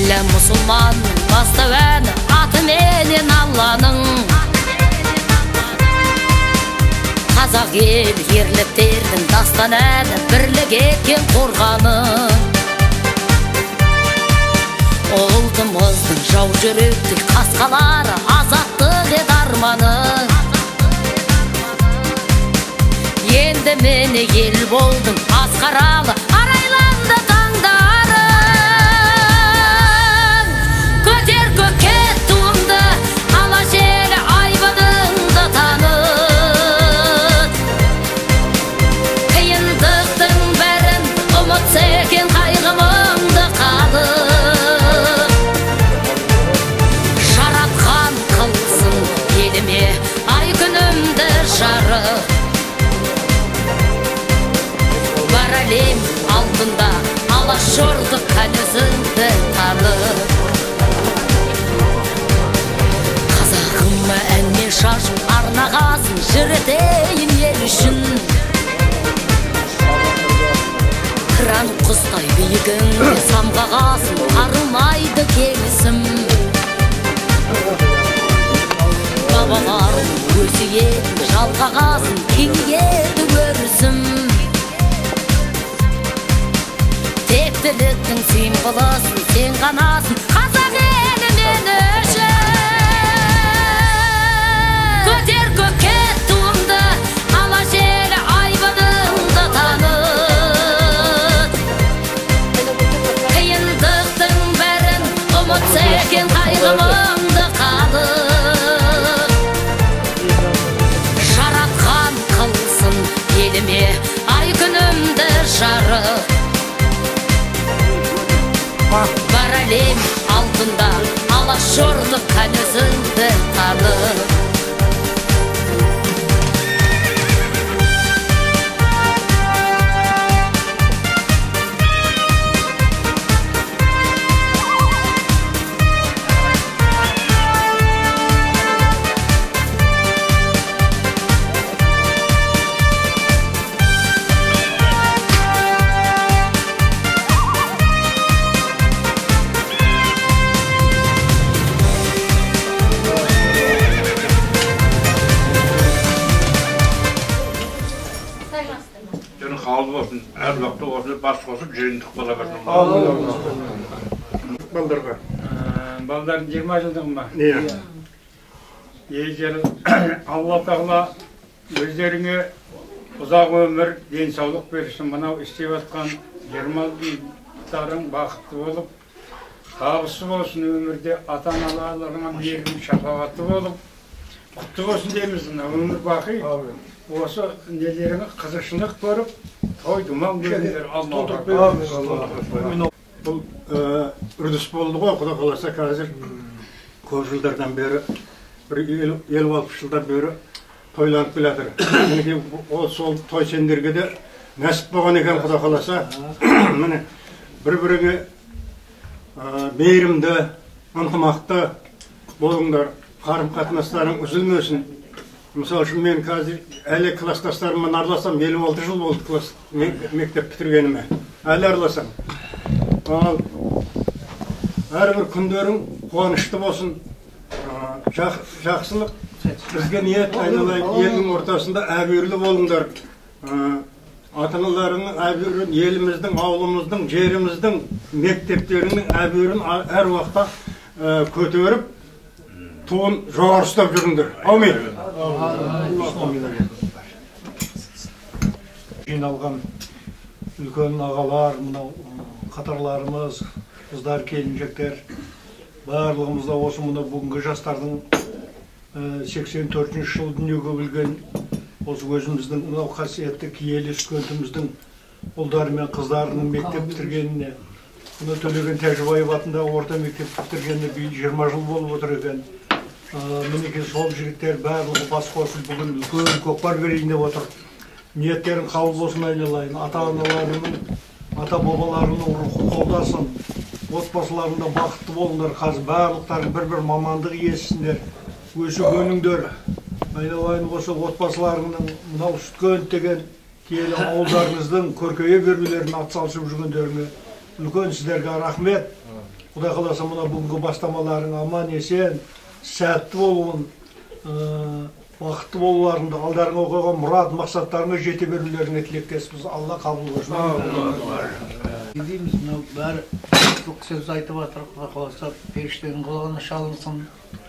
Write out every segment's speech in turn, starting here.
Әлі мұсылманның бастауәні аты менен Алланың. Қазақ ел ерліктердің дастан әні бірлік екен қорғаны. Ұлтымыздың жау жүректік қасқалары азаттық ед арманы. Енді мені ел болдың асқаралы арайланды таңдарың. Көтер көкке туыңды ала желі айбыныңды таныт. Қиындықтың бәрін ұмытса екен қайғымыңды қалып. Жаратқан қылсын еліме ай күнімді жарық. Бар әлем алдында алашорды қанезіңді танып. Қазағыма әнмен шашып арнағасын жүртейін ел үшін. Қыран құстай биігіңде самғағасын арылмайды келісім. Бабаларым өсиетін жалғағасын кеңейеді өрісім. Тектіліктің символысын сен ғанасың қазақ елі мен үшін. Көтер көкке туыңды ала желі айбыныңды таныт. Қиындықтың бәрін ұмытса екен қайғымыңды қалып. Жаратқан қылсын еліме ай күнімді жарық. Бар әлем алдында алашорды қанезіңді танып. Әр вақытта осыны бас қосып жиынтық бола бердім. Балдарға? Балдардың 20 жылдығын ба? Иә. Алла тағала өздеріңе ұзақ өмір, денсаулық берсін. Мынау істеп жатқан 20 жылдарың бақытты болып, табысы болсын өмірде, ата-аналарыңа мейірім шапағатты болып, құтты болсын дейміз. Өмір бақи осы нелеріңі қызықшылық көріп, той думан көріңдер. Бұл үрдіс болды ғой, Құда қаласа қазір көп жылдардан бері, бір 50-60 жылдан бері тойланып келатыр. Сол той сендерге де нәсіп болған екен, Құда қаласа. Міне бір-біріңе мейірімді, ынтымақты болыңдар, қарым-қатынастарың үзілмесін. Мысал үшін мен қазір әлі класстастарыммен араласам, 56 жыл болды мектеп бітіргеніме. Әлі араласам. Әрбір күндерің қуанышты болсын, жақсылық, бізге ниет айналайын, елдің ортасында әбүйірлі болыңдар. Ата-аналарыңның әбүйірін, еліміздің, ауылымыздың, жеріміздің, мектептерінің әбүйірін әр уақытта көтеріп, туын жоғары ұстап жүріңдер. Аумин. Жиналған үлкен ағалар, мынау қатарларымыз, қыздар, келіншектер, барлығымызда осы мұны бүгінгі жастардың 84 жыл дүниеге білген осы өзіміздің мынау қасиетті киелі үскентіміздің ұлдары мен қыздарының мектеп бітіргеніне, мұны Төлеген Тәжібаев атындағы орта мектеп бітіргеніне 20 жыл болып отыр екен. Мінекей сол жігіттер барлығы бас қосып бүгін үлкен көкпар берейін деп отыр. Ниеттерін қабыл болсын айналайын. Ата-аналарының, ата-бабаларының рухы қолдасын. Отбасыларында бақытты болыңдар. Қазір барлықтарын бір-бір мамандық иесісіңдер. Өсіп өніңдер. Айналайын осы отбасыларының мынау Сүткент деген киелі ауылдарыңыздың көркейе берулерін атсалысып жүргендеріңе Үлкен сіздерге рахмет. Құдай қаласа мына бүгінгі бастамаларың аман есен, сәтті болуын, бақытты болуларыңды, алдарыңа қойған мұрат, мақсаттарыңа жете берулеріңе тілектеспіз. Алла қабыл қылсын. Дейміз, мынау бәрі көп сөз айтып жатыр, Құдай қаласа періштенің құлағына шалынсын,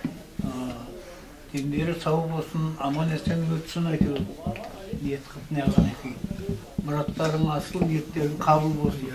дендері сау болсын, аман есен өтсін әйтеуір. Ниет қып неғана екен. Мұраттарың асыл, ниеттерің қабыл болсын.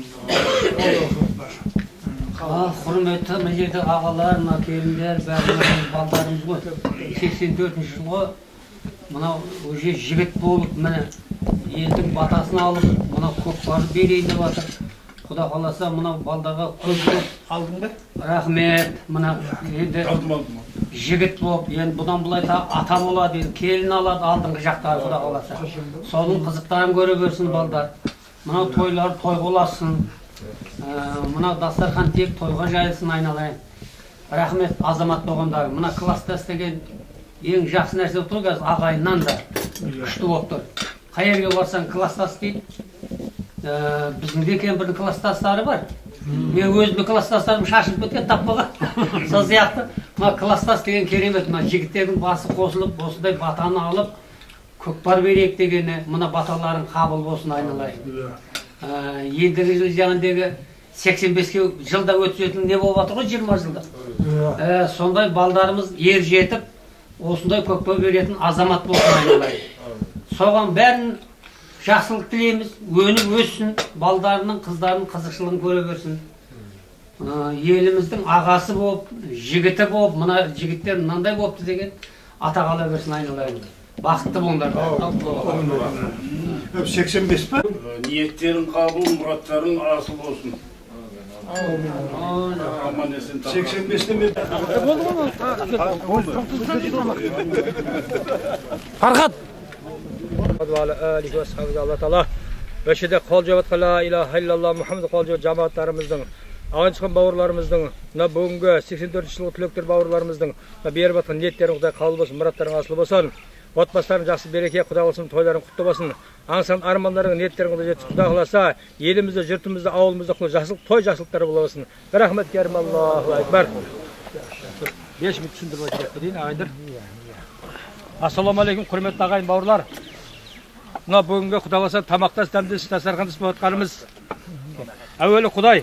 Құрметті мына жерде ағалар, мына келіндер, бәрі балдарымыз ғой. 84 жылғы мынау уже жігіт болып, міне елдің батасын алып, мынау көкпарды берейін деп жатыр. Құда қаласа мынау балдаға көп Алдың ба? рахмет. Мына енді жігіт болып, енді бұдан бұлай ата болады, келін алады алдыңғы жақтары Құда қаласа. Соның қызықтарын көре берсін балдар. Мынау тойлар той боласын. Мынау дастархан тек тойға жайылсын айналайын. Рахмет азамат болғандар. Мына класстас деген ең жақсы нәрсе болып тұр, қазір ағайыннан да күшті болып тұр. Қай жерге барсаң класстас дейді. Біздің декен бір класстастары бар. Мен өзімді класстастарым шашылып кеткен таппаға. Сол сияқты мына класстас деген керемет. Мына жігіттердің басы қосылып, осындай батаны алып, көкпар берейік дегені, мына баталарың қабыл болсын айналайын. Ендігі жыл жағындегі 85-ке жылда өтсетін не болып жатыр ғой 20 жылда. Сондай балдарымыз ер жетіп, осындай көкпар беретін азамат болсын айналайын. Соған бәрін жақсылық тілейміз, өніп өссін, балдарының, қыздарының қызықшылығын көре берсін. Еліміздің ағасы болып, жігіті болып, мына жігіттер мынандай болыпты деген атағала берсін айналайын. Бақытты болыңдар. 85 па? Ниеттерің қабыл, мұраттарың асыл болсын. Аман есен тапқан. 85-те мен... Farhat! Allah Teala ve şide kol cevap la ilahe illallah Muhammed kol cevap cemaatlarımızın ağın çıkan bavurlarımızın bugünkü 84 yıllık tülöktür bavurlarımızın bir batın niyetlerin Kuday kabul olsun, muratların asıl olsun. Otbasların жақсы береке Kuday olsun, toyların kutlu olsun. Аңсан армандарың ниеттерің Kuday жетіп Kuday қаласа, елімізде, жұртымызда, ауылымызда жақсылық, той жақсылықтары бола olsun. Рахмет керім Аллаху Акбар. 5 минут түсіндіріп айтайын, ағайындар. Ассаламу алейкум, құрметті ағайын бауырлар. Мына бүгінгі Құдай қаласа тамақтас, дәмдес, дастархандас болып жатқанымыз. Әуелі Құдай,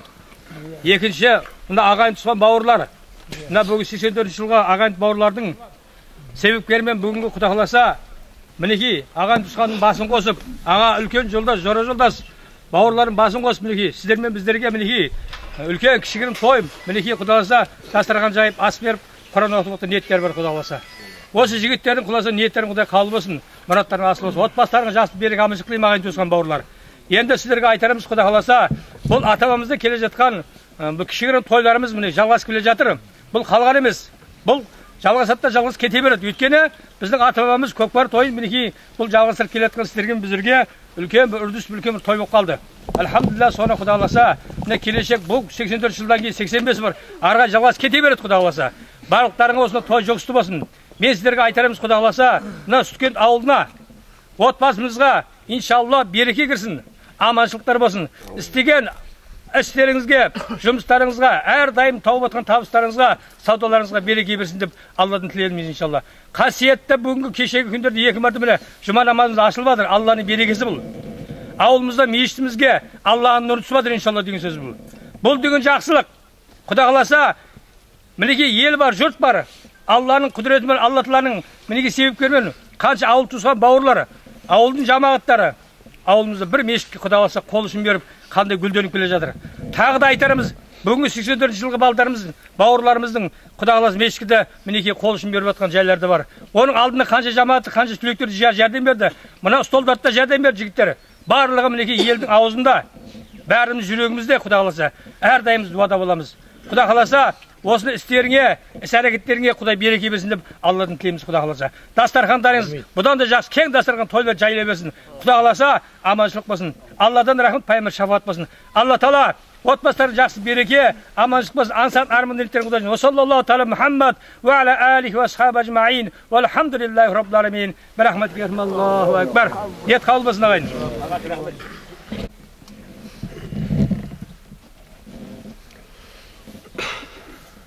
екінші мына ағайын туысқан бауырлар. Мына бүгін 84 жылға ағайын бауырлардың себепкерімен бүгінгі Құдай қаласа, мінекей ағайын туысқанның басын қосып, аға үлкен жолдас, жора жолдас бауырлардың басын қосып, мінекей сіздермен біздерге мінекей үлкен кішігірім тойым, мінекей Құдай қаласа дастархан жайып, ас беріп, Құран оқып ниеттер бар Құдай қаласа. Осы жігіттердің құласа ниеттерін Құдай қабыл болсын, мұраттарың асыл болсын. Отбасыларыңа жақсы береке аманшылық тілеймін ағайын туысқан бауырлар. Енді сіздерге айтарымыз Құдай қаласа, бұл ата-бабамызда келе жатқан бұл кішігірім тойларымыз міне жалғасып келе жатыр. Бұл қалған емес. Бұл жалғасады да жалғас кете береді. Өйткені біздің ата-бабамыз көкпар тойын мінекей бұл жалғастырып келе жатқан сіздерге біздерге үлкен бір үрдіс, үлкен бір той болып қалды. Альхамдулилля, соны Құдай қаласа, міне келешек бұл 84 жылдан кейін 85 бар. Арға жалғас кете береді Құдай қаласа. Барлықтарыңа осында той жұғысты болсын. Мен сіздерге айтарымыз Құдай қаласа, мына Сүткент ауылына, отбасымызға иншалла береке кірсін, аманшылықтар болсын. Істеген істеріңізге, жұмыстарыңызға, әрдайым тауып отқан табыстарыңызға, саудаларыңызға береке берсін деп Алладан тілейміз иншалла. Қасиетті бүгінгі кешегі күндерде 2 мәрте міне жұма намазымыз ашылып жатыр. Алланың берекесі бұл. Ауылымызда мешітімізге Алланың нұры түсіп жатыр иншалла деген сөз бұл. Бұл деген жақсылық. Құдай қаласа, мінекей ел бар, жұрт бар. Алланың құдіретімен, Алла Тағаланың мінекей себепкерімен қанша ауыл туысқан бауырлары, ауылдың жамағаттары, ауылымызда бір мешітке Құдай қаласа қол ұшын беріп, қандай гүлденіп келе жатыр. Тағы да айтарымыз, бүгінгі 84 жылғы балдарымыз, бауырларымыздың Құдай қаласа мешітке мінекей қол ұшын беріп жатқан жайлар да бар. Оның алдында қанша жамағаты, қанша түлектер жәрдем берді. Мына столдарда жәрдем берді жігіттер. Барлығы мінекей елдің аузында, бәріміз жүрегімізде Құдай қаласа, әрдайым дуада боламыз. Құдай қаласа, осыны істеріңе, іс-әрекеттеріңе Құдай береке берсін деп Алладан тілейміз Құдай қаласа. Дастархандарыңыз бұдан да жақсы кең дастархан тойлар жайыла берсін. Құдай қаласа аманшылық болсын. Алладан рахмет, пайғамбар шафаат болсын. Алла Тағала отбасыларына жақсы береке, аманшылық болсын. Аңсан арман-ниеттерін Құдай жолдасын. Саллаллаху тағала Мұхаммад ва аля алихи ва асхабы ажмаин. Валхамдулиллахи раббил аламин. Рахматке Аллаху акбар. Ниет қабыл болсын ағайын.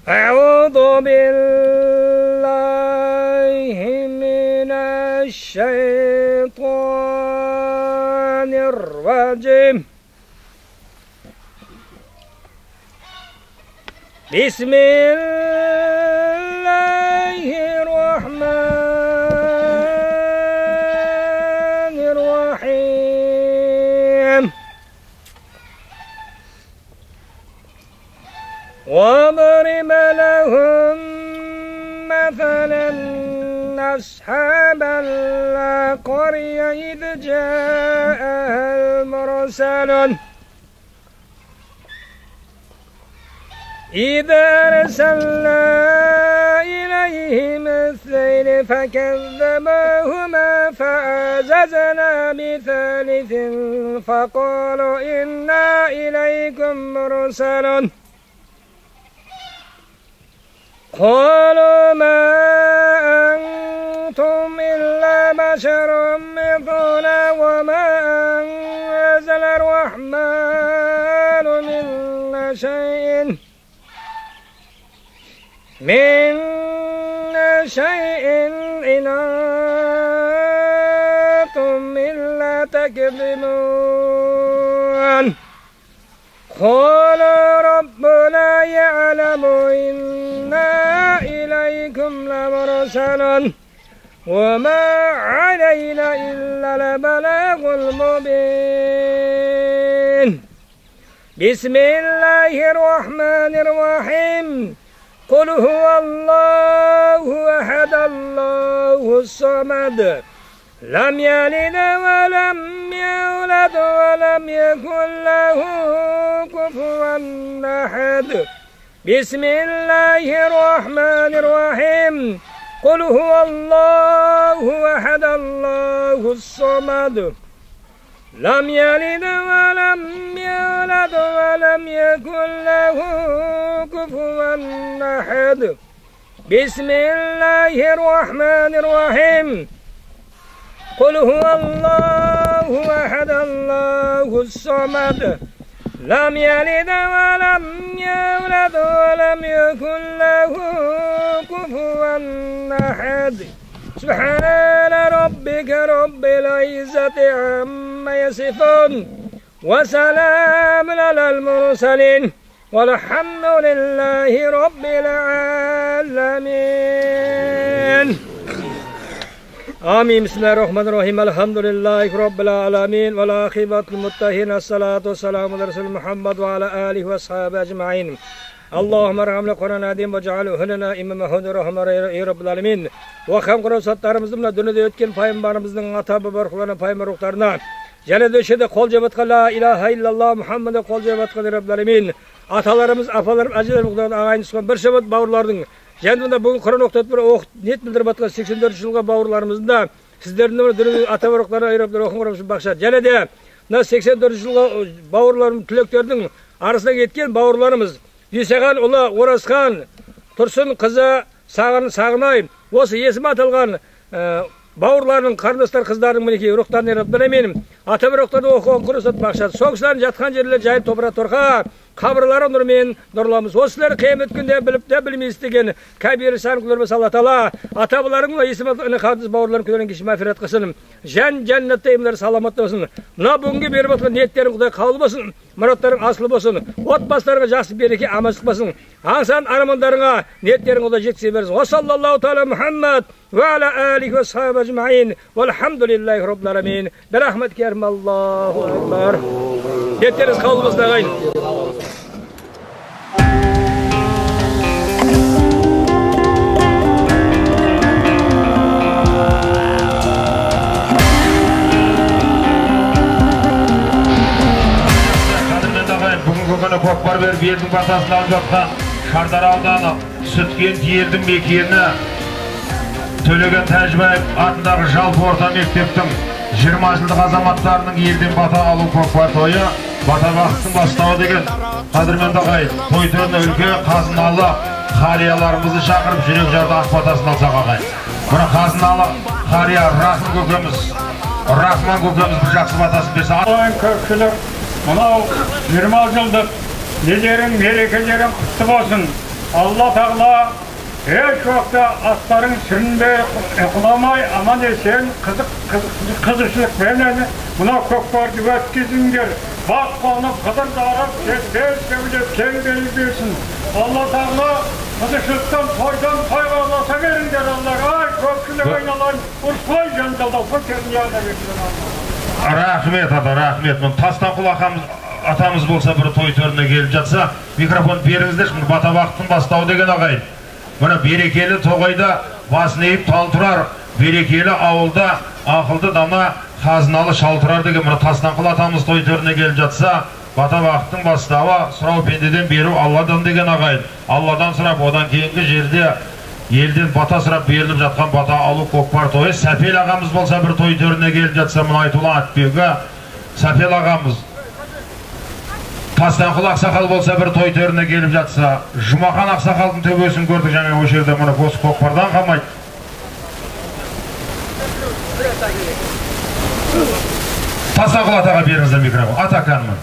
أعوذ بالله من الشيطان الرجيم بسم الله الرحمن الرحيم واضرب لهم مثلا أصحاب القرية إذ جاءها المرسلون إذا أرسلنا إليهم اثنين فكذبوهما فعززنا بثالث فقالوا إنا إليكم مرسلون قالوا ما أنتم إلا بشر مثلنا وما أنزل الرحمن من شيء إن أنتم إلا تكذبون قال ربنا يعلم إنا إليكم لمرسلون وما علينا إلا البلاغ المبين بسم الله الرحمن الرحيم قل هو الله أحد الله الصمد لم يلد ولم يولد ولم يكن له كفوا أحد بسم الله الرحمن الرحيم قل هو الله أحد الله الصمد لم يلد ولم يولد ولم يكن له كفوا أحد بسم الله الرحمن الرحيم قل هو الله أحد الله الصمد لم يلد ولم يولد ولم يكن له كفوا أحد سبحان ربك رب العزة عما يصفون وسلام على المرسلين والحمد لله رب العالمين آمين بسم الله الرحمن الرحيم الحمد لله رب العالمين والعاقبة للمتقين الصلاة والسلام على رسول محمد وعلى آله وصحبه أجمعين اللهم ارحمنا القرآن العظيم واجعله لنا إماما هدى رحمة يا رب العالمين وخم قرصاتlarımızın da dünyada ötken paygamberimizin ata babalarının paygamberliklerine және döşede kol cevatqa la ilahe illallah Muhammed'e kol cevatqa Rabbil alamin atalarımız afalarım ajelerimiz ağayın düşkan bir şebat bavurlardın және de bugün Kur'an okutup bir niyet bildirip atқан 84 жылғы bavurlarımızın da sizlerin de dünyada ata babalarına ayırıp okuğun bakşat және de 84 жылғы bavurlarım tüleklerдің arasına ketken bavurlarımız Yüseğen Ula Orasхан Tursun kızı Sağınay осы есім аталған бауырларының қарындастар қыздарының мінекей рухтарына Раббил Аламин ата рухтарды оқыған құрысат бақшат соғыстарын жатқан жерлер жайып топыра торқа қабырлары нұрмен нұрламыз осылар қиямет күнде біліп те білмей істеген кәбир сарқылырмыз Алла Тағала ата-бабаларының есім аталған қадыс бауырларын күннен кешіп мәғфират қылсын жәннатта емлері саламат болсын мына бүгінгі беріп отқан ниеттерің Құдай қабыл болсын мұраттарың асыл болсын отбасыларыңа жақсы береке амандық болсын аңсан армандарыңа ниеттерің Құдай жеткізе берсін уассалаллаху тағала Мұхаммад وعلى آله وصحبه أجمعين والحمد لله رب العالمين برحمتك يا رب الله أكبر يترس قولımız dağayın Bugünkü günü Kokbar verip yerдің батасын алып жатқан Шардара ауданы Сүткент елді мекені Төлеген Тәжібаев атындағы жалпы орта мектептің 20 жылдық азаматтарының елден бата алу көкпар тойы бата бақыттың бастауы деген қадірменді ағайын той төріне үлкен қазыналы қарияларымызды шақырып жүрек жарды ақ батасын алсақ ағайын мына қазыналы қария Рахман көкеміз бір жақсы батасын берсе көпшілік мынау 20 жылдық елдерің мерекелерің құтты болсын Allah Teala hiç vakti atların süründe kulamay aman esen kızışlık benimle buna koklar düvet kesinler. Bak bana kadar darap tez sevilip kendini bilsin. Allah Teala kızışlıktan toydan toyga olasa verin der Allah. Ay köpçülük oynalan urfay janjalda fıkırın yanına getirin Allah. Rahmet ata, rahmet. Tastanqul atamız bolsa bir toy törüne gelip жатса, mikrofon beringizler. Şimdi bata vaqtın bastau degen agayın. Buna berekeli toğayda baсын eyip taltırar, berekeli avulda akıldı dama xazinalı şaltırar degen. Buna Tastanqul atamız toy törüne gelip жатса, bata vaqtın bastava sırau pendeden beri Allah'dan degen agayın. Allah'dan sırap odan keyingi jerde elden bata sırap berilip жатқан bata alı kokpar toyu. Safel ağamız bolsa bir toy törüne gelip жатса, buna aytulan atbегі Safel ağamız. Tastanqul Ақсақал болса bir toy törüne gelip жатса, Жұмақан Ақсақалдың төбесін көрдік жаңа о жерде мұны осы көкпардан қалмайды. Tastanqul атаға беріңіздер микрофон. Ата қанмын.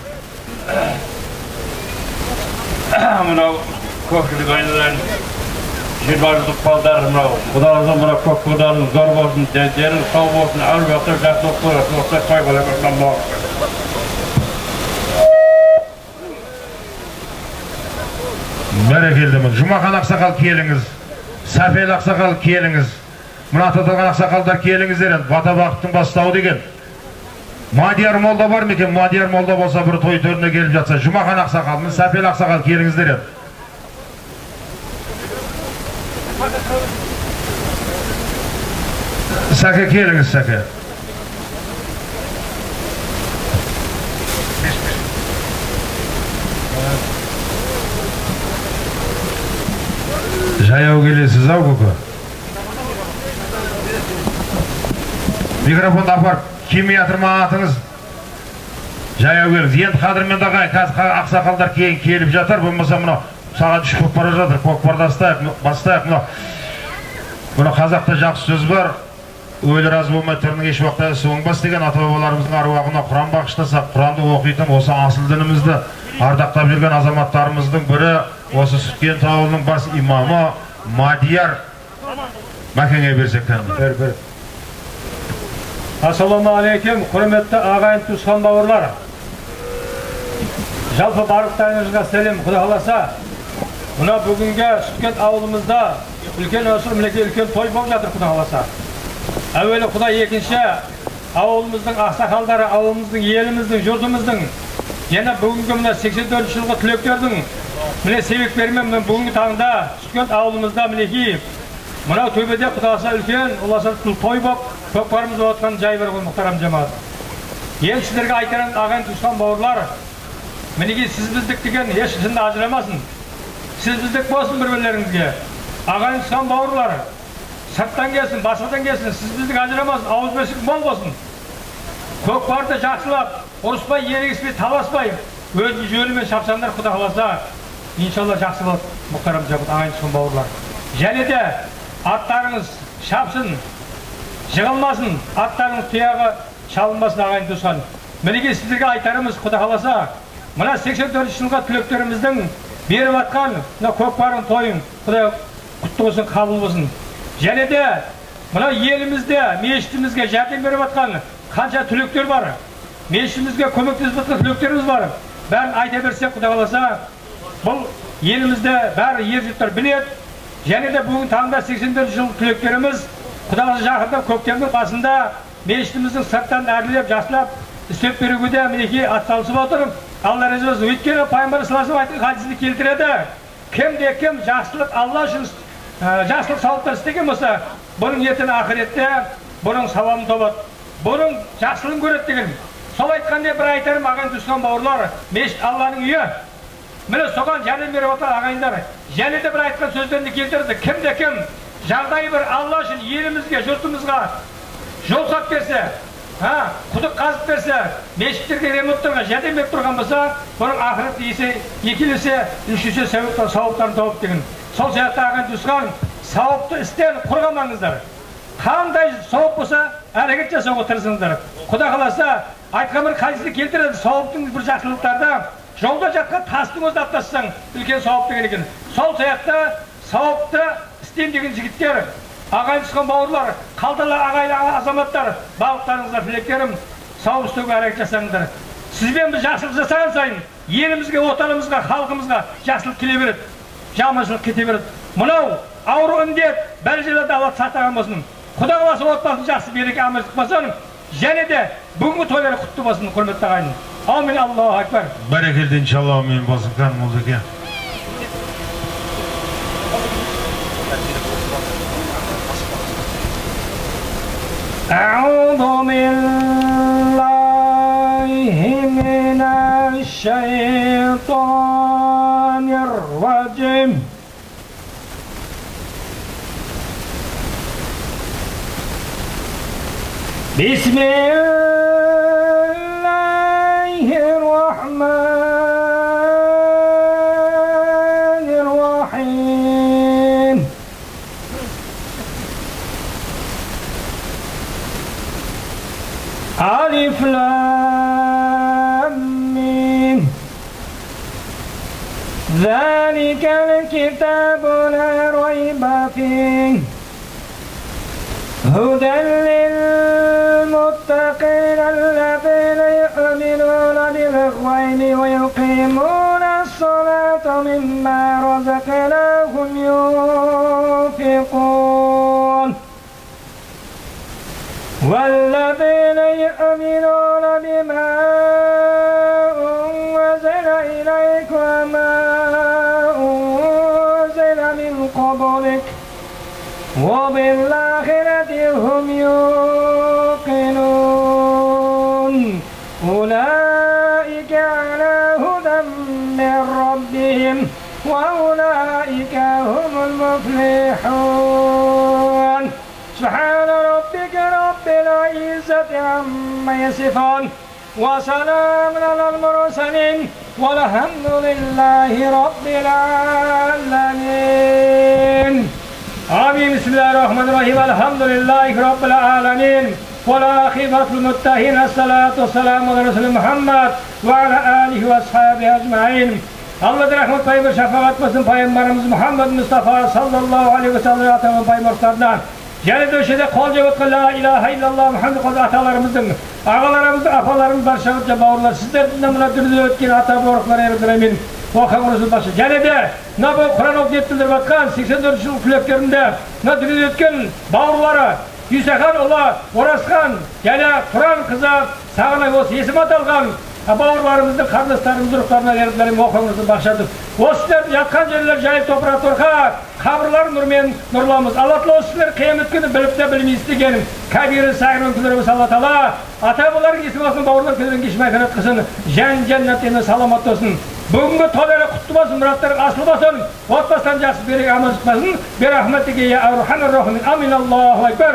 Мынау көкшілік айнадан жиырмажылдық балдар мынау құдалардан мынау көк құдаларың зор болсын, дендерің сау болсын, әр уақытта жақсылық көресін, осылай той болсын болсын. Бәрекелді. Жұмақан Ақсақал келіңіз, Сафел Ақсақал келіңіз, мына ататылған ақсақалдар келіңіздер. Бата вақыттың бастауы деген. Мадияр молда бар ма екен? Мадияр молда болса бір той төріне келіп жатса, Жұмақан Ақсақал мен Сафел Ақсақал келіңіздер. Сәке келіңіз, Сәке. Жаяу келесіз ау көкі. Микрофонды апарып кеме атырма атыңыз. Жаяу келіңіз. Енді қадырмен дағай, қазір ақсақалдар келіп жатыр. Болмаса мына саған үшіп бара жатыр. Көкпарды бастайық. Бұны қазақта жақсы сөз бар. Өлі разы болмай түрінің еш уақытта соңбас деген ата-бабаларымыздың аруағына Құран бағыштасақ, Құранды оқитын осы асыл дінімізді ардақтап жүрген азаматтарымыздың бірі осы Сүткент ауылының бас имамы Мадияр Мәкеңе берсек тәңді. Бір. Ассаламу алейкум, құрметті ағайын туысқан бауырлар. Жалпы барлықтарыңызға сәлем, Құда қаласа. Мына бүгінгі Сүткент ауылымызда үлкен өсір мінеке үлкен той болып жатыр, Құда қаласа. Әуелі Құда, екінші ауылымыздың ақсақалдары, ауылымыздың, еліміздің, жұртымыздың, yana бүгінгі мына 84 жылғы түлектердің міне себептерімен мен бүгінгі таңда Сүткент ауылымызда мінекей мынау төбеде Құдасы үлкен ұласа той болып көкпарымыз отқан жай бар ғой, мұхтарам жамағат. Енді сіздерге айтарым ағайын туысқан бауырлар, мінекей сіз біздік деген ешқашанда ажырамасын. Сіз біздік болсын бір-бірлеріңізге. Ағайын туысқан бауырлар, сырттан келсін, басқадан келсін, сіз біздік ажырамасын, ауыз бесік мол болсын. Көкпарды жақсылап, ұрыспай, ерегіспей, таласпай, өзінің жөлімен шапсаңдар, Құда қаласа, иншалла жақсы болады, мұхтарам жамағат, ағайын туысқан бауырлар. Және де аттарыңыз шапсын, жығылмасын, аттарыңыз тұяғы шалынбасын, ағайын туысқан. Мінеге сіздерге айтарымыз, Құда қаласа, мына 84 жылға түлектеріміздің беріп атқан көкпардың тойын Құда құтты болсын, қабыл болсын. Және де мына елімізде мешітімізге жәрдем беріп атқан қанша түлектер бар, мешітімізге көмектесіп атқан түлектеріміз бар. Бәрін айта берсек, Құда қаласа, бұл елімізде бәрі ер-жұрттар біледі. Және де бүгін таңда 84 жыл түлектеріміз Құда қаласа жақында көктемнің басында мешітіміздің сырттан әрлеп, жаслап, істеп беруге мінекей атсалысып отыр. Алла разы болсын. Өйткені Пайғамбар саллаллаху алейхи ва саллям хадисінде келтіреді. Кім жақсылық Алла үшін жақсылық сауаптар істеген болса, бұның ертең ақыретте бұның сауабын табады. Бұның жақсылығын көреді деген. Сол айтқанда бір айтарым ағайын туысқан бауырлар, мешіт Алланың үйі. Міне соған жәрдем беріп отыр ағайындар. Және де бір айтқан сөздерді келтірді. Кім жағдайы бір Алла үшін елімізге, жұртымызға жол сап берсе, құдық қазып берсе, мешіттерге, ремонттарға жәрдем беріп тұрған болса, бұның ақырет есе, екілесе, үшесе сауаптарын тауып деген. Сол сияқты ағайын туысқан, сауапты істен құрғамаңыздар. Қандай сауап болса, әрекет жасауға тырысыңыздар. Құда қаласа, айтқан бір хадисте келтіреді, сауаптың бір жақсылықтарда жолда жатқан тастың өзін аттасаң үлкен сауап деген екен. Сол сияқты сауапты істейін деген жігіттер, ағайын түскен бауырлар, қалдырлар ағайын азаматтар, барлықтарыңызға тілектерім, сауап істеуге әрекет жасаңыздар. Сізбен біз жақсылық жасаған сайын елімізге, отанымызға, халқымызға жақсылық келе береді, жаманшылық кете береді. Мынау ауру індет бәлжелерді алады сақтаған болсын. Құда қаласа отбасын жақсы береке амандық болсын. Және де бүгінгі тойлары құтты болсын, құрметті ағайын. Амин, Аллаху акбар. Бәрекелді, иншалла, амин болсын, қан молдеке. أعوذ بالله من الشيطان الرجيم بسم الله الرحمن الرحيم ألف لام ميم ذلك الكتاب لا ريب فيه هدى للمتقين الذين يؤمنون بالغيب ويقيمون الصلاة مما رزقناهم ينفقون والذين يؤمنون بما أنزل إليك وما أنزل من قبلك وبالآخرة هم يوقنون أولئك على هدى من ربهم وأولئك هم المفلحون سبحان ربك رب العزة عما يصفون وسلام على المرسلين والحمد لله رب العالمين آمين بسم الله الرحمن الرحيم الحمد لله رب العالمين والعاقبة للمتقين الصلاة والسلام على رسول محمد وعلى آله وأصحابه أجمعين Allah'ın rahmet payı şefaat olsun Peygamberimiz Muhammed Mustafa sallallahu aleyhi ve sellem atamın paymarlarından. Yani döşede kol cevapla la ilahe illallah Muhammed kol atalarımızın, ağalarımızın, afalarımızın barşavutça bağırlar. Sizlerden buna dürüdü ötken ata borukları erdiremin. Okan Resul başı. Yani de ne bu Kur'an okuyettiler batkan 84 yıl küleklerinde ne dürüdü ötken bağırları Yüsekan ola Oraskan yani Kur'an kıza sağına olsun isim atalgan bağırlarımızın kardeşlerimizin ruhlarına erdilerim Okan Resul başladık. O sizler yatkan yerler jayıp toprağa torka kabırlar nurmen nurlamız. Allah'la o sizler kıyamet günü bilip de bilmeyi istegenim. Kabiri sahirin kudurumuz Allah ta'ala. Ata-baların isim olsun bağırlar kudurun geçmeye kırat kısın. Cennetine salamat olsun. Bugünkü toyları kutlu olsun, muratları asıl olsun. Otbastan жақсы берек аман çıkmasın. Bir rahmetike ya Erhamer Rahimin. Amin Allahu Ekber.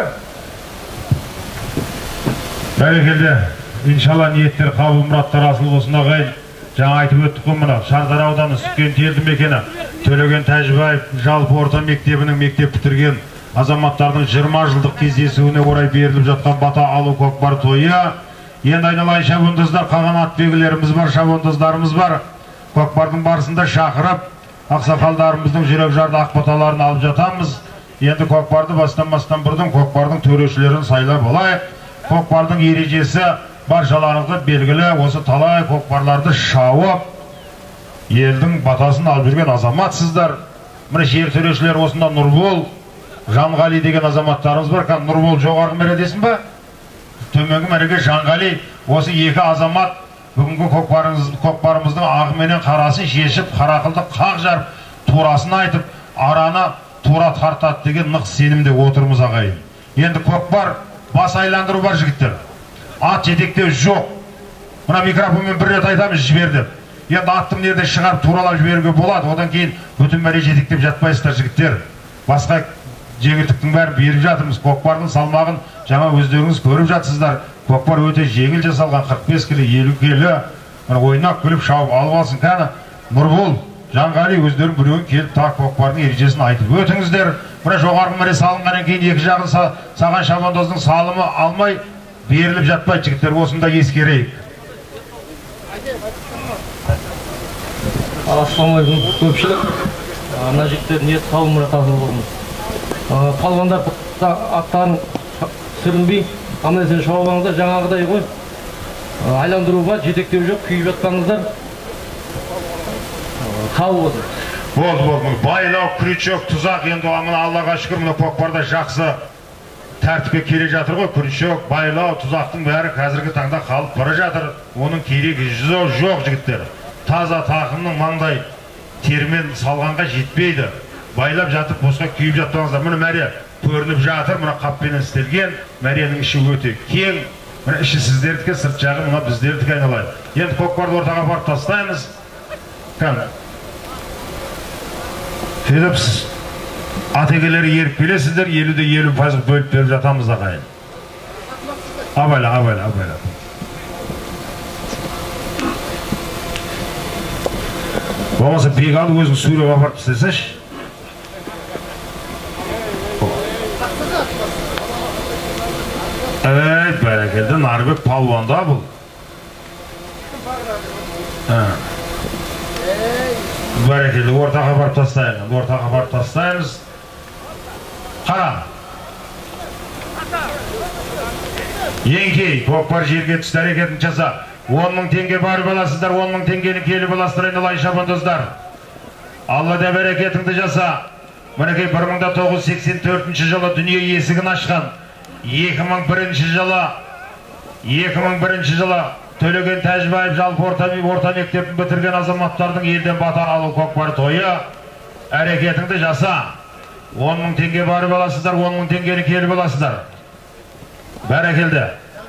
Бәрекелді. İnşallah niyetler kabul muratlar asıl olsun ағайын. Жаңа айтып өттік қой мына Шардара ауданы Сүткент елді мекені Төлеген Тәжібаев жалпы орта мектебінің мектеп бітірген азаматтардың 20 жылдық кездесуіне орай беріліп жатқан бата алу көкпар тойы. Енді айналайын шабандоздар, қалған атбегілеріміз бар, шабандоздарымыз бар. Көкпардың барысында шақырып, ақсақалдарымыздың жүрек жарды ақбаталарын алып жатамыз. Енді көкпарды бастан бұрын көкпардың төрешілерін сайлап алайық. Көкпардың ережесі баршаларыңызға белгілі, осы талай көкпарларды шауып, елдің батасын алып жүрген азаматсыздар. Міне жер төрешілер осында Нұрбол, Жанғали деген азаматтарымыз бар. Нұрбол жоғарғы мәредесін ба? Төменгі мәреге Жанғали. Осы екі азамат бүгінгі көкпарымыздың ағы менен қарасын шешіп, қарақылды қақ жарып, турасын айтып, араны тура тартады деген нық сенімде отырмыз ағайын. Енді көкпар бас айландыру бар жігіттер. Ат жетектеу жоқ. Мына микрофонмен бір рет айтамыз жібердім. Енді аттың нерде шығарып туралап жіберуге болады. Одан кейін бүтін мәре жетектеп жатпайсыздар жігіттер. Басқа жеңілдіктің бәрін беріп жатырмыз. Көкпардың салмағын жаңа өздеріңіз көріп жатсыздар. Көкпар өте жеңіл жасалған 45 келі, 50 келі. Ойнақ күліп шауып алып алсын. Кәні Нұрбол, Жанғали өздерің біреуін келіп тақ көкпардың ережесін айтып өтіңіздер. Мына жоғарғы мәре салынғаннан кейін екі жағын саған шабандоздың салымы алмай беріліп жатпайды жігіттер, осында ескерейік. Assalamualaikum көпшілік. Ана жігіттер ниет сау мұрат асыл болсын. Палуандар аттарын сүрінбей, аман-есен шауып алыңыздар. Жаңағыдай ғой. Айландыруға жетектеу жоқ, күйіп жатпаңыздар. Сау болсын. Болды. Байлау, крючок, тұзақ енді Аллаға шүкір мына көкпарда жақсы тәртіпке келе жатыр ғой. Крючок, байлау, тұзақтың бәрі қазіргі таңда қалып бара жатыр. Оның керегі жоқ жігіттер. Таза тақымның маңдай термен салғанға жетпейді. Байлап жатып босқа күйіп жатпаңыздар. Мұны мәре көрініп жатыр, мұна қаппенен істелген. Мәренің іші өте кең. Мұна іші сіздердікі, сырт жағы мұна біздердікі айналайын. Енді көкпарды ортаға барып тастаймыз. Сөйтіп атегелері еріп келесіздер, 50% бөліп беріп жатамыз ағайын. Абайла. Болмаса бегалы өзің сөйлеп апарып істесеш. Бәрекелді, Нарбек палуанда бұл. Бәрекелді, ортаға барып тастаймыз. Қара. Еңкей, көкпар жерге түсті әрекетін жаса. 10.000 теңге барып аласыздар, 10.000 теңгені келіп аласыздар, айналайын шабандоздар. Алла да бәрекетіңді жаса. Мінекей 1984 жылы дүние есігін ашқан. 2001 жылы Төлеген Тәжібаев жалпы орта мектебін бітірген азаматтардың елден бата алу көкпар тойы. Әрекетіңді жаса. 10.000 теңге барып аласыздар, 10.000 теңгені келіп аласыздар. Бәрекелді.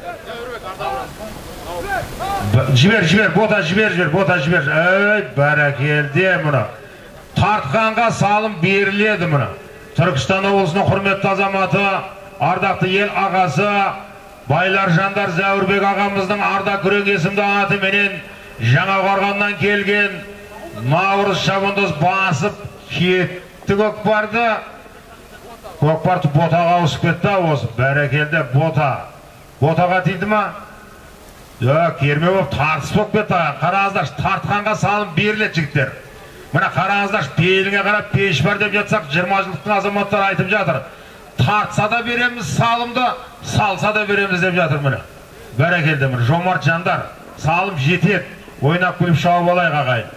Жібер, бота жібер. Бәрекелді мұны. Тартқанға салым беріледі мұны. Түркістан облысының құрметті азаматы, ардақты ел ағасы, Байлар Жандар Зәурбек ағамыздың арда күрең есімді аты менен жаңа қорғаннан келген Наурыз шабандоз басып кетті көкпарды. Көкпарды ботаға ауысып кетті осы. Бәрекелді ботаға тиді ма? Керме болып тартыс болып кетті. Қараңыздар, тартқанға салым беріледі жігіттер. Мына қараңыздар, беліңе қарап пеш бар деп жатсақ 20 жылдықтың азаматтар айтып жатыр. Тартса да береміз салымды, салса да береміз деп жатыр міне. Бәрекелді міне, жомарт жандар, салым жетеді. Ойнап күліп шауып алайық ағайын.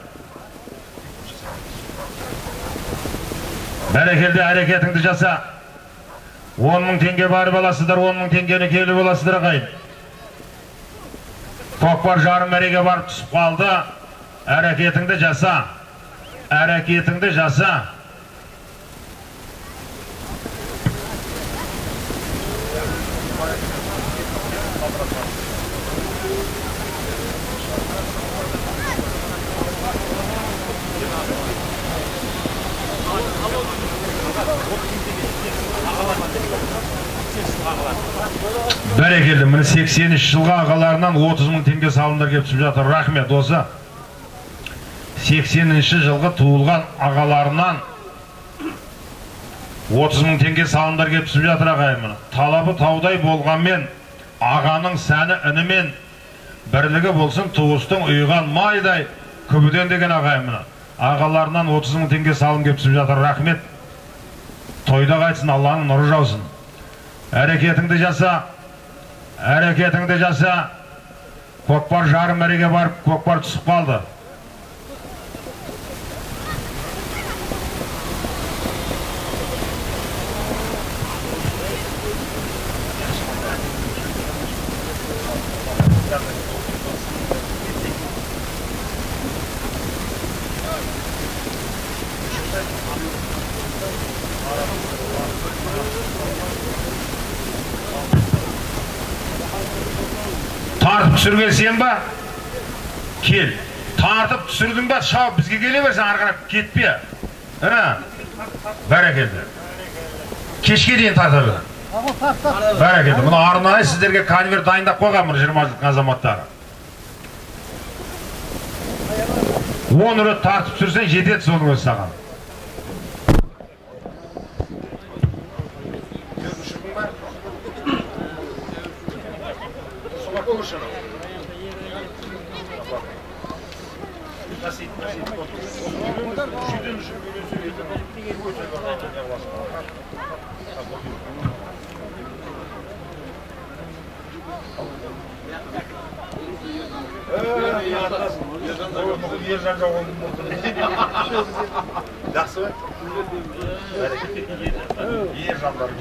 Бәрекелді әрекетіңді жаса. 10.000 теңге барып аласыздар, 10.000 теңгені келіп аласыздар ағайын. Көкпар жарым мәреге барып түсіп қалды. Әрекетіңді жаса. Бәрекелді, міне 83 жылға ағаларынан 30.000 теңге салымдар кеп түсіп жатыр. Рахмет осы. 80 жылғы туылған ағаларынан 30.000 теңге салымдар кеп түсіп жатыр ағайын. Талабы таудай болғанмен, ағаның сәні інімен бірлігі болсын, туыстың ұйған майдай көбіден деген ағайын. Ағаларынан 30.000 теңге салым кеп түсіп жатыр. Рахмет. Тойда қайтсын, Алланың нұры жаусын. Әрекетіңді жаса. Көкпар жарым мәреге барып, көкпар түсіп қалды. Тартып түсірген сен ба? Кел. Тартып түсірдің ба? Шау, бізге келе берсен, арғарап кетпе. Бәрекелді. Кешке дейін тарта бер. Бәрекелді. Мұны арнайы сіздерге конверт дайындап қойған 20 жылдық азаматтары. 10 рет тартып түсірсен жетеді соның өзі саған. Nasip. Жақсы ба? Ер жандар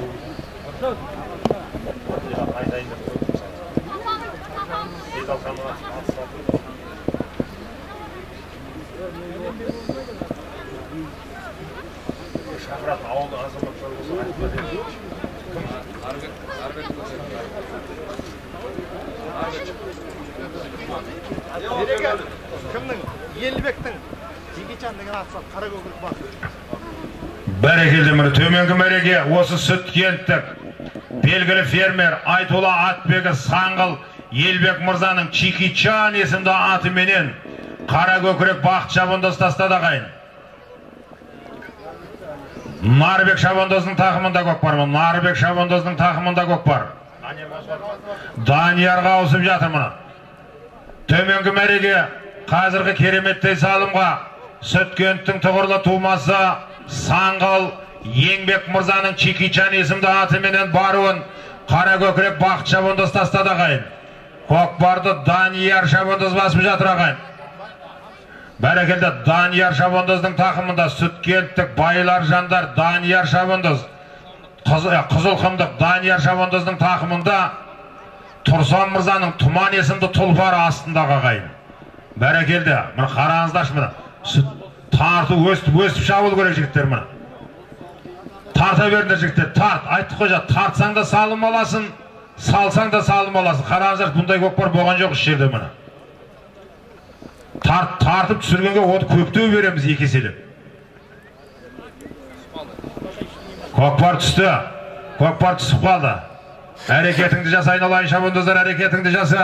шақыратын ауылды азаматтар болса кімнің? Елбектің Жекечан деген аты салып қара көкірек бар. Бәрекелді міне төменгі мәреге осы Сүткенттік белгілі фермер Айтола Атбегі Саңғыл Елбек мырзаның Чикичан есімді атыменен қара көкірек бақыт шабандоз тастады ағайын. Нарбек шабандоздың тақымында көк бар. Нарбек шабандоздың тақымында көк бар. Даниярға ауысып жатыр мұны. Төменгі мәреге қазіргі кереметтей салымға Сүткенттің тұғырлы тумасы Саңғыл Еңбек мырзаның Чикичан есімді атыменен баруын қара көкірек бақыт шабандоз тастады ағайын. Көкпарды Данияр шабандоз басып жатыр ағайын. Бәрекелді Данияр шабандоздың тақымында Сүткенттік байлар жандар Данияр шабандоз, Қызылқұмдық Данияр шабандоздың тақымында Тұрсан мырзаның Тұман есімді тұлпары астындағы ағайын. Бәрекелді, мұны қараңыздаршы мұны. Тарту өстіп шабыл көрек жігіттер мұны. Тарта беріңдер жігіттер, тарт. Айтты қожа, тартсаң да салым аласың, салсаң да салым аласың. Қараңыздар, бұндай көкпар болған жоқ іс жерде мұны. Тартып түсіргенге оты көптеу береміз екеселеп. Көкпар түсті. Көкпар түсіп қалды. Әрекетіңді жаса, айналайын шабандоздар, әрекетіңді жаса.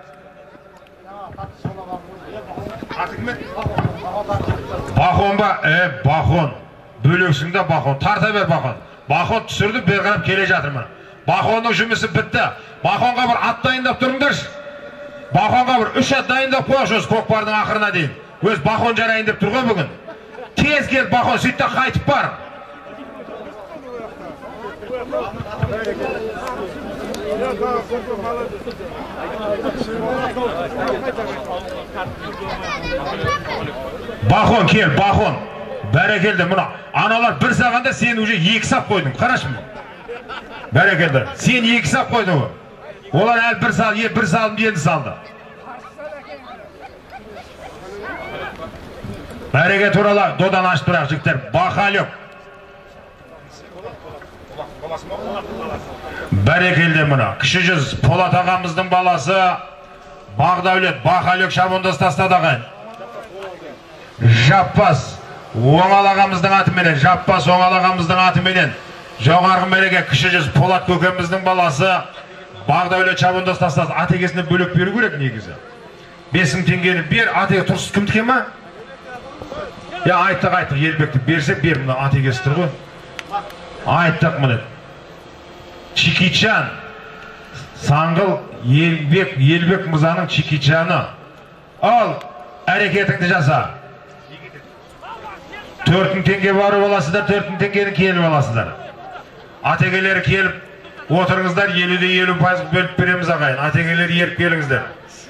Бахон ба? Бахон. Бөлексіңді бахон. Тарта бер бахон. Бахон түсірді, бер қарап келе жатырмын. Бахонның жұмысы бітті. Бахонға бір ат дайындап тұрыңдаршы. Бахонға бір 3 ат дайындап қойшы өз көкпардың ақырына дейін. Өз бахон жарайын деп тұрған бүгін. Тез кел бахон, сөйтті қайтып бар. Бахон кел, бахон. Бәрекелді, мұна. Аналар бір сағанда сен уже 2 сап қойдың. Қараш мұны. Бәрекелді, сен 2 сап қойдың. Олар әл бір салым енді салды. Бәреге турала додан ашып тұрақ жіктер. Бақалек. Бәрекелді мұна. Кіші жүз Полат ағамыздың баласы Бағдәулет Бақалек шабандоз тастады ағайын. Жаппас Оңал ағамыздың атыменен, Жаппас Оңал ағамыздың атыменен жоғарғы мәреге кіші жүз Полат көкеміздің баласы Бағдәулет шабандоз тастады. Атегесіне бөлек беру керек негізі. 5000 теңгені бер, атеге тұрсыз кім тіке ма? Айттық, Елбекті берсек бер, мұны атегесі тұр ғой. Айттық мұны. Чикичан Саңғыл Елбек мырзаның Чикичаны. Ал, әрекетіңді жаса. 4000 теңге барып аласыздар, 4000 теңгені келіп аласыздар. Атегелері келіп отырыңыздар, 50-50% бөліп береміз ағайын. Атегелері еріп келіңіздер.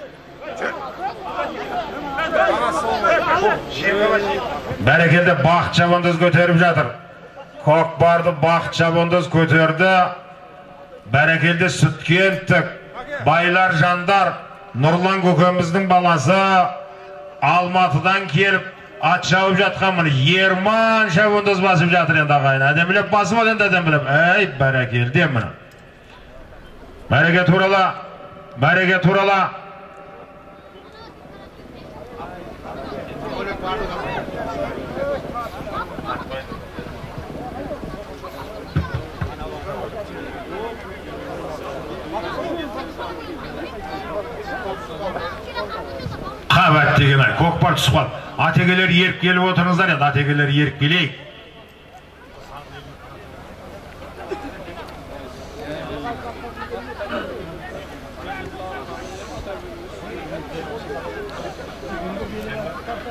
Бәрекелді бақыт шабандоз көтеріп жатыр. Көкпарды бақыт шабандоз көтерді. Бәрекелді Сүткенттік байлар жандар Нұрлан көкеміздің баласы Алматыдан келіп ат шауып жатқан мұны Ерман шабандоз басып жатыр енді ағайын. Әдемілеп басып ал енді әдемілеп. Бәрекелді мұны. Бәреге турала. Қабат деген ай, көкпар түсіп қал. Атегелер еріп келіп отырыңыздар енді, атегелер еріп келейік.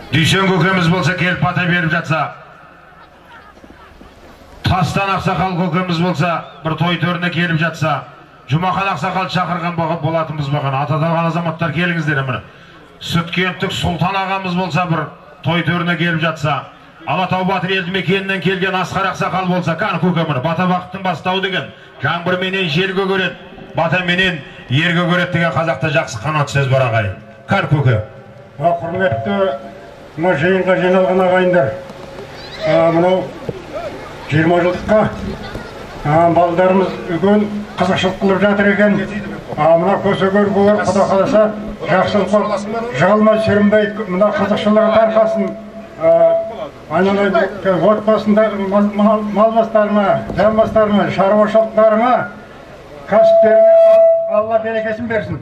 Дүйсен көкеміз болса келіп бата беріп жатса, Тастан ақсақал көкеміз болса бір той төріне келіп жатса, Жұмақан ақсақал шақырған болатынбыз баған. Атадан азаматтар келіңіздер міне. Сүткенттік Сұлтан ағамыз болса бір той төріне келіп жатса, Алатау Батыр елді мекенінен келген Асқар ақсақал болса, қан көкемін бата бақыттың бастау деген, жаңбыр менен жерге көреді, бата менен ерге көреді деген қазақта жақсы қанат сөз бар ағайын. Қан көке. Құрметті мына жиынға жиналған ағайындар, мынау 20 жылдыққа балдарымыз үлкен қызықшылық қылып жатыр екен. Мына көсегөр болар, Құда қаласа жақсылық жалмай сүрінбей мына қызықшылығы тарқасын. Отбасында мал бастарына, жан бастарына, шаруашылықтарына, кәсіптеріне Алла берекесін берсін.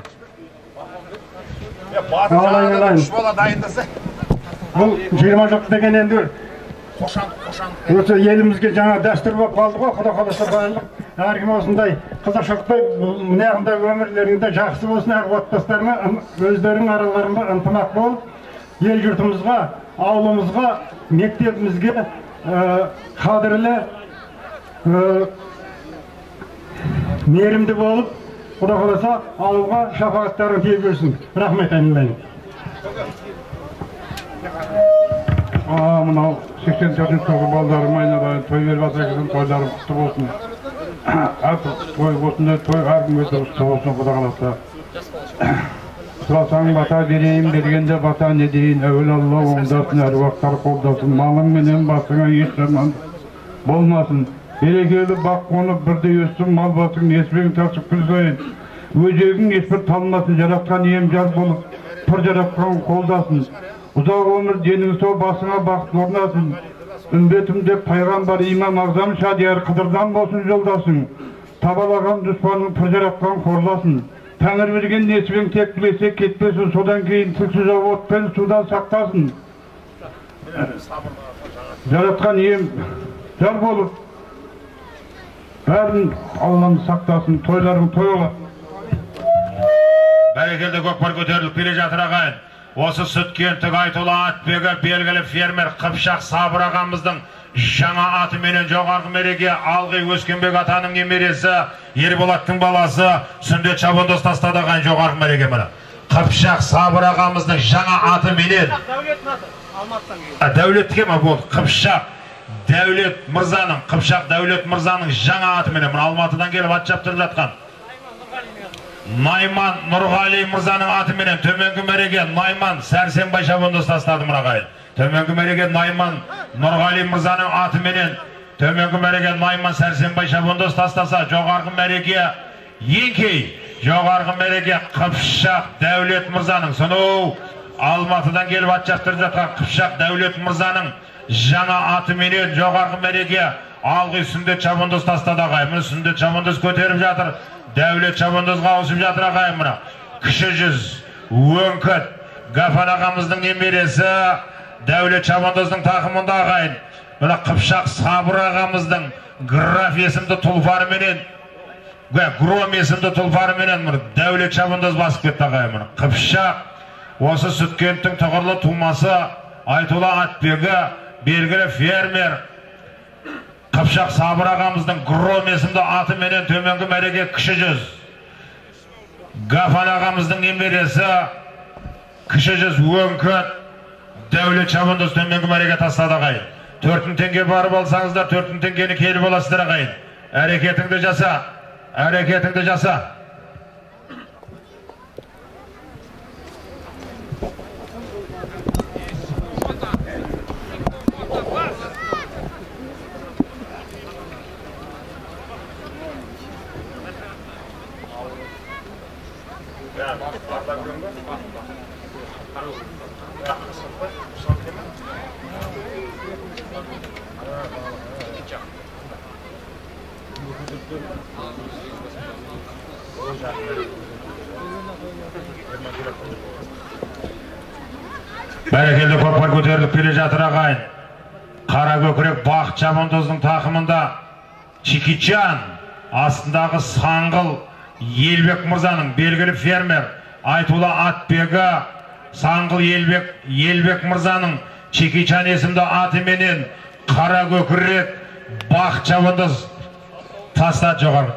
Бұл 20 жылдық деген енді осы елімізге жаңа дәстүр болып қалды ғой. Құда қаласа барлық әркім осындай қызықшылықпен мынағындай өмірлеріңде жақсы болсын, әр отбасыларына өздерінің араларында ынтымақ болып, ел жұртымызға, ауылымызға, мектебімізге қадірлі, мейірімді болып, Құда қаласа ауылға шапағаттарын тие берсін. Рахмет айналайын. Мынау 84 тоғы балдарым айналайын, той беріп атырекіздің тойларым құтты болсын. Той болсын, той әркім өте құтты болсын, Құда қаласа. Сұрасаң бата берейін, бергенде бата не дейін, әуел Алла оңдасын, әруақтар қолдасын, малың менен басыңа еш жаман болмасын. Берекелі бақ қонып бірде өссін, мал басың есбегін тасып күлгейін. Өзегің ешбір талмасын, жаратқан ем жар болып, пыр жаратқан қолдасын. Ұзақ өмір денің сол басыңа бақыт орнасын. Үмбетім деп пайғамбар имам ағзам Шадияр Қыдырдан болсын жолдасың. Табалаған дүспаның пыр жаратқан қорласын. Тәңір берген несібен тек білесе кетпесін, содан кейін түксіз отпен судан сақтасын. Жаратқан ем жар болып, бәрін Аллам сақтасын, тойларың той олады. Бәрекелді көкпар көтеріліп келе жатыр ағайын. Осы Сүткенттік Айтолы Атбегі белгілі фермер Қыпшақ Сабыр ағамыздың жаңа аты менен жоғарғы мереке Алғи Өскенбек атаның немересі Ерболаттың баласы Сүндет Шабандоз тастады ағайын жоғарғы мереке міне. Қыпшақ Сабыр ағамыздың жаңа аты менен Дәулетке ма болды? Қыпшақ Дәулет Мырзаның, Қыпшақ Дәулет Мырзаның жаңа аты менен Алматыдан келіп ат шаптырып жатқан Найман Нұрғали Мырзаның аты менен төменгі мереке Найман Сәрсенбай Шабандоз тастады мұрағайын. Төменгі мереке Найман Нұрғали Мырзаның аты менен төменгі мереке Найман Сәрсенбай Шабандоз тастаса, жоғарғы мереке Еңкей, жоғарғы мереке Қыпшақ Дәулет Мырзаның, сонау Алматыдан келіп ат шаптырып жатқан Қыпшақ Дәулет Мырзаның жаңа аты менен жоғарғы мереке Алғи Сүндет Шабандоз тастады ағайын. Міне Сүндет Шабандоз көтеріп жатыр. Дәулет Шабандозға ауысып жатыр ағайын мына. Кіші жүз, Өңкіт, Гафан ағамыздың немересі Дәулет Шабандоздың тақымында ағайын. Мына Қыпшақ Сабыр ағамыздың граф есімді тұлпары менен, Гром есімді тұлпары менен Дәулет Шабандоз басып кетті ағайын мына. Қыпшақ осы Сүткенттің тұғырлы тумасы Айтолы Атбегі белгілі фермер Қыпшақ Сабыр ағамыздың Гром есімді аты менен төменгі мәреге кіші жүз. Гафан ағамыздың немересі кіші жүз Өңкіт, Дәулет Шабандоз төменгі мәреге тастады ағайын. 4000 теңге барып алсаңыздар, 4000 теңгені келіп аласыздар ағайын. Әрекетіңді жаса, әрекетіңді жаса. Бәрекелді көкпар көтеріліп келе жатыр ағайын. Қара көкірек Бақыт Шабандоздың тақымында Чикичан, астындағы Саңғыл Елбек Мырзаның белгілі фермер Айтолы Атбегі Саңғыл Елбек мырзаның Чекичан есімді атыменен қара көкірек бақ чабындыз тастады жоғары.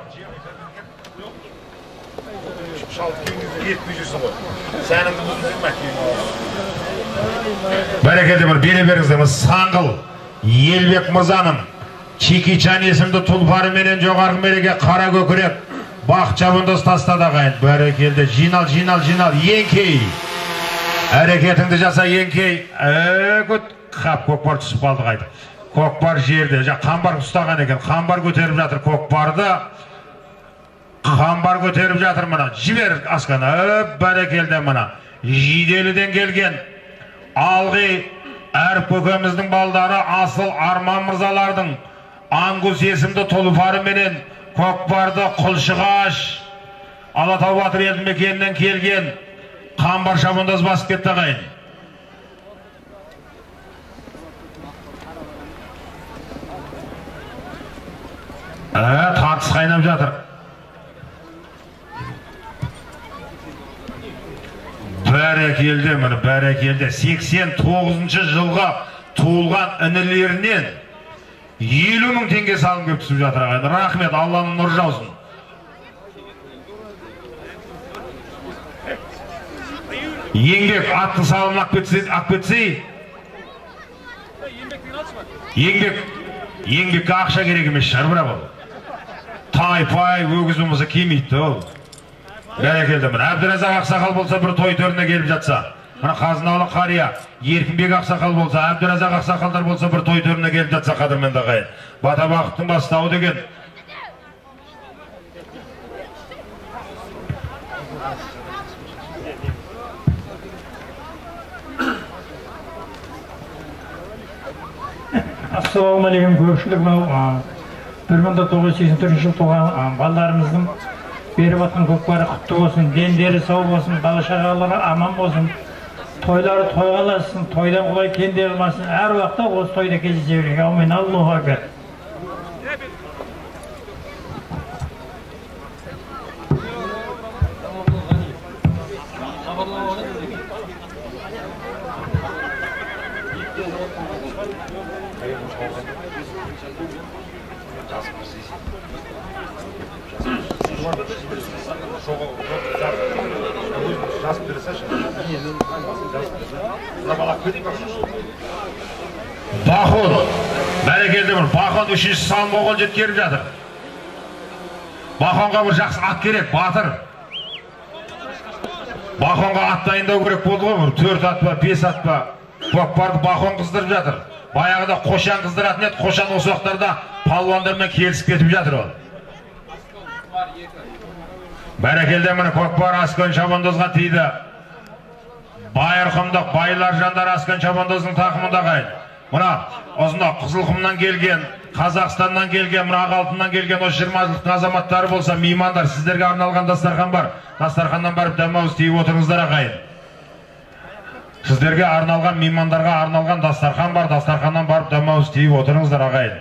Бәрекелді бір бере беріңіздер. Саңғыл Елбек мырзаның Чекичан есімді тұлпарыменен жоғарғы мереге қара көкірек бақ чабындыз тастады ағайын. Бәрекелді. Жинал. Еңкей. Әрекетіңді жаса еңкей. Қап көкпар түсіп қалды қайды. Көкпар жерде. Қамбар ұстаған екен. Қамбар көтеріп жатыр көкпарды. Қамбар көтеріп жатыр мұна. Жібер асқана. Бәрекелді мұна. Жиделіден келген алғи әріп көкеміздің балдары асыл Арман мырзалардың Ангус есімді тұлпары менен көкпарды Құлшығаш Алатау Батыр елді мекенінен келген Қамбар шабындыз басып кетті ағайын. Тартыс қайнап жатыр. Бәрекелді мұны, бәрекелді. 89 жылға туылған інілерінен 50 мың теңге салым көп түсіп жатыр ағайын. Рахмет, Алланың нұр жаусын. Еңбек атты салымын ақ кетсей, еңбекке ақша керек емес шығар, бірақ ол. Тай-пай, өгіз болмаса келмейді ол. Бәрекелді міне. Әбдіразақ ақсақал болса бір той төріне келіп жатса, мына Қазыналы қария, Еркінбек ақсақал болса, Әбдіразақ ақсақалдар болса бір той төріне келіп жатса, қадірменді ағайын. Бата бақыттың бастауы деген. Ассалаумағалейкум көпшілік. 1984 жыл туған балдарымыздың беріп атқан көкпары құтты болсын, дендері сау болсын, бала-шағалары аман болсын, тойлары тойғаласын, тойдан құлай кенде қылмасын, әр уақытта осы тойда кездесе берейік. Аумин. Аллаху акбар. Бахон, бәрекелді бір. Бахон 3-ші салым оғыл жеткеріп жатыр. Бахонға бір жақсы ат керек, батыр. Бахонға ат дайындау керек болды ғой, бір 4 ат па, 5 ат па. Көкпарды Бахон қыздырып жатыр. Баяғыда Қошан қыздыратын еді, Қошан осы уақыттарда палуандармен келісіп кетіп жатыр ол. Бәрекелді міне көкпар Аскөн шабандозға тиді. Байырқұмдық байлар жандар Аскөн шабандоздың тақымында қайын. Мына осында Қызылқұмнан келген, Қазақстаннан келген, Мұрақ алтыннан келген осы 20 жылдықтың азаматтары болса, меймандар, сіздерге арналған дастархан бар. Дастарханнан барып дәмауыз тиіп отырыңыздар ағайын. Сіздерге арналған, меймандарға арналған дастархан бар. Дастарханнан барып дәмауыз тиіп отырыңыздар ағайын.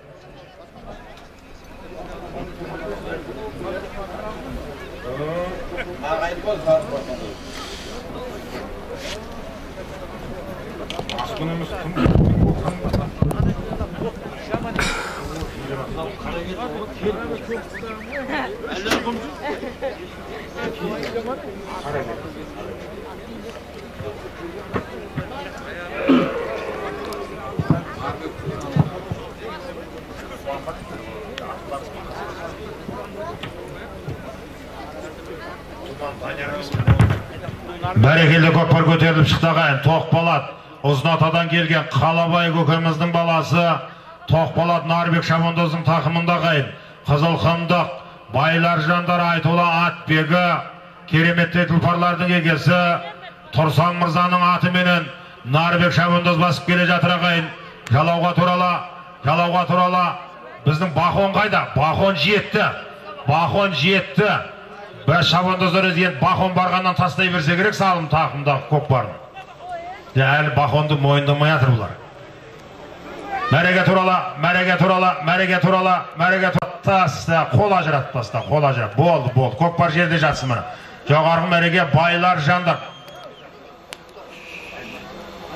Бәрекелді көкпар көтеріліп шықты ағайын. Тоқпалат Ұзынатадан келген Қалабай көкеміздің баласы Тоқпалат Нарбек шабандоздың тақымында ағайын. Қызылқұмдық байлар жандар Айтолла Атбегі, кереметті тұлпарлардың егесі Тұрсан мырзаның атыменен Нарбек шабандоз басып келе жатыр ағайын. Жалауға турала. Біздің Бахон қайда? Бахон жетті. Біз шабандоздар өзген Бахон барғаннан тастай берсе керек салым тақымдағы көкпарын. Әлі Бахонды мойындамай жатыр бұлар. Мәреге турала. Таста, қол ажырат. Болды. Көкпар жерде жатсын мұны. Жоғарғы мәреге байлар жандар.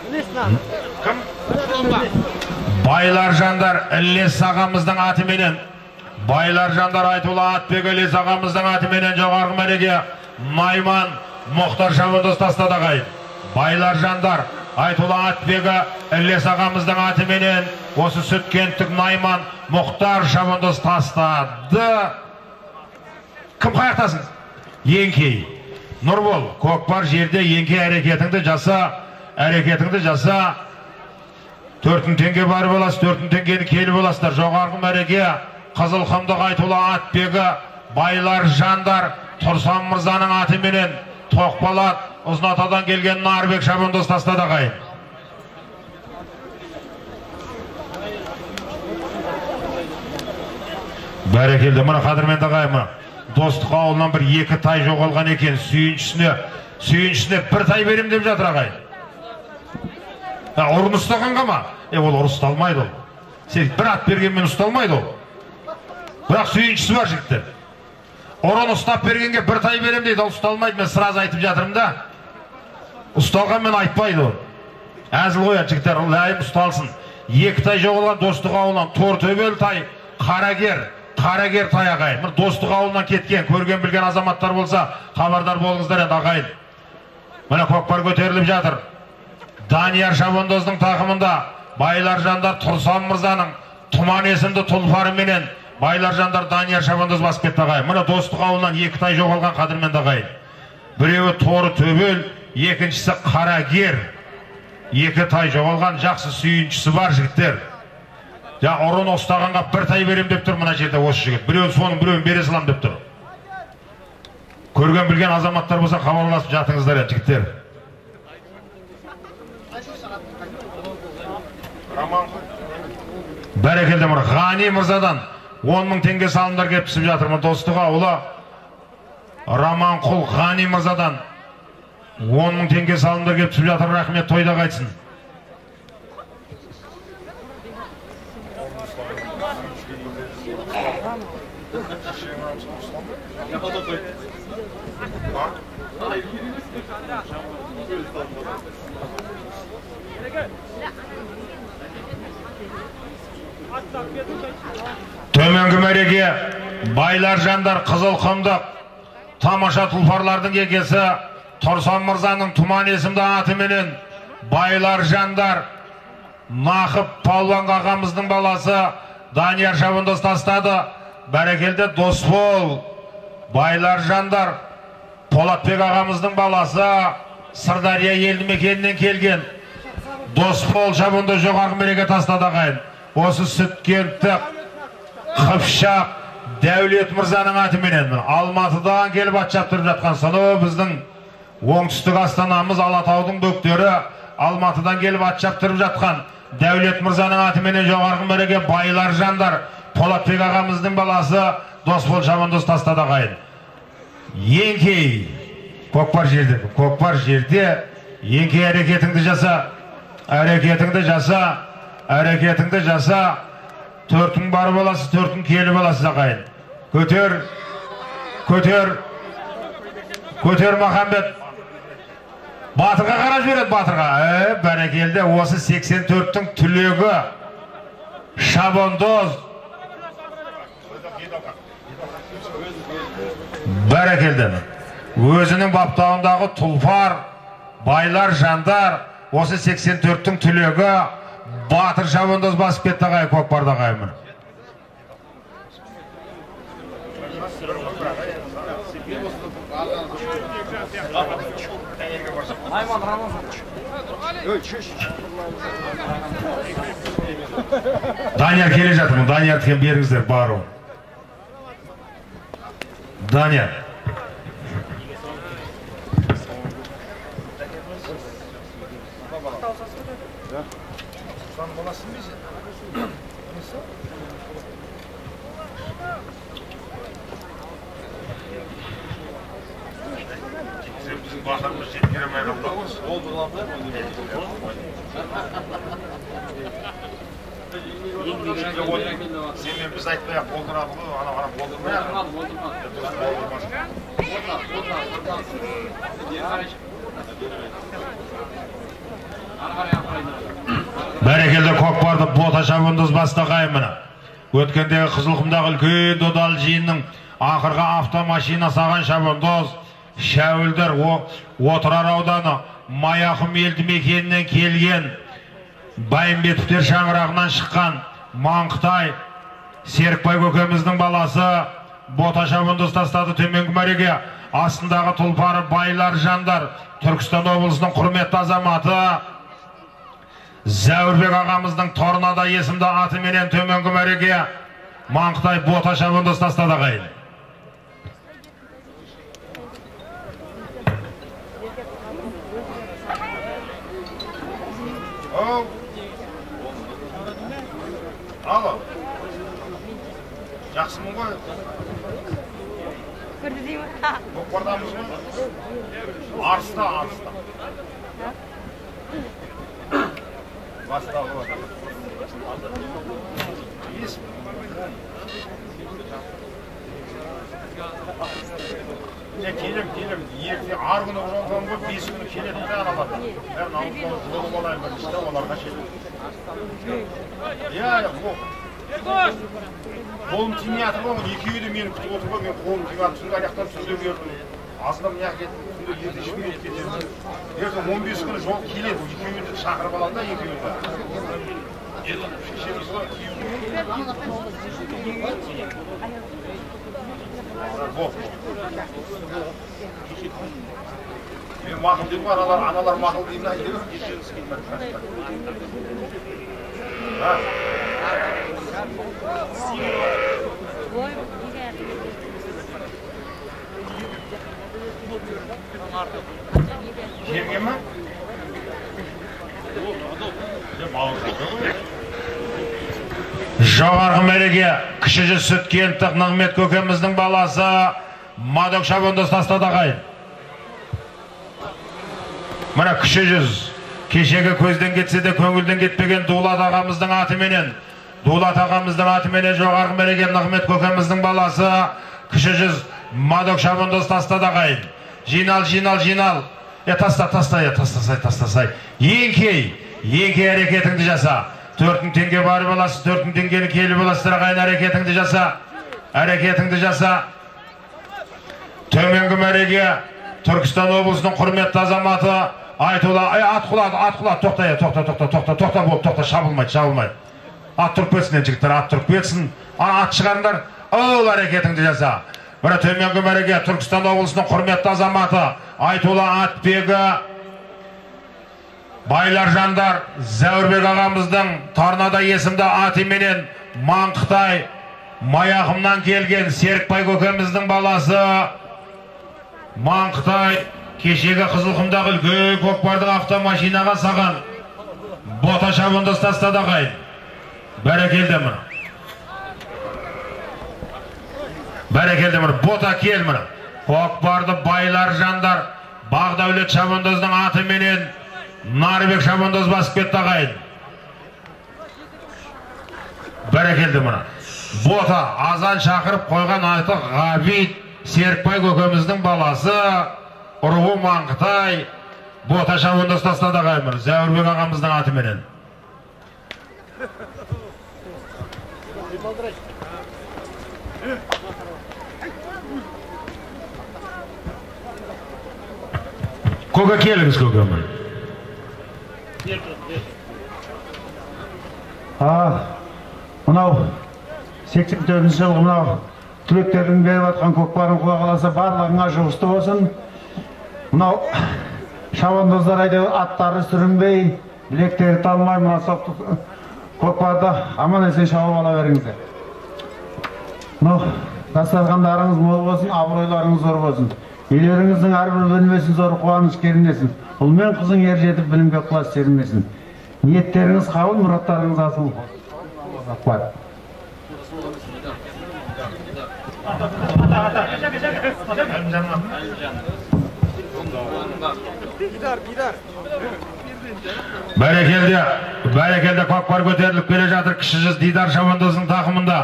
Kім? Байлар жандар Іллес ағамыздың атыменен, Байлар жандар Айтулы Атбек Іллес ағамыздың атыменен жоғарғы мәреге Найман Мұхтар шабандоз тастады ағайын. Байлар жандар Айтулы Атбегі Іллес ағамыздың атыменен осы Сүткенттік Найман Мұхтар шабандоз тастады. Кім қаяқтасың? Еңкей. Нұрбол, көкпар жерде еңкей әрекетіңді жаса. 4 теңге бар боласыз, 4 теңгені келі боласыздар. Жоғарғы мәреге Қызылқұмдық Айтулы Атбегі, Байлар жандар Тұрсан мырзаның атыменен Тоқпалат Ұзынатадан келген Нарбек шабандоз тастады ағайын. Бәрекелді, мұны қадірменді ағайын. Достық ауылынан бір 2 тай жоғалған екен. Сүйіншісіне 1 тай берем деп жатыр ағайын. Ұрын ұстағанға ма? Ол ұры ұсталмайды ол. Сен бір ат бергенмен ұсталмайды ол. Бірақ сүйіншісі бар жігіттер. Ұрын ұстап бергенге 1 тай берем дейді, ол ұсталмайды. Мен сыраз айтып жатырмын да. Ұсталғанмен айтпайды ол. Әзіл қояды жігіттер, ол лайым ұсталсын. 2 тай жоғалған Достық ауылынан Тортөбел тай, Қарагер тай ағайын. Достық ауылынан кеткен, көрген білген азаматтар болса, хабардар болыңыздар енді ағайын. Мына көкпар көтеріліп жатыр. Данияр шабандоздың тақымында Байлар жандар Тұрсан мырзаның Тұман есімді тұлпарыменен Байлар жандар Данияр шабандоз басып кетті ағайын. Мына Достық ауылынан 2 тай жоғалған қадірменді ағайын. Біреуі Торытөбел, екіншісі Қарагер. 2 тай жоғалған, жақсы сүйіншісі бар жігіттер. Ұрын ұстағанға 1 тай берем деп тұр мына жерде осы жігіт. Біреуін соның біреуін бере салам деп тұр. Көрген білген азаматтар болса хабарласып жатыңыздар жігіттер. Бәрекелді мұр, Ғани мырзадан 10 000 теңге салымдар келіп түсіп жатыр. Достық ауылы Раманқұл Ғани мырзадан 10 000 теңге салымдар келіп түсіп жатыр. Рахмет, тойда қайтсын. Төменгі мәреге Байлар жандар Қызылқұмдық тамаша тұлпарлардың егесі Тұрсан мырзаның Тұман есімді атыменен Байлар жандар Нақып Палуан ағамыздың баласы Данияр шабандоз тастады. Бәрекелді Досбол Байлар жандар Полатбек ағамыздың баласы Сырдария елді мекенінен келген Досбол шабандоз жоғарғы мәреге тастады ағайын. Осы Сүткенттік Қыпшақ Дәулет мырзаның атыменен Алматыдан келіп ат шаптырып жатқан сонау біздің оңтүстік астанамыз Алатаудың бөктері Алматыдан келіп ат шаптырып жатқан Дәулет мырзаның атыменен жоғарғы мәреге Байлар жандар Полатбек ағамыздың баласы Досбол шабандоз тастады ағайын. Еңкей көкпар жерде еңкей әрекетіңді жаса. 4 000 бар боласыз, 4 000 келі боласыз ағайын. Көтер Махамбет. Батырға қара жібереді, батырға. Бәрекелді, осы 84-тің түлегі шабандоз. Бәрекелді. Өзінің баптауындағы тұлпар, Байлар жандар, осы 84-тің түлегі Батыр шабандоз басып кетті ағайын көкпарда ағайын. Данияр келе жатыр, Данияр тікен беріңіздер бару. Данияр. Батырымыз жеткеремей қалды. Сенмен біз айтпай-ақ болдырады ғой, ана-қарам болдырмай-ақ. Бәрекелді көкпарды бота шабандоз бастағаймын. Өткендегі Қызылқұмдағы үлкен додал жиынның ақырғы автомашина саған шабандоз Шәуілдір Отырар ауданы Маяқым елді мекенінен келген Байымбетовтер шаңырағынан шыққан Маңқытай Серікбай көкеміздің баласы бота шабандоз тастады төменгі мәреге. Астындағы тұлпары байлар жандар Түркістан облысының құрметті азаматы Зәурбек ағамыздың торнада есімді атыменен төменгі мәреге Маңқытай бота шабандоз тастады ағайын. Alo. Жақсымын ғой? Көрді деймін. Көкпардамыз ғой? Арыста. Бастағы бар. Есім. Келем. Ерте арғыны ұжалған ғой, 5 күні келетін де аралады. Бәрін ауыздан жылы болайын біріншті, оларға келеді. Қолым тимей атыр ғой, екеуі де мені күтіп отыр ғой, мен қолым тимей атыр, сүнді аяқтан сүзде бердім. Азынан мына кеттім, сүнді ерте ішмей кетемін. Ертең 15 күні жол келеді, екеуі де шақырып алады да, екеуі де. Шешеміз ғой. Мен мақыл деймін, аналар мақыл деймін, айтып. Жерге ма? Жоғарғы мәреге кіші жүз Сүткенттік Нығмет көкеміздің баласы Мадок шабандоз тастады ағайын. Мына кіші жүз кешегі көзден кетсе де көңілден кетпеген Дулат ағамыздың атыменен жоғарғы мәреге Нығмет көкеміздің баласы кіші жүз Мадок шабандоз тастады ағайын. Жинал. Тастасай. Еңкей әрекетіңді жаса. 4 теңге бары баласы, 4 теңгені келі баласы ағайын әрекетіңді жаса. Төменгі мәреге Түркістан облысының құрметті азаматы Айтула, атқұлады, тоқта, шабылмайды. Ат тұрып кетсін, жігіттер, ат тұрып кетсін. Ат шығарындар, ол әрекетіңді жаса. Бір төменгі мәреге Түркістан облысының құрметті азаматы Айтула Атбегі Байлар жандар Зәурбек ағамыздың торнада есімді атыменен Маңқытай Маяқымнан келген Серікбай көкеміздің баласы Маңқытай кешегі Қызылқұмдағы үлкен көкпардың автомашинаға саған бота шабандоз тастады ағайын. Бәрекелді мұны. Бота кел мұны. Көкпарды байлар жандар Бағдәулет шабандоздың атыменен Нарбек шабандоз басып кетті ағайын. Бәрекелді мұны. Бота азан шақырып қойған аты Ғабит Серікбай көкеміздің баласы Ұрғы Маңқытай бота шабандоз тастады ағайын. Зәурбек ағамыздың атыменен. Көке келіңіз көкемін. Мынау 84 жылғы мынау түлектердің беріп атқан көкпарын құда қаласа барлығыңа жұғысты болсын. Мынау шабандоздар айды аттары сүрінбей, білектері талмай, мына соқты көкпарды аман есен шауып ала беріңіздер. Мынау дастархандарыңыз мол болсын, абыройларыңыз зор болсын. Үйлеріңіздің әрбір бөлмесін зор қуаныш керінесін. Ұл мен қызың ер жетіп білімге құлас серінесін. Ниеттеріңіз қабыл, мұраттарыңыз асыл. Бәрекелді көкпар көтеріліп келе жатыр кіші жүз Дидар шабандоздың тақымында.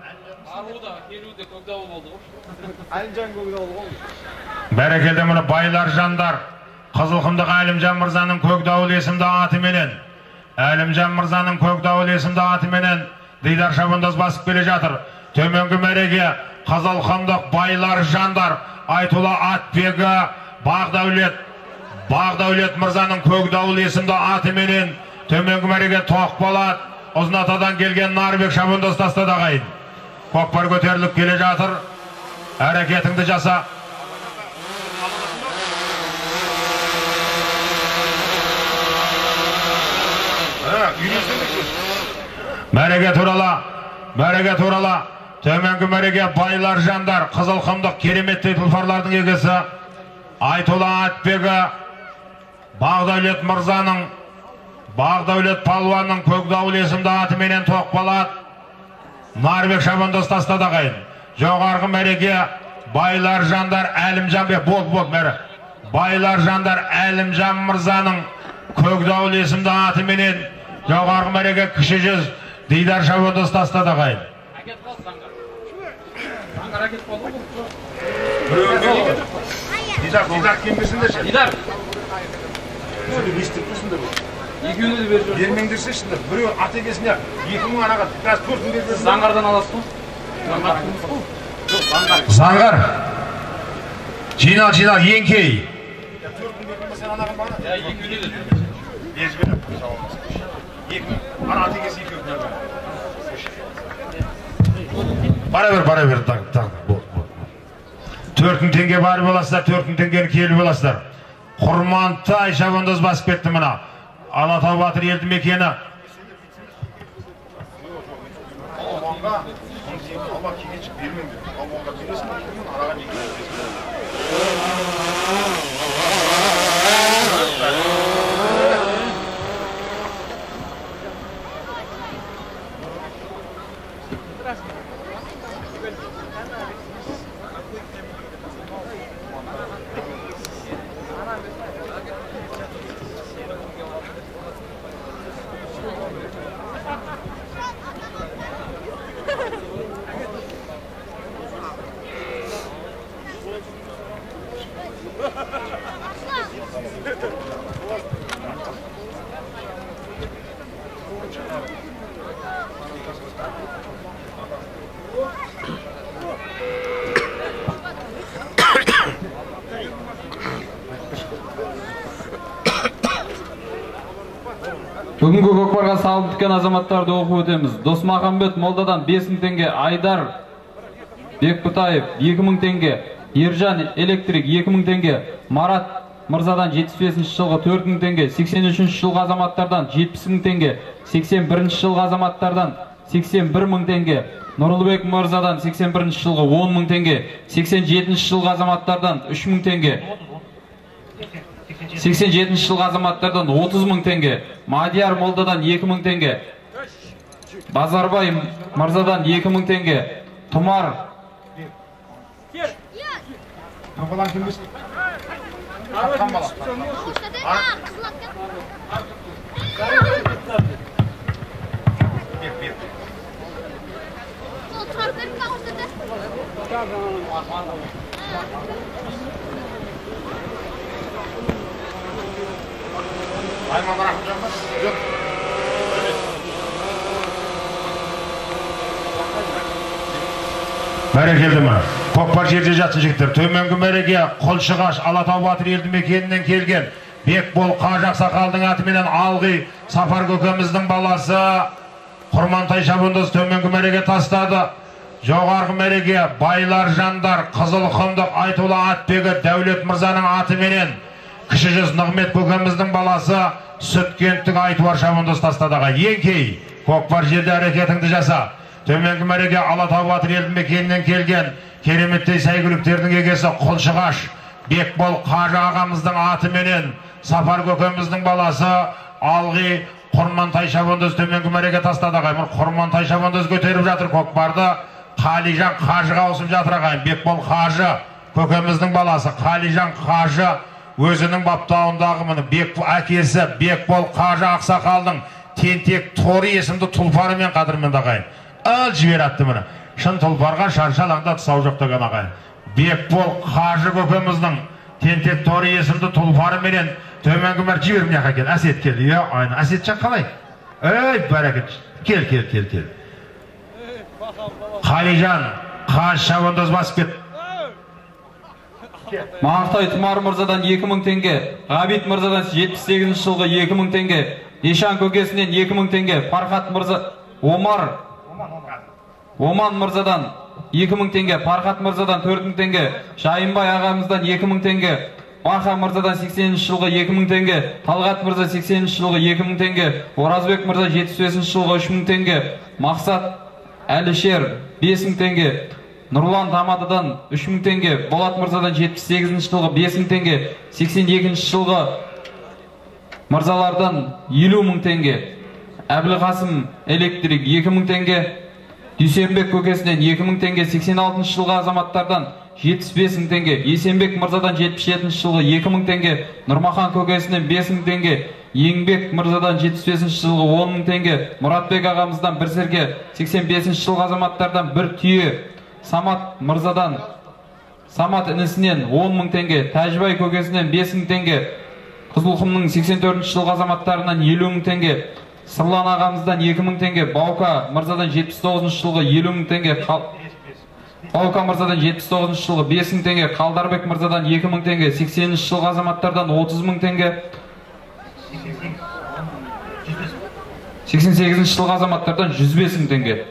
Бәрекелді мұны байлар жандар Қызылқұмдағы Әлімжан мырзаның Көкдауыл есімді атыменен Әлімжан Мырзаның Көкдауыл есімді атыменен Дидар шабандоз басып келе жатыр. Төменгі мәреге Қызылқұмдық байлар жандар Айтулы Атбегі Бағдәулет Мырзаның Көкдауыл есімді атыменен төменгі мәреге Тоқболат Ұзынатадан келген Нарбек шабандоз тастады ағайын. Көкпар көтеріліп келе жатыр. Әрекетіңді жаса. Мәреге турала. Төменгі мәреге байлар жандар Қызылқұмдық кереметтей тұлпарлардың егесі Айтулы Атбегі Бағдәулет Мырзаның Бағдәулет палуанның Көкдауыл есімді атыменен Тоқболат Нарбек шабандоз тастады ағайын. Жоғарғы мәреге байлар жандар Әлімжан Байлар жандар Әлімжан Мырзаның Көкдауыл есімді атыменен жоғарғы мәреге кіші жүз Дидар шабандоз тастады ағайын. Дидар кембесіндерші? Дидар! Екеуіне де беріп жүрсің? Бермеңдерші, біреу атегесіне 2000 анаға, қазір 4000 беріп. Заңғардан аласың ғой? Заңғар! Жинал, еңкей! 4000 бермесен анаған бағына? Екеуіне де беріп. Езбелі, жауабымыз. 2000, ана атегесі 2000. Бара бер, 4000 теңге бар боласыздар, 4000 теңгені келі боласыздар. Құрмантай шабандоз басып кетті мұна. Алатау Батыр елді мекені. Алуанға, алла кеңешік бермеңдер. Алуанға бересің, араға неге Бүгінгі көкпарға салып түскен азаматтарды оқып өтеміз. Досмағамбет Молдадан 5000 теңге, Айдар Бекбұтаев 2000 теңге, Ержан Электрик 2000 теңге, Марат Мырзадан 75 жылғы 4000 теңге, 83 жылғы азаматтардан 70 теңге, 81 жылғы азаматтардан 81 теңге, Нұрлыбек Мырзадан 81 жылғы 10 теңге, 87 жылғы азаматтардан 3000 теңге, 87 жылғы азаматтардан 30 теңге, Мадияр Молдадан 2000 теңге, Базарбай Мырзадан 2000 теңге, Тұмар Тамбалан кембесін? Тамбалан. Бек. Айман рахым жанбас? Жоқ. Бәрекелді ма? Көкпар жерде жатсын жігіттер. Төменгі мәреге Құлшығаш Алатау Батыр елді мекенінен келген Бекбол Қажақ Сақалдың атыменен Алғи Сапар көкеміздің баласы Құрмантай шабандоз төменгі мәреге тастады. Жоғарғы мәреге байлар жандар Қызылқұмдық Айтулы Атбегі Дәулет Мырзаның атыменен кіші жүз Нығмет көкеміздің баласы Сүткенттің Айтуар шабандоз тастадыға. Еңкей, көкпар жерде әрекетіңді жаса. Төменгі мәреге Алатау Батыр елді мекенінен келген кереметтей сәйгүліктердің егесі Құлшығаш Бекбол Қажы ағамыздың атыменен Сапар көкеміздің баласы Алғи Құрмантай шабандоз төменгі мәреге тастады ағайын. Құрмантай шабандоз көтеріп жатыр көкпарды. Қалижан Қажыға ауысып жатыр ағайын. Бекбол Қажы көкеміздің баласы Қалижан Қажы өзінің баптауындағы мұны әкесі Бекбол Қажы Ақсақалдың тентек Торы есімді тұлпарымен қадырмен ағайын. Ал жібер атты мұны. Шын тұлпарға шаршалаңда тұсау жоқ деген ағайын. Бекбол Қажы көкеміздің тентек Торы есімді тұлпарыменен төменгі мәр жібер міне әкел. Әсет келді. Әсетжан қалай? Ey bereket. Kel. Қалижан, қаш шабандоз басып кет. Маңғытай Тұмар мырзадан 2000 теңге, Ғабит мырзадан 78 жылғы 2000 теңге, Ешан көкесінен 2000 теңге, Пархат мырза, Оман мырзадан 2000 теңге, Пархат мырзадан 4000 теңге, Жайынбай ағамыздан 2000 теңге, Баха мырзадан 80 жылғы 2000 теңге, Талғат мырза 80 жылғы 2000 теңге, Оразбек мырза 75 жылғы 3000 теңге, Мақсат Әлішер 5000 теңге, Нұрлан Тамадыдан 3000 теңге, Болат мырзадан 78 жылғы 5000 теңге, 82 жылғы мырзалардан 50 000 теңге, Әбілқасым Электрик 2000 теңге, Дүйсенбек көкесінен 2000 теңге, 86 жылғы азаматтардан 75 000 теңге, Есенбек мырзадан 77 жылғы 2000 теңге, Нұрмахан көкесінен 5000 теңге, Еңбек мырзадан 75 жылғы 10 000 теңге, Мұратбек ағамыздан бір серке 85 жылғы азаматтардан бір түйе, Самат мырзадан Самат інісінен 10 000 теңге, Тәжбай көкесінен 5 000 теңге, Қызылқұмның 84 жылғы азаматтарынан 50 000 теңге, Сырлан ағамыздан 2000 теңге, Баука мырзадан 79 жылғы 50 000 теңге, Баука мырзадан 79 жылғы 5 000 теңге, Қалдарбек мырзадан 2000 теңге, 80 жылғы азаматтардан 30 000 теңге, 88 жылғы азаматтардан 105 000 теңге.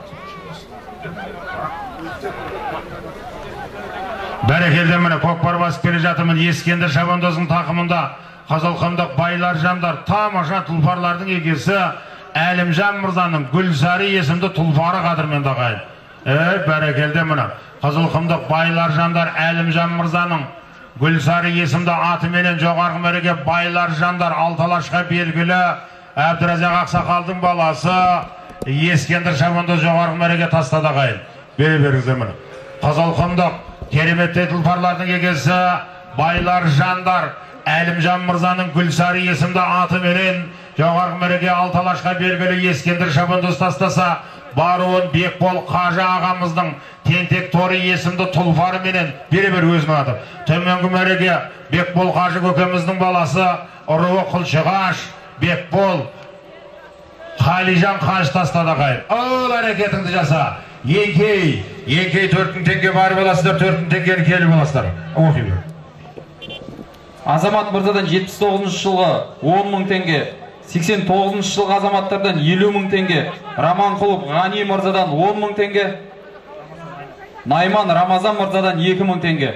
Бәрекелді міне көкпар басып келе жатырмын. Ескендір шабандоздың тақымында Қызылқұмдық байлар жандар, тамаша тұлпарлардың егесі Әлімжан мырзаның Гүлсары есімді тұлпары қадірменді ағайын. Бәрекелді міне Қызылқұмдық байлар жандар Әлімжан мырзаның Гүлсары есімді атыменен жоғарғы мәреге байлар жандар Алталашқа белгілі Әбдіразақ Ақсақалдың баласы Ескендір шабандоз жоғарғы мәреге тастады ағайын. Бере-беріңіздер міне. Қызылқұмдық кереметтей тұлпарлардың егесі байлар жандар Әлімжан мырзаның Гүлсары есімді атыменен жоғарғы мәреге Алталашқа белгілі Ескендір шабандоз тастаса, Баруын Бекбол Қажы ағамыздың Тентек Торы есімді тұлпары менен бере-бер өзінің аты. Төменгі мәреге Бекбол Қажы көкеміздің баласы Ұруы Құлшығаш Бекбол Қалижан Қажы тастады ағайын. Ол әрекетіңді жаса. Еңкей 4000 теңге бар боласыздар, 4000 теңгені келіп боласыздар. Оқи бер. Азамат мырзадан 79 жылғы 10 000 теңге, 89 жылғы азаматтардан 50 000 теңге, Раманқұлов Ғани мырзадан 10 000 теңге, Найман Рамазан мырзадан 2 000 теңге.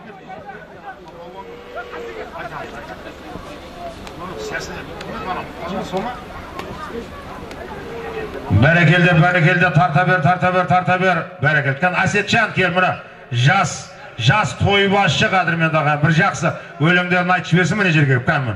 Бәрекелді, тарта бер. Бәрекелді. Асетжан кел мұра. Жас тойбасшы қадірмен даға. Бір жақсы өлеңдерін айтшы берсін міне жерге кәмін.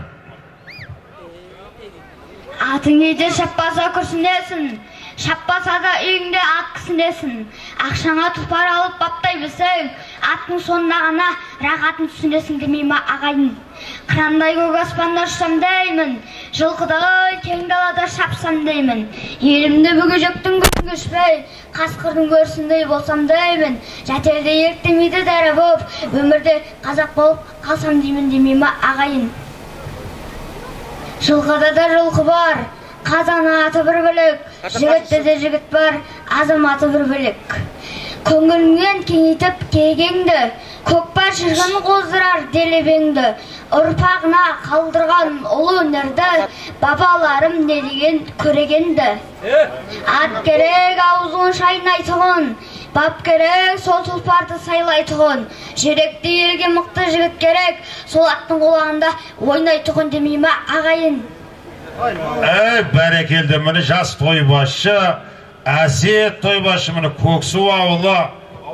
Атың еді шаппаса күрсінесін. Шаппаса да үйіңде ат кісінесін. Ақшаңа тұлпар алып баптай білсең, аттың соңына ғана рағатын түсінесің демейма ағайын. Қырандай көк аспанда ұшсам деймін, жылқыдай кең далада шапсам деймін. Елімді бүгежектің күн көшпей, қасқырдың көрсіндей болсам деймін. Жәтерде ертемейді дәрі боп, өмірде қазақ болып қалсам деймін демейма ағайын. Жылқыда да жылқы бар, қазан аты бір бөлек, жігітте де жігіт бар, азаматы бір бөлек. Көңіліңнен кеңейтіп кегеңді, көкпар шырғын қоздырар делебеңді. Ұрпағына қалдырған ұлы өнерді, бабаларым не деген көрегенді. Ат керек аузын шайнайтұғын, бап керек сол тұлпарды сайлайтұғын. Жүректі елге мықты жігіт керек, сол аттың құлағында ойнайтұғын демейма ағайын. Бәрекелді міне жас тойбасшы, Әсет тойбасшы міне Көксу ауылы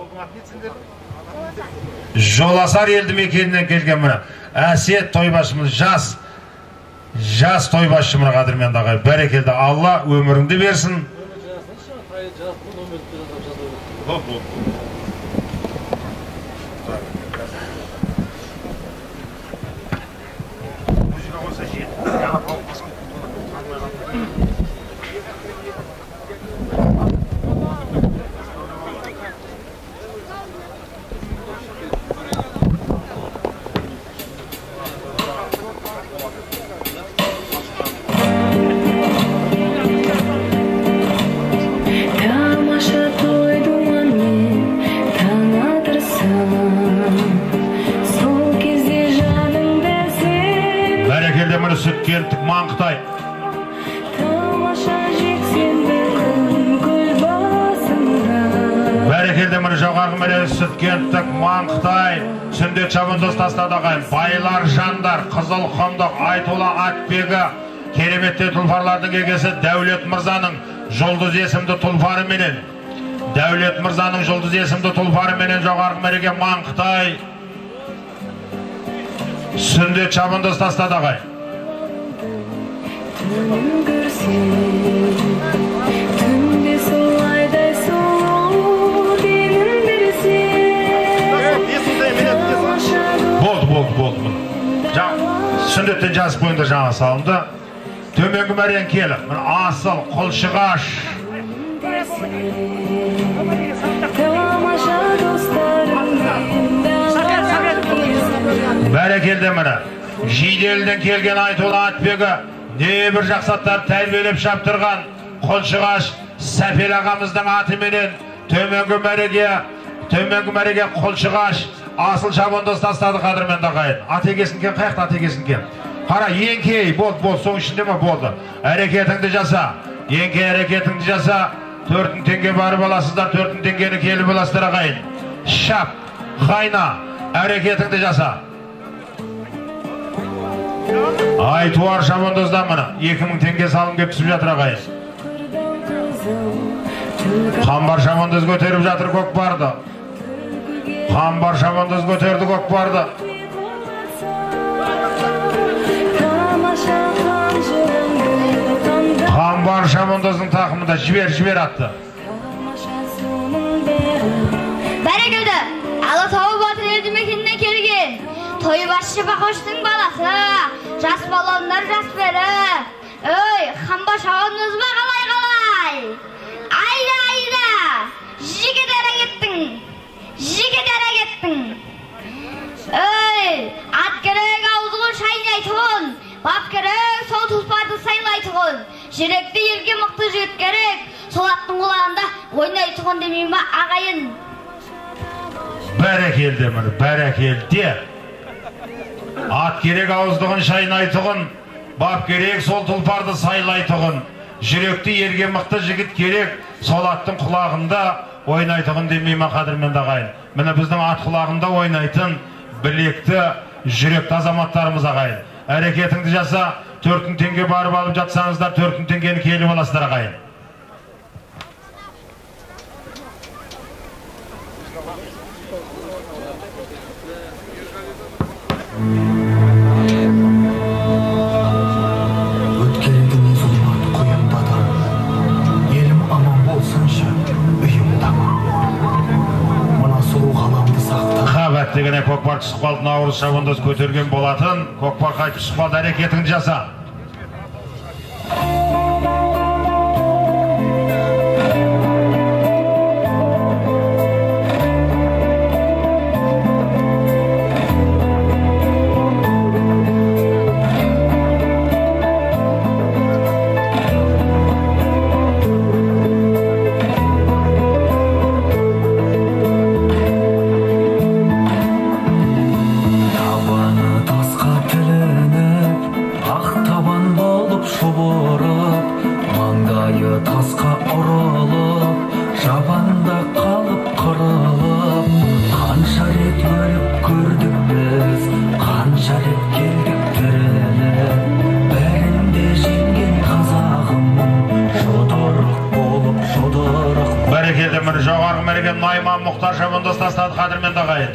Жоласар елді мекенінен келген міне Әсет тойбасшымыз жас тойбасшы мына қадірмен ағай. Бәрекелді, Алла өміріңді берсін. Sütkentik Mаңғытай. Бәрекелді мұны жоғарғы мәрелі Sütkentik Mаңғытай. Сүндет Шабандоз Тастадағайын. Байлар жандар, Қызыл Құмдық, Айтолла Атбегі, кереметте тұлпарлардың егесі Дәулет Мырзаның жұлдыз есімді тұлпары менен. Дәулет Мырзаның жұлдыз есімді тұлпары менен жоғарғы мәреге Маңғытай. Сүндет Шабандоз Тастадағайын. Болды. Сүндеттен жазып бойында жаңа салынды. Төменгі мәрен келі. Асыл, Құлшығаш. Бәрекелді мені. Жиделден келген Айтолла Атбегі. Не бір жақсаттар тәрбиелеп шаптырған Құлшығаш Сәпел ағамыздың атыменен төменгі мәреге Құлшығаш Асыл Шабандоз Тастады қадірменді ағайын. Атегесін кен, қаяқты атегесін кен. Қара, еңкей, болды, соң ішінде ме болды. Әрекетіңді жаса, еңкей әрекетіңді жаса, 4 теңге барып аласыздар, 4 теңгені келіп аласыздар ағайын. Шап, қайна, әрекетіңді жаса. Айтуар Шабандоздан мұны 2000 теңге салым кеп түсіп жатыр ағайын. Қамбар Шабандоз көтеріп жатыр көкпарды. Қамбар Шабандоз көтерді көкпарды. Қамбар Шабандоздың тақымында жібер атты. Бәрекелді, Алатауы Батыр елді мекенінен келген Тойбасшы Бақоштың баласы, жас балондар жас бері. Өй, Қамбар Шабандоз ба қалай? Айда, жігіт әрекеттің. Өй, ат керек аузығын шайнайтығын, бап керек сол тұлпарды сайлайтығын, жүректі елге мықты жігіт керек, сол аттың құлағында ойнайтығын демей ма ағайын? Бәрекелді мұны, бәрекелді. Ат керек ауыздығын шайнайтығын, бап керек сол тұлпарды сайлайтығын, жүректі елге мықты жігіт керек, сол аттың құлағында ойнайтығын демей ма қадірменді ағайын. Міне біздің ат құлағында ойнайтын білекті, жүректі азаматтарымыз ағайын. Әрекетіңді жаса, 4 теңге барып алып жатсаңыздар, 4 теңгені келіп аласыздар ағайын. Өткелдің зұлмат қойымдадан, елім аман болсыншы, үйім тамам. Мына сұлу ғаламды сақта. Қабат дегене көкпар түсіп қалды, Наурыз Шабандоз көтерген болатын. Көкпар қайтып түсіп қалды, әрекетіңді жаса. Жоғарғы мәреген Найман Мұхтар Шабандоз Тастады қадірменді ағайын.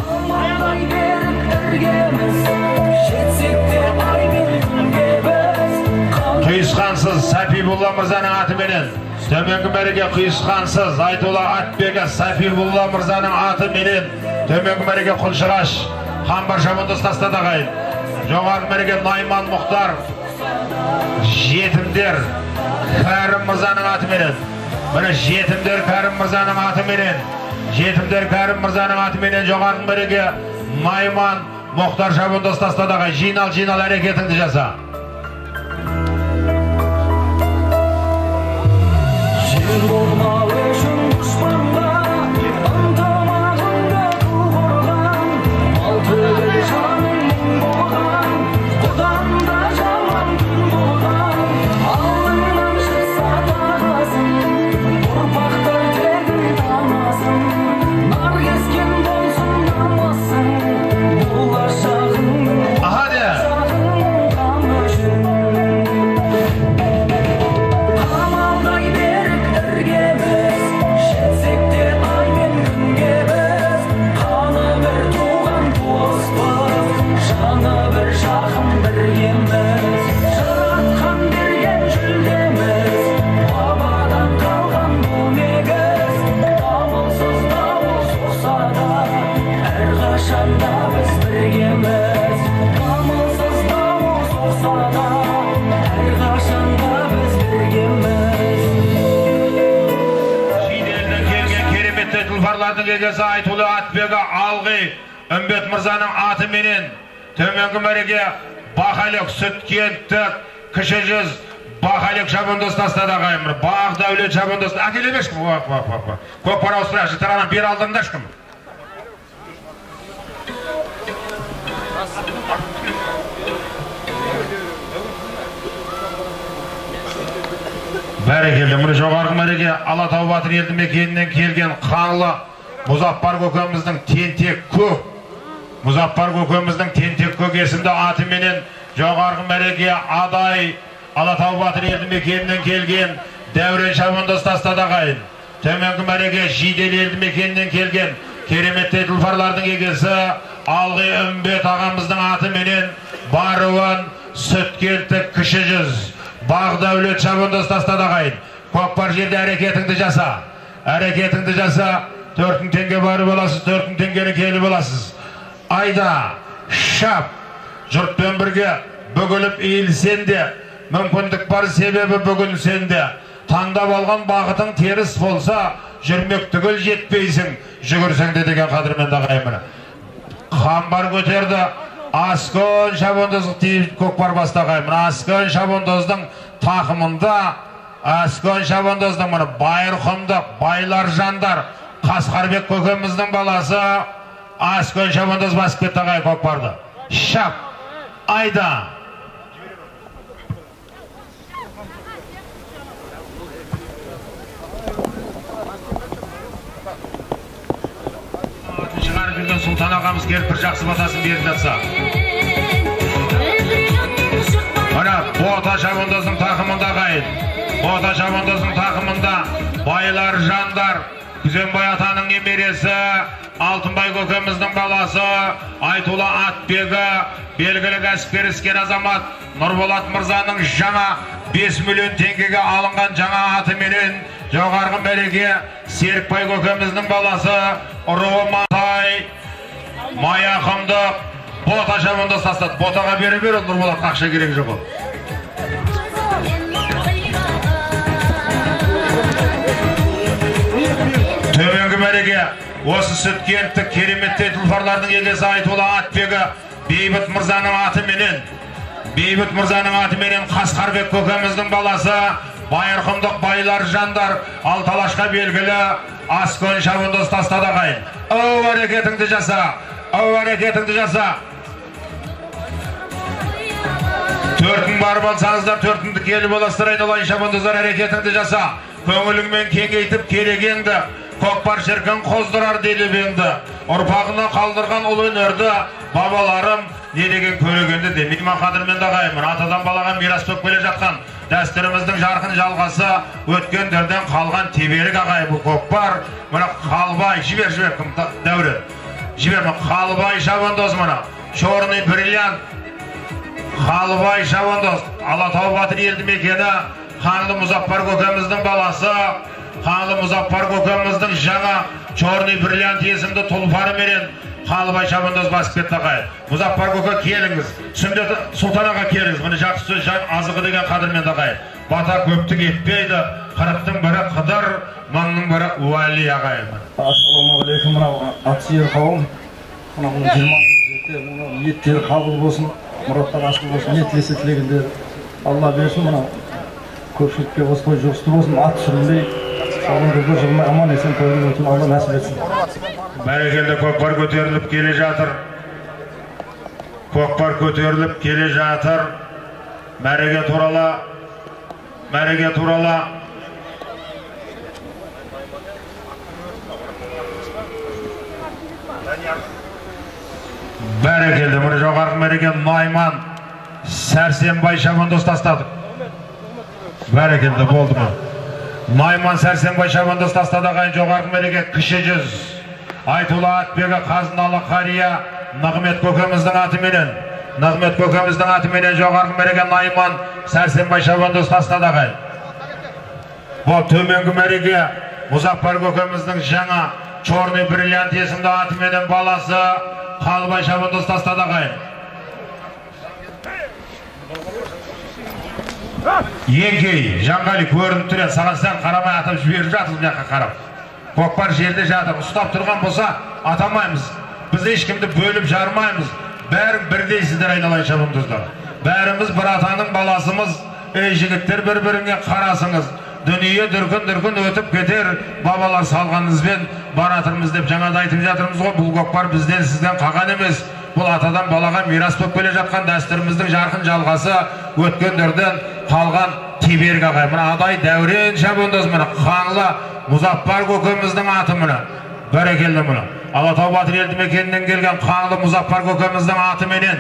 Құйысқансыз Сәпибулла Мырзаның атыменен, төменгі мәреге Құйысқансыз Айтолла Атбегі Сәпибулла Мырзаның атыменен, төменгі мәреге Құлшығаш Қамбар Шабандоз Тастады ағайын. Жоғарғы мәреген Найман Мұхтар жетімдер Кәрім Мырзаның атыменен. Міне жетімдер Кәрім Мырзаның атыменен, жоғарғы мәреге Найман Мұхтар Шабандоз Тастады ағайын. Жинал әрекетіңді жаса. Тұлпарлардың егесі Айтулы Атбегі Алғи Үмбет Мырзаның аты менен төменгі мәреге Бақалек Сүткенттік Кіші жүз Бақалек шабындос тастады ағайымыр. Бақ дәулет шабындос әкелемеш кім? Көкпар ауыстырашы тараған бер алдыңдаш кім? Бәрекелді, мұны жоғарғы мәреге Алатау Батыр елді мекенінен келген қаңлы Мұзаппар көкеміздің тентек көк Мұзаппар көкеміздің тентек көк есімді атыменен жоғарғы мәреге Адай Алатау Батыр елді мекенінен келген Дәурен шабындос тастады ағайын. Төменгі мәреге Жидел елді мекенінен келген кереметтей тұлпарлардың егесі Алғи Үмбет ағамыздың атыменен Баруан Сүткенттік Кіші жүз Бақ дәулет шабындос тастады ағайын. Көкпар жерде әрекетіңді жаса. Әрекетіңді жаса. 4000 теңге бары боласыз, 4000 теңгені келі боласыз. Айда, шап, жұртпен бірге бүгіліп иілсен де, мүмкіндік бар себебі бүгілсен де. Таңдап алған бағытың теріс болса, жүрмек түгіл жетпейсің, жүгірсең де деген қадірмен ағайын. Қамбар көтерді. Аскон шабындоздың тиіп көкпар бастағайым. Аскон шабындоздың тақымында, Аскон шабындоздың мұны Байырқұмдық, Байлар жандар, Қасқарбек көкеміздің баласы Аскон шабындоз басып кетті ағай көкпарды. Шап, айда. Шығарып жүрген Сұлтан ағамыз келіп бір жақсы батасын беріп жатса. Мына Бота шабындоздың тақымында қайын. Бота шабындоздың тақымында Байлар жандар, Күзенбай атаның немересі, Алтынбай көкеміздің баласы, Айтулы Атбегі, белгілі кәсіпкер іскен азамат, Нұрболат Мырзаның жаңа 5 миллион теңгеге алынған жаңа атыменен жоғарғы мәреге Серікбай көкеміздің баласы, Роматай, Маяқымдық, Бота шабындос тастады. Ботаға беріп Нұрболат ақша керек жоқ ол. Төменгі мәреге осы Сүткенттік кереметтей тұлпарлардың егесі Айтулы Атбегі Бейбіт Мырзаның атыменен Қасқарбек көкеміздің баласы, Байырқұмдық Байлар жандар, Алталашқа белгілі Аскон шабындос тастады ағайын. Ау әрекетіңді жаса, ау әрекетіңді жаса. 4000 бар болсаңыздар, 4000-ді келі боластырайын олайын шабындоздар, әрекетіңді жаса. Көңіліңмен кеңейтіп керегенді, көкпар шіркін қоздырар делебеңді. Ұрпағына қалдырған ұлы өнерді, бабаларым не деген көрегенді демеймін қадірмен ағайын. Атадан балаға мирас болып келе жатқан дәстүріміздің жарқын жалғасы, өткендерден қалған тебелік ағай бұл көкпар. Мына Қалбай, жібер кім Дәурен. Жібер, Қалбай шабындоз мұна. Черный бриллиант. Қалбай шабындоз. Алатау Батыр елді мекені. Қаңлы Мұзаппар көкеміздің баласы, Қаңлы Мұзаппар көкеміздің жаңа Черный бриллиант есімді тұлпары менен Қалбай шабындоз басып кетті ағай. Мұзаппар көке келіңіз, Сүндет Сұлтан аға келіңіз. Міне жақсы сөз азығы деген қадірмен ағай. Бата көптік етпейді, қырықтың бірі қыдыр, маңның бірі уәли ағай. Ассалаумағалейкум, мынау атсүйер қауым. Мынау 20 жетті, ниеттері қабыл болсын, мұраттар ашық болсын, ниеттілесе тілегендер Алла берсін. Мынау көпшілікке осылай жұғысты болсын, ат сүрінбей, сағындырды жылмай аман есен тойын өтін Алла нәсіп етсін. Бәрекелді көкпар көтеріліп келе жатыр. Көкпар көтеріліп келе жатыр. Мәреге турала. Бәрекелді, мұны жоғарғы мәреге Найман Сәрсенбай шабындоз тастады. Бәрекелді, болды ма? Найман Сәрсенбай шабындоз тастады ағайын. Жоғарғы мәреге Кіші жүз Айтулы Атбегі Қазыналы қария Нығмет көкеміздің атыменен жоғарғы мәреге Найман Сәрсенбай шабындоз тастады ағайын. Бұл төменгі мәреге Мұзаппар көкеміздің жаңа Черный бриллиант есімді атыменен баласы Қалбай шабындоз тастады ағайын. Еңкей, Жанғали көрініп тұрен, саған сәл қарамай атып жіберіп жатыр жаққа қарап. Көкпар жерде жатыр. Ұстап тұрған болса атамаймыз. Біз ешкімді бөліп жармаймыз. Бәрін бірдейсіздер айналайын шабандоздар. Бәріміз бір атаның баласымыз. Ей жігіттер, бір-біріңе қарасыңыз. Дүние дүркін өтіп кетер, бабалар салғаныңызбен баратырмыз деп жаңада айтып жатырмыз ғой. Бұл көкпар бізден сізден қаған емес. Бұл атадан балаға мирас болып келе жатқан дәстүріміздің жарқын жалғасы, өткендерден қалған тебергі ағай. Мына адай Дәурен шабандоз мына Қаңлы Мұзаппар көкеміздің аты мына. Бәрекелді мына. Алатау Батыр елді мекенінен келген Қаңлы Мұзаппар көкеміздің аты менен.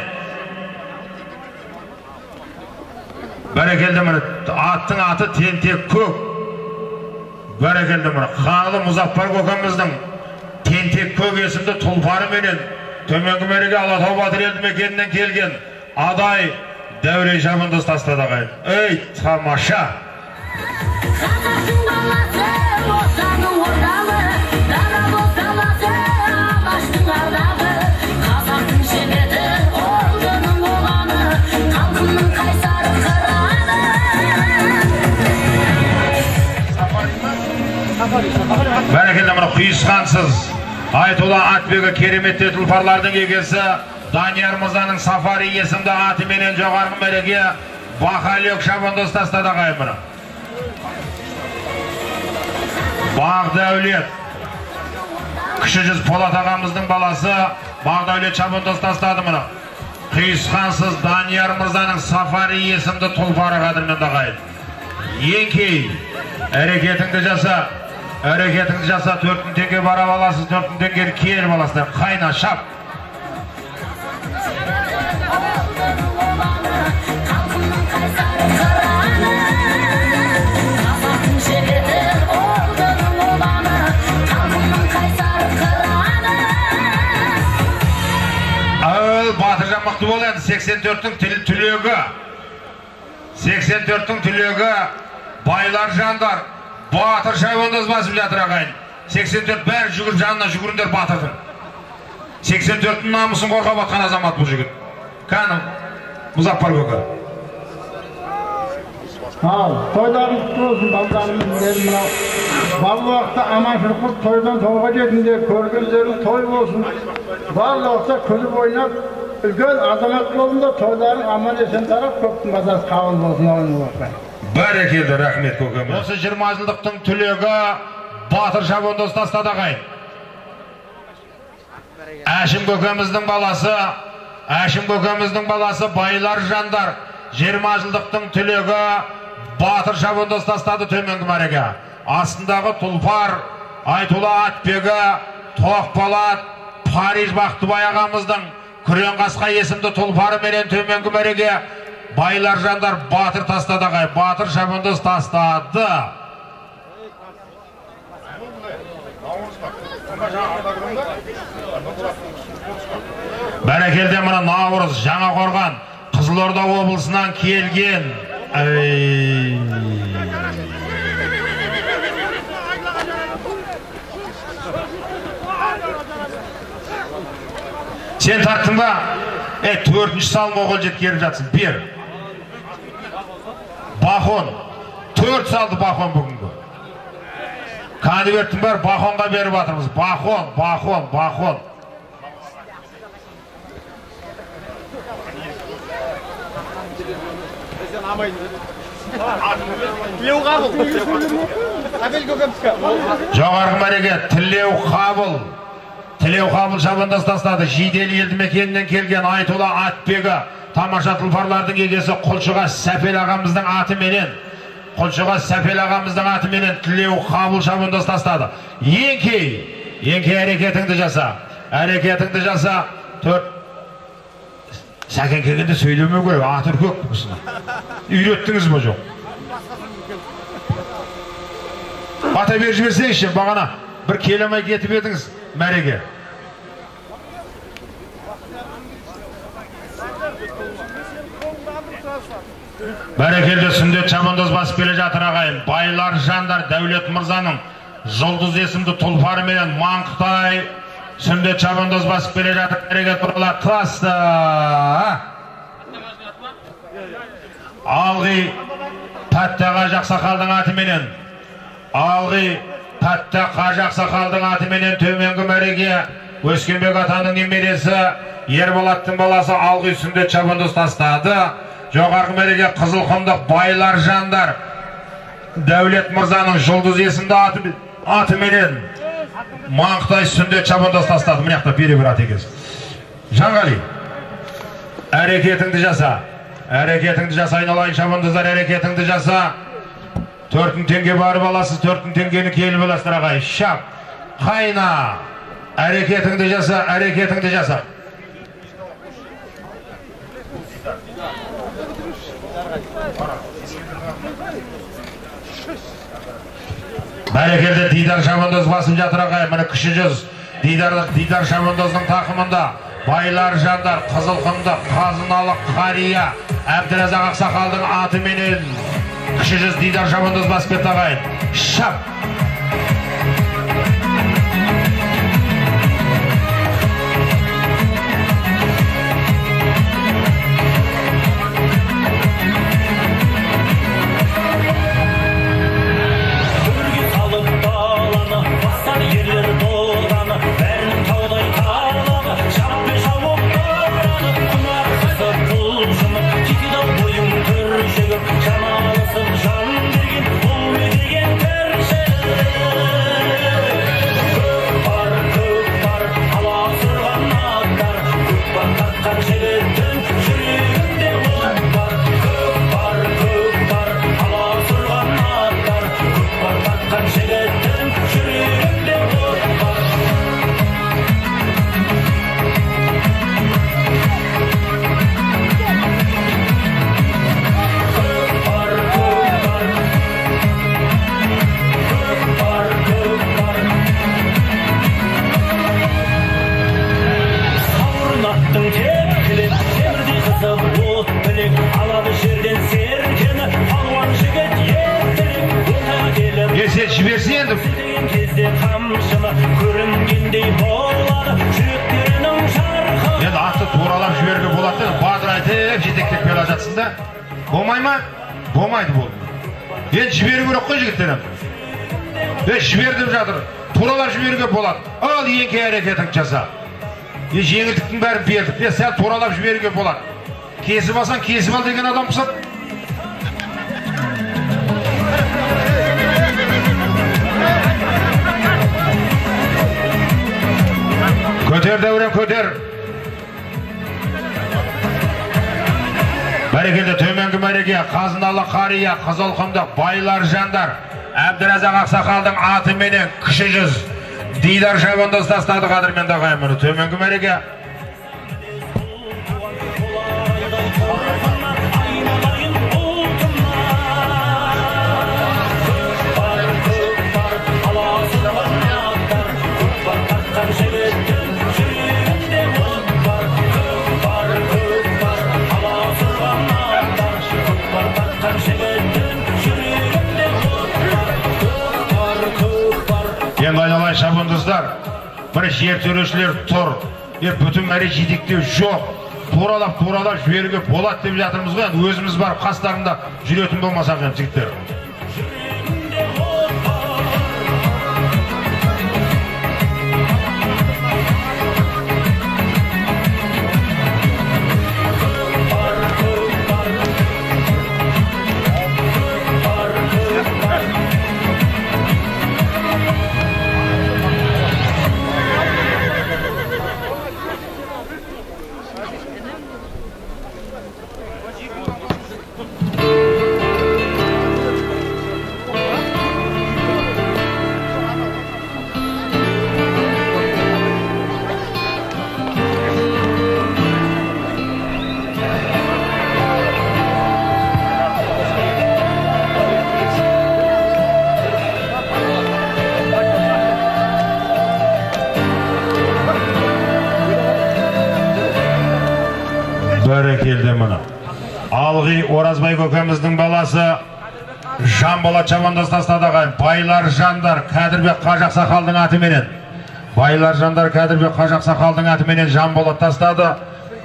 Бәрекелді мына. Аттың аты Тентек көк. Бәрекелді мына. Қаңлы Мұзаппар көкеміздің Тентек көк есімді тұлпары менен төменгі мәреге Алатау Батыр елді мекенінен келген адай Дәурен шабандоз тастады ағайын. Ей, тамаша! Бәрекелді мұны құйысқансыз Айтулы Атбегі кереметте тұлпарлардың егесі Данияр Мырзаның Сафари есімді аты менен жоғарғы мәреге Бақалек шабандоз тастады ағайын мұны. Бағдәулет Кіші жүз Полат ағамыздың баласы Бағдәулет шабандоз тастады мұны. Құйысқансыз Данияр Мырзаның Сафари есімді тұлпары қадірмен ағайын. Еңкей әрекетіңді жаса. Әрекетіңді жаса, 4 теңге бара баласыз, 4 теңге кел баласыздар, қайна шап. Батыржан мықты бол енді, 84-тің түлегі. 84-тің түлегі, байлар жандар. Батыр шабандоз басып жатыр ағайын. 84 бәрі жүгір жанына жүгіріндер батырдың. 84-тің намысын қорғап атқан азамат бұл жігіт. Қаным, Мұзаппар көкі. Тойларымыз құтты болсын, балдарымыз дедім мынау. Бал уақытта аманшылық қылып тойдан тойға жетіңдер, көргендерің той болсын. Бал уақытта күліп ойнап, үлкен азамат болыңдар, тойларың аман есен тарап, көптің базасы қабыл болсын ойын уақытта. Бәрекелді, рахмет көкеміз. Осы 20 жылдықтың түлегі Батыр шабандоз тастады ағайын. Әшім көкеміздің баласы байлар жандар 20 жылдықтың түлегі Батыр шабандоз тастады төменгі мәреге. Астындағы тұлпар Айтулы Атбегі, Тоқпалат, Париж Бақтыбай ағамыздың Күрен Қасқа есімді тұлпары менен төменгі мәреге байлар жандар Батыр тастады ағай. Батыр шабандоз тастады. Бәрекелде мұны Наурыз Жаңақорған Қызылорда облысынан келген. Сен тарттың ба? 4-ші салым оғыл жет керіп жатсың. Бер. Бахон. 4 салды Бахон бүгінгі. Конверттің бар Бахонға беріп атырмыз. Бахон. Жоғарғы мәреге Тілеу қабыл шабандоз тастады. Жидел елді мекенінен келген Айтулы Атбегі тамаша тұлпарлардың егесі Құлшыға Сәпел ағамыздың аты менен Тілеу қабыл шабандоз тастады. Еңкей әрекетіңді жаса. 4 Сәкен келгенде сөйлемеу керек, атыр көк бұсына. Үйреттіңіз бі жоқ? Ата бер жіберсеңізші, бағана бір келемай кетіп едіңіз мәреге. Бәрекелді сүндет шабандоз басып келе жатыр ағайын. Байлар жандар Дәулет Мырзаның Жұлдыз есімді тұлпары менен Маңқытай сүндет шабандоз басып келе жатыр. Әрекет бұрала тасты. Алғи Тәттіға Жақсақалдың аты менен Алғи Қатта Қажақ Сақалдың атыменен төменгі мәреге Өскенбек атаның немересі Ерболаттың баласы Алғы үстінде чабындыз тастады. Жоғарғы мәреге Қызылқұмдық Байлар Жандар Дәулет Мырзаның Жұлдыз есімді атыменен Маңқытай үстінде чабындыз тастады. Мынақта бере бір ат екенсің. Жанғали, әрекетіңді жаса. Әрекетіңді жаса, айналайын шабындыздар, әрекетіңді жаса. 4 теңге барып аласыз, 4 теңгені келіп аласыздар ағай. Шап, қайна. Әрекетіңді жаса, әрекетіңді жаса. Бәрекелді Дидар Шабандоз басым жатыр ағай. Міне кіші жүз Дидар Шабандоздың тақымында Байлар Жандар, Қызылқұмды, Қазыналы Қария, Әбдіразақ Ақсақалдың атыменен кіші жүз Дидар Шабандоз басып кетті ағай. Шап! Енді атты туралап жіберге болады, бадыр айтып жетектеп келе жатсың да. Болмай ма? Болмайды бұл. Енді жіберу керек қой жігіттерім. Жібердім жатыр. Туралап жіберге болады. Ал еңке әрекетің жаса. Жеңілдіктің бәрін бердік. Сәл туралап жіберге болады. Кесіп алсаң, кесіп ал деген адам қысып. Көтер дәурен, көтер. Бәрекелді төменгі мәреге Қазыналы Қария, Қызылқұмдық Байлар Жандар, Әбдіразақ Ақсақалдың атыменен кіші жүз Дидар Шабандоз тастады қадірменді ағайын. Төменгі мәреге енді айналайын шабандоздар, бір жер төрешілер тұр, бүтін мәре жетектеу жоқ, туралап жіберуге болады деп жатырмыз ғой. Өзіміз барып қастарында жүретін болмасақ жігіттер. Келді мұны. Алғы Оразбай көкеміздің баласы Жанболат Шабандоз тастады ағайын. Байлар Жандар Кәдірбек Қажақ Сақалдың атыменен. Байлар Жандар Кәдірбек Қажақ Сақалдың атыменен Жанболат тастады.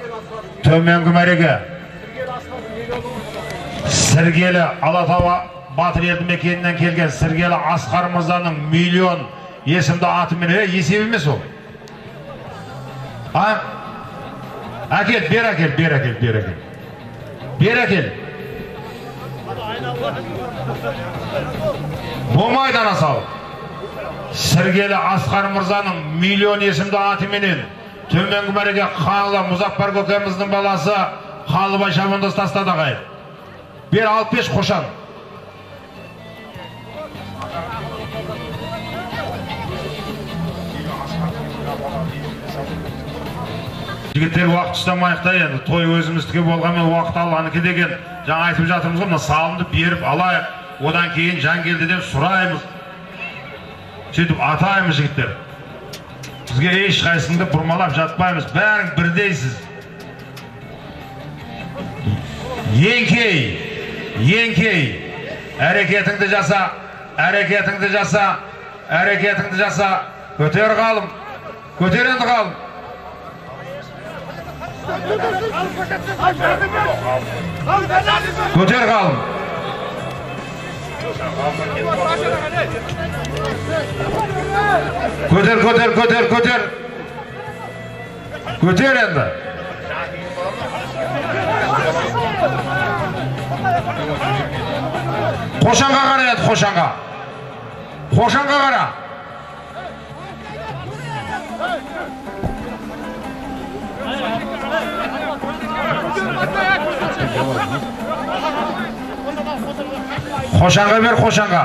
Төменгі мәреге Сіргелі Алатауа Batır eldi mekeninden kelgen Sirgeli Asqar Mırzaның milyon esimde atымен есеп емес ол. Ha? Әкел, бер әкел. Болмайды ана сал. Сіргелі Асқар Мырзаның миллион есімді атыменен төменгі мәреге Қалы Мұзаппар көкеміздің баласы Қалыбай Шабындыз тастады ағай. Бер 65 қошан. Жігіттер уақыт ұстамайықта енді, той өзіміздікі болғанмен уақыт алғаныкі деген жаңа айтып жатырмыз ғой, мына салымды беріп алайық, одан кейін жан келді деп сұраймыз. Сөйтіп атаймыз жігіттер. Бізге ешқайсыңды бұрмалап жатпаймыз, бәрің бірдейсіз. Еңкей, әрекетіңді жаса, көтер қалым, көтер енді қалым. Көтер қалым. Көтер енді. Қошанға қара еді, Қошанға қара. Қошанға бер, Қошанға.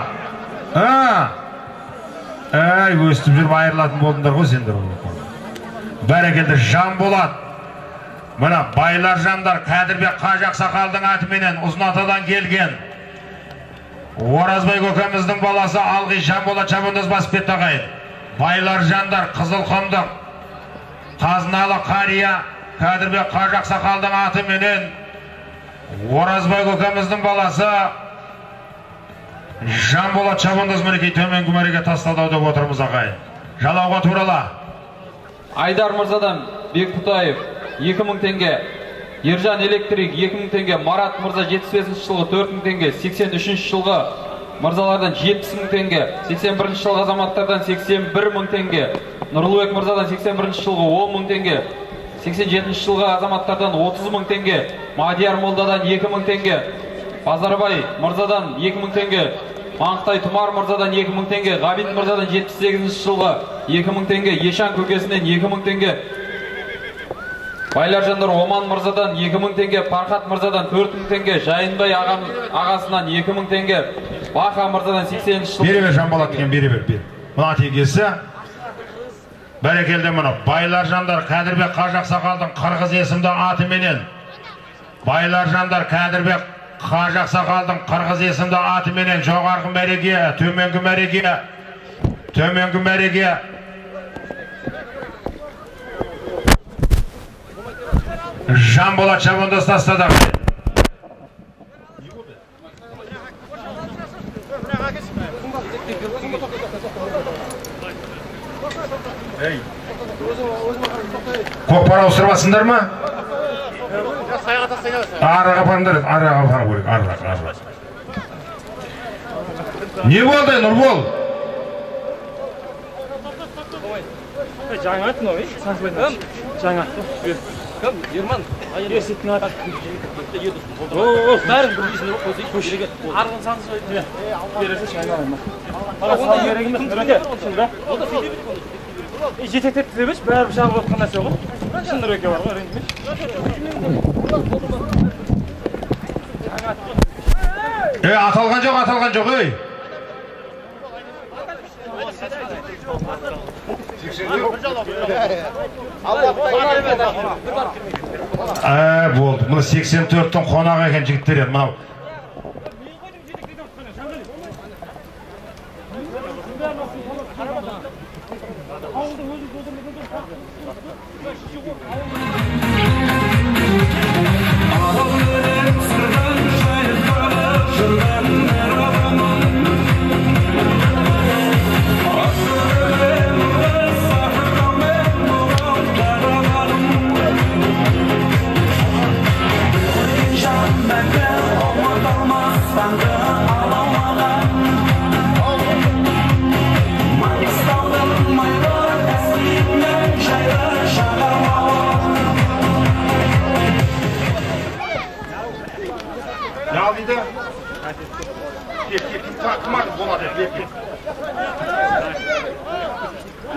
Әй, өстіп жүріп айырылатын болдыңдар ғой сендер. Бәрекелді жан болады. Мына байлар жандар Кәдірбек Қажақ Сақалдың атыменен Ұзынатадан келген. Оразбай көкеміздің баласы Алғи Жанболат Шабындыз басып кетті ағайын. Байлар жандар Қызылқұмдық Қазыналы қария Кәдірбек Қажақ Сақалдың атыменен Оразбай көкеміздің баласы Жанболат Шабындыз мінекей төменгі мәреге тасталды деп отырмыз ағайын. Жалауға турала. Айдар Мырзадан Бекбұтаев 2000 теңге, Ержан Электрик 2000 теңге, Марат Мырза 75 жылғы 4000 теңге, 83 жылғы Мырзалардан 70 теңге, 81 жылғы азаматтардан 81 теңге, Нұрлыбек Мырзадан 81 жылғы 10 теңге, 87 жылғы азаматтардан 30 теңге, Мадияр Молдадан 2000 теңге, Базарбай Мырзадан 2000 теңге, Маңқтай Тұмар Мырзадан 2000 теңге, Ғабит Мырзадан 78 жылғы 2000 теңге, Ешан көкесінен 2000 теңге, Байлар жандар Оман Мырзадан 2000 теңге, Пархат Мырзадан 4000 теңге, Жайынбай ағасынан 2000 теңге, Бақа Мырзадан 80 жылғы. Бере Жанболат деген бер. Мұна тегесі. Бәрекелді мұны. Байлар жандар Кәдірбек Қажақ Сақалдың Қырғыз есімді атыменен. Байлар жандар Кәдірбек Қажақ Сақалдың Қырғыз есімді атыменен жоғарғы мәреге, төменгі мәреге. Жанболат Шабындыз тастады. Көкпар ауыстырбасындар ма? Араға апарыңдар, араға көрек, араға. Не болды, Нұрбол? Жаңа атын ой, сансбайдан. Жаңа атын. Кім? Ерман. Есеттің аты. Бәрін білдейсің жоқ қойсай. Арғын сансы ойды. Бересі жаңа алма. Сан керек емес. Шында. Жетектеп тіземеш, бәрі шағып отқан нәрсе ғой. Шынды рөке бар ғой, ренжімеш. Аталған жоқ, ей. Болды. Мұны 84-тің қонағы екен жігіттер еді. Мұнау. Alama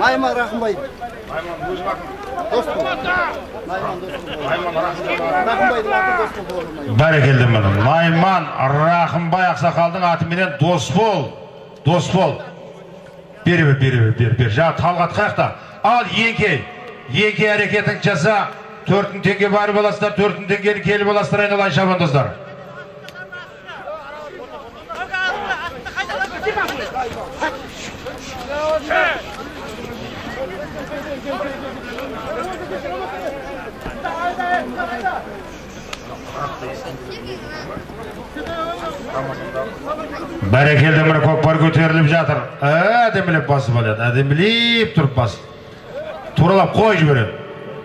Найман Рахымбай. Найман өзің ақын. Дос бол. Найман дос бол. Найман Рахымбайдың аты дос бол. Бәрекелді міне. Найман Рахымбай ақсақалдың атыменен дос бол. Дос бол. Бер. Жаңа Талғат қаяқта. Ал еңке әрекетің жаса. 4 теңге барып аласыздар, 4 теңгені келіп аласыздар, айналайын шабандоздар. Бәрекелді міне көкпар көтеріліп жатыр. Әдемілеп басып алады, әдемілеп тұрып бас. Туралап қой жібереді.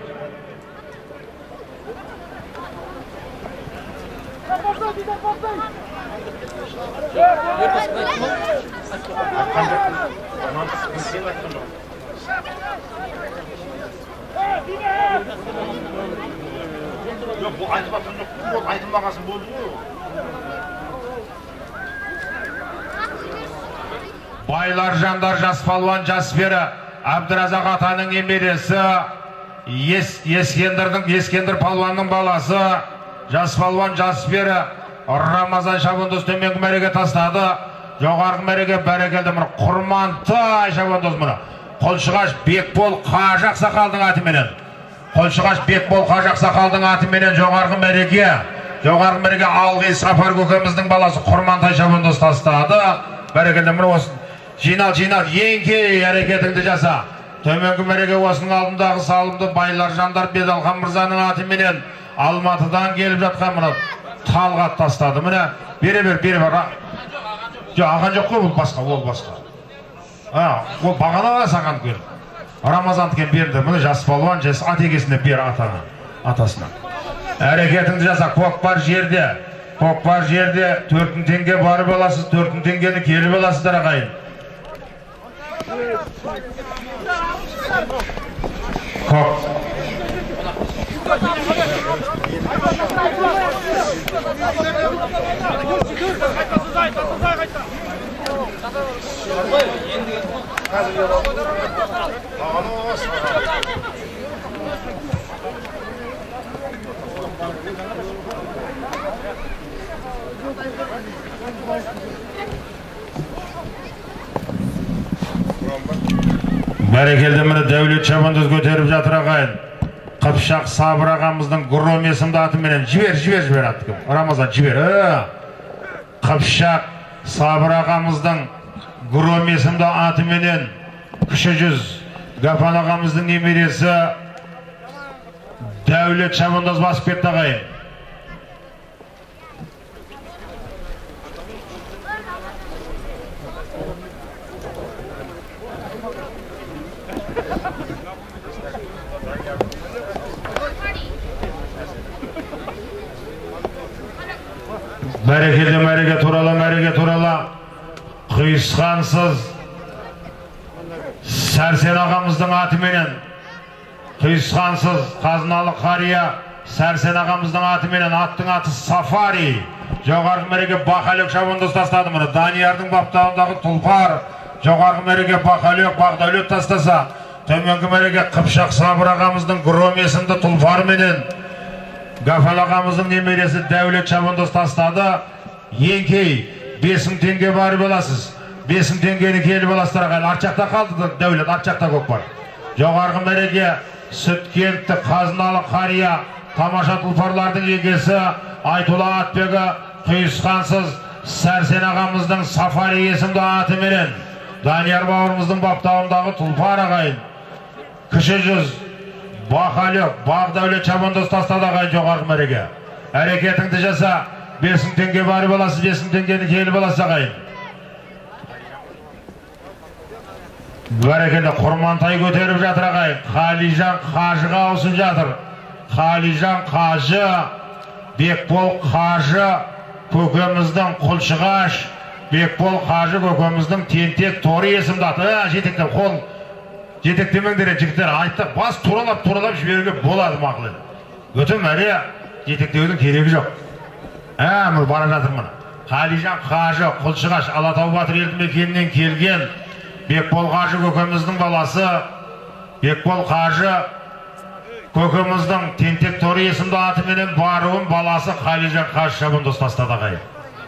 Yok bu айтылмасын жоқ, бұл айтылмағасын болды ғой. Байлар жандар жас палуан жас пері Абдыразақ атаның немересі Ескендір палуанның баласы жас палуан жас пері Рамазан шабандоз төменгі мәреге тастады. Жоғарғы мәреге бәрекелді мұны Құрмантай шабандоз мұны. Қолшығаш Бекбол Қажақ сақалдың атыменен. Қолшығаш Бекбол Қажақ сақалдың атыменен жоғарғы мәреге Алғи Сапар көкеміздің баласы Құрмантай шабандоз тастады. Бәрекелді мұны осы жинал еңке әрекетіңді жаса. Төменгі мәреге осының алдындағы салымды Байлар жандар Бедалхан мырзаның атыменен Алматыдан келіп жатқан мұны Талғат тастады. Міне бере бер. Жоқ, аған жоқ қой, ол басқа. Ол бағана саған көр. Рамазан кен берді. Мұны жас палуан, жас атекесіне бер атасына. Әрекетіңді жаса. Көкпар жерде 4 теңге барып аласыз, 4 теңгені келіп аласыздар ағайын. Бәрекелді міне Дәулет шабандоз көтеріп жатыр ағайын. Қыпшақ Сабыр ағамыздың Гуром есімді атыменен жібер атты. Рамазан жібер. Қыпшақ Сабыр ағамыздың Гуром есімді атыменен Кіші жүз Гафан ағамыздың немересі Дәулет шабандоз басып кетті ағайын. Бәрекелді мәреге турала құйысқансыз Сәрсен ағамыздың атыменен құйысқансыз қазыналы қария Сәрсен ағамыздың атыменен аттың аты Сафари. Жоғарғы мәреге Бақалек шабандоз тастады мұны. Даниярдың баптауындағы Тұлпар. Жоғарғы мәреге Бақалек Бақдәулет тастаса, төменгі мәреге Қыпшақ Сабыр ағамыздың Гуром есімді Тұлпар менен Гафал ағамыздың немересі Дәулет шабандоз тастады. Еңкей 5 теңге барып аласыз. 5 теңгені келіп аласыздар ағайын. Арчақта қалды Дәулет, арчақта көкпар. Жоғарғы мәреге Сүткентті қазыналы қария тамаша тұлпарлардың егесі Айтула Атбегі құйысқансыз Сәрсен ағамыздың Сафари есімді атыменен Данияр бауырымыздың баптауындағы Тұлпар ағайын. Кіші жүз Бақалек Бақдәулет шабандоз тастады ағайын жоғарғы мәреге. Әрекетіңді жаса. 5 теңге барып аласыз, 5 теңгені келіп аласыз ағайын. Бәрекелді Құрмантай көтеріп жатыр ағайын. Қалижан Қажыға ауысып жатыр. Қалижан Қажы, Бекбол Қажы, көкеміздің Құлшығаш, Бекбол Қажы көкеміздің Тентек Торы есімді аты. Жетектен қол, жетектемеңдер жігіттер айтты. Бас туралап жіберуге болады мақыл еді. Өтім әрі жетектеудің керегі жоқ. Мұр бара жатыр мұны. Қалижан Қажы, Құлшығаш, Алатау Батыр елді мекенінен келген Бекбол Қажы көкеміздің баласы, Бекбол Қажы көкеміздің Тентек Торы есімді атыменен баруын баласы Қалижан Қажы шабындыз тастады ағайын.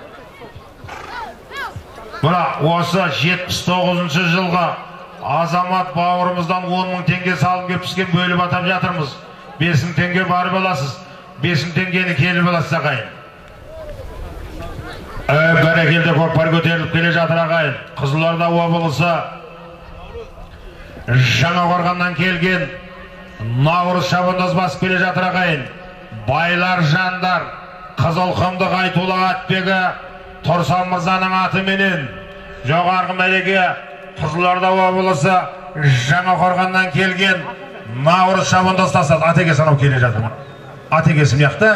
Бірақ осы 79 жылғы азамат бауырымыздан 10 мың теңге салым кеп түскен бөліп атап жатырмыз. 5 мың теңге барып аласыз, 5 мың теңгені келіп аласыз ағайын. Бәрекелді көкпар көтеріліп келе жатыр ағайын. Қызылорда облысы Жаңақорғаннан келген Наурыз шабандоз басып келе жатыр ағайын. Байлар жандар Қызылқұмдық Айтулы Атбегі Тұрсан мырзаның атыменен жоғарғы мәреге Қызылорда облысы Жаңақорғаннан келген Наурыз шабандоз тастады. Атекесі анау келе жатыр. Атекесі мияқты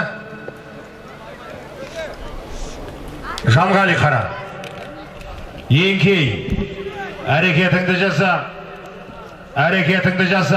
Жанғали қара. Еңкей, әрекетіңді жаса. Әрекетіңді жаса.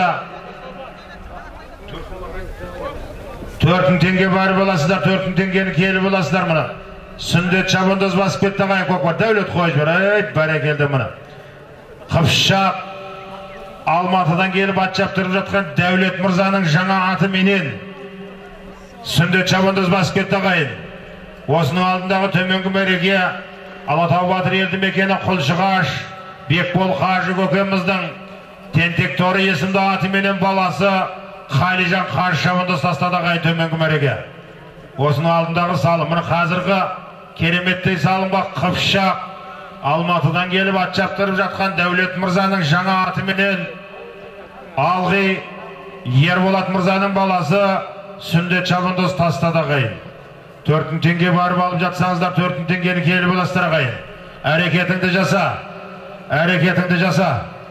4 мың теңге барып аласыздар, 4 мың теңгені келіп аласыздар мұны. Сүндет шабандоз басып кетті ағайын көкпар. Дәулет қойып жүр, бәрекелді мұны. Қыпшақ Алматыдан келіп ат шаптырып жатқан Дәулет мырзаның жаңа атыменен Сүндет шабандоз басып кетті ағайын. Осының алдындағы төменгі мәреге Алатау Батыр елді мекені Құлшығаш Бекбол Қажы көкеміздің Тентек Торы есімді атыменен баласы Қалижан Қажы шабандоз тастады ағайын төменгі мәреге. Осының алдындағы салым, мына қазіргі кереметтей салымға Қыпшақ Алматыдан келіп ат шаптырып жатқан Дәулет мырзаның жаңа атыменен Алғи Ерболат мырзаның баласы Сүндет шабандоз тастады ағайын. 4 мың теңге барып алып жатсаңыздар, 4 мың теңгені келіп аласыздар ағайын. Әрекетіңді жаса. Әрекетіңді жаса.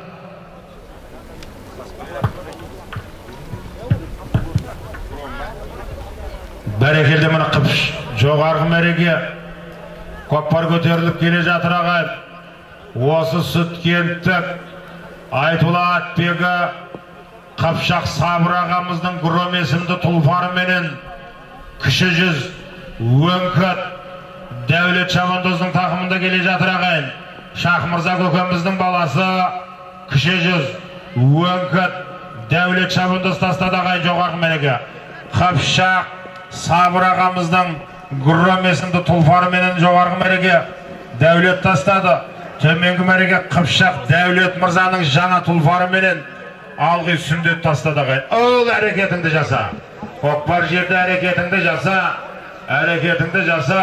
Бәрекелді мұны Қыпш жоғарғы мәреге көкпар көтеріліп келе жатыр ағайын. Осы Сүткенттік Айтулы Атбегі Қыпшақ Сабыр ағамыздың Гром есімді тұлпарыменен кіші жүз Өңкіт Дәулет шабандоздың тақымында келе жатыр ағайын. Шах мырза көкеміздің баласы кіші жүз Өңкіт Дәулет шабандоз тастады ағайын жоғарғы мәреге. Қыпшақ Сабыр ағамыздың Гром есімді тұлпарыменен жоғарғы мәреге Дәулет тастады. Төменгі мәреге Қыпшақ Дәулет мырзаның жаңа тұлпарыменен Алғи Сүндет тастады ағайын. Ол әрекетіңді жаса. Көкпар жерде әрекетіңді жаса. Әрекетіңді жаса.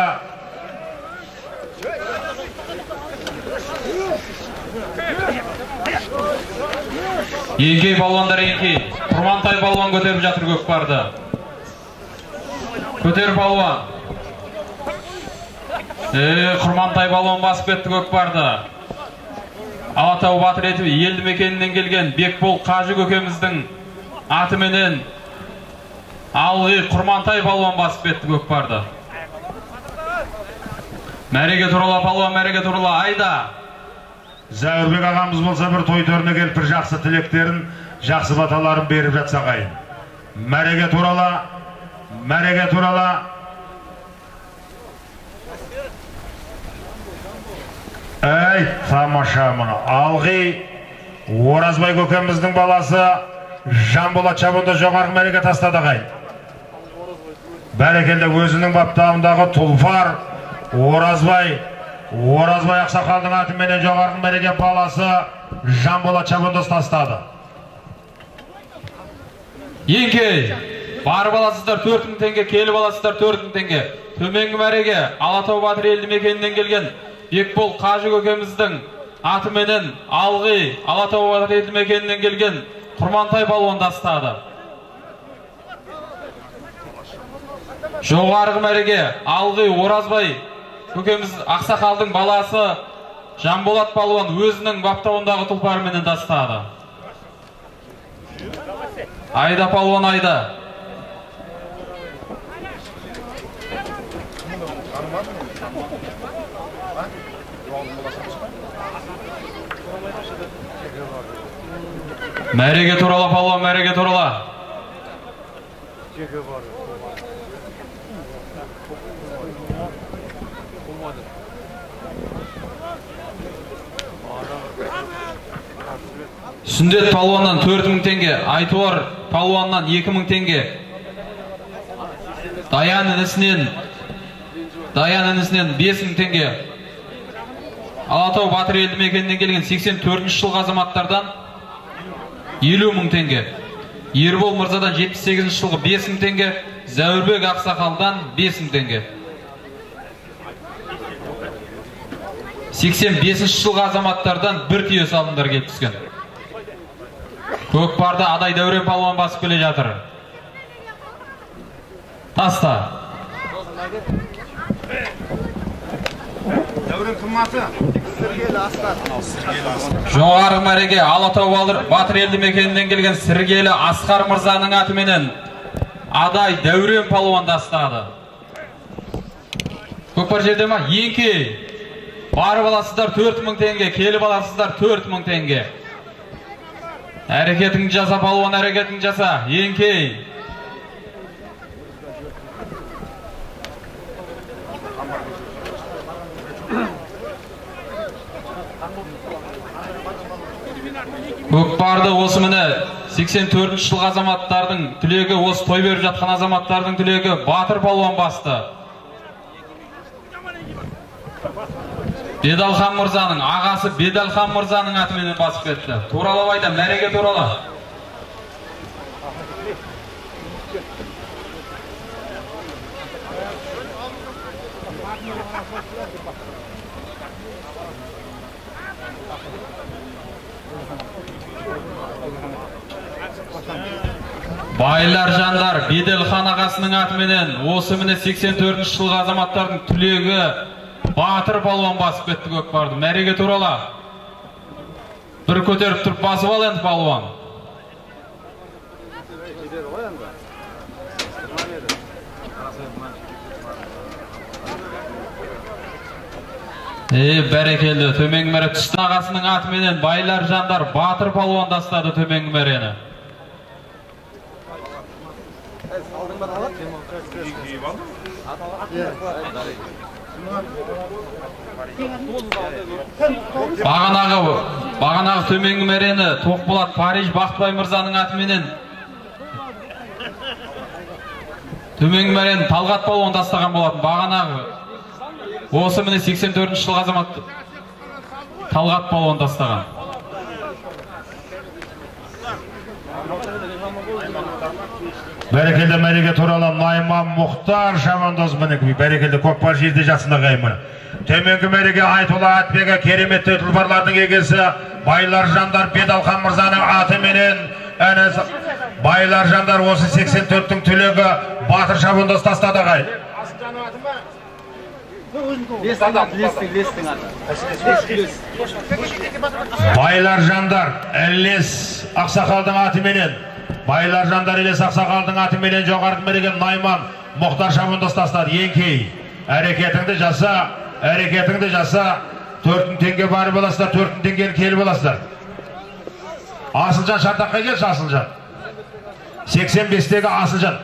Еңкей балуандар еңкей. Құрмантай балуан көтеріп жатыр көкпарды. Көтер балуан. Құрмантай балуан басып кетті көкпарды. Алатау Батыр елді мекенінен келген Бекбол Қажы көкеміздің атыменен Алғи Құрмантай балуан басып кетті көкпарды. Мәреге турала балуан, мәреге турала айда. Зәурбек ағамыз болса бір той төріне келіп бір жақсы тілектерін, жақсы баталарын беріп жатса қайын. Мәреге турала, мәреге турала. Әй, тамаша мұны. Алғи Оразбай көкеміздің баласы Жанболат шабандоз жоғарғы мәреге тастады ағайын. Бәрекелді өзінің баптауындағы тұлпар Оразбай ақсақалдың атыменен жоғарғы мәреге баласы Жанболат шабандоз тастады. Еңкей, барып аласыздар 4 мың теңге, келіп аласыздар 4 мың теңге. Төменгі мәреге Алатау Батыр елді мекенінен келген Бекбол Қажы көкеміздің атыменен Алғи Алатау Батыр елді мекенінен келген Құрмантай балуан тастады. Жоғарғы мәреге Алғи Оразбай көкеміз ақсақалдың баласы Жанболат балуан өзінің баптауындағы тұлпарыменен тастады. Айда балуан айда. Мәреге турала балуан, мәреге турала. Сүндет палуаннан 4000 теңге, Айтуар палуаннан 2000 теңге. Даян інісінен 5000 теңге. Алатау Батыр елді мекенінен келген 84 жылғы азаматтардан 50.000 теңге. Ербол Мырзадан 78 жылғы 5000 теңге. Зәуірбек Ақсақалдан 5000 теңге. 85 жылғы азаматтардан бір түйе салымдар келіп түскен. Көкпарды Адай Дәурен палуан басып келе жатыр. Таста. Дәурен кім аты? Сіргелі Асқар. Жоғары мәреге Алатау Батыр елді мекенінен келген Сіргелі Асқар Мырзаның атыменен Адай Дәурен палуан тастады. Көкпар жерде ма? Еңке. Барып аласыздар 4000 теңге, келіп аласыздар 4000 теңге. Әрекетіңді жаса палуан, әрекетіңді жаса. Еңке. Көкпарды осы міне 84 жылғы азаматтардың түлегі, осы той беріп жатқан азаматтардың түлегі Батыр палуан басты. Бедалхан Мырзаның, ағасы Бедалхан Мырзаның атыменен басып кетті. Туралап айда, мәреге турала. Байлар жандар, Беделхан ағасының атыменен осы міне 84 жылғы азаматтардың түлегі Батыр палуан басып кетті көкпарды. Мәреге турала. Бір көтеріп тұрып басып ал енді палуан. Бәрекелді. Төменгі мәре түсті ағасының атыменен байлар жандар Батыр палуан тастады төменгі мәрені. Бағанағы төменгі мәрені Тоқболат Париж Бақтыбай Мырзаның атыменен төменгі мәрені Талғат палуан тастаған болатын. Бағанағы осы міне 84 жылғы азамат Талғат палуан тастаған. Бәрекелді мәреге туралы Найман Мұхтар Шамандоз мінекей. Бәрекелді көкпар жерде жатсында қаймын. Төменгі мәреге Айтулы Атбегі кереметті тұлпарлардың егесі Байлар жандар Бедалхан Мырзаның атыменен Байлар жандар осы 84-тің түлегі Батыр Шабандоз тастады қай. Байлар жандар Әлес Ақсақалдың атыменен Байлар жандар Әлес Ақсақалдың атыменен жоғарғы мереген Найман Мұхтар Шабандоз тастады. Еңкей, әрекетіңді жаса, 4000 теңге барып аласыздар, 4000 теңгені келіп аласыздар. Асылжан шартаққа келші, Асылжан. 85-тегі Асылжан.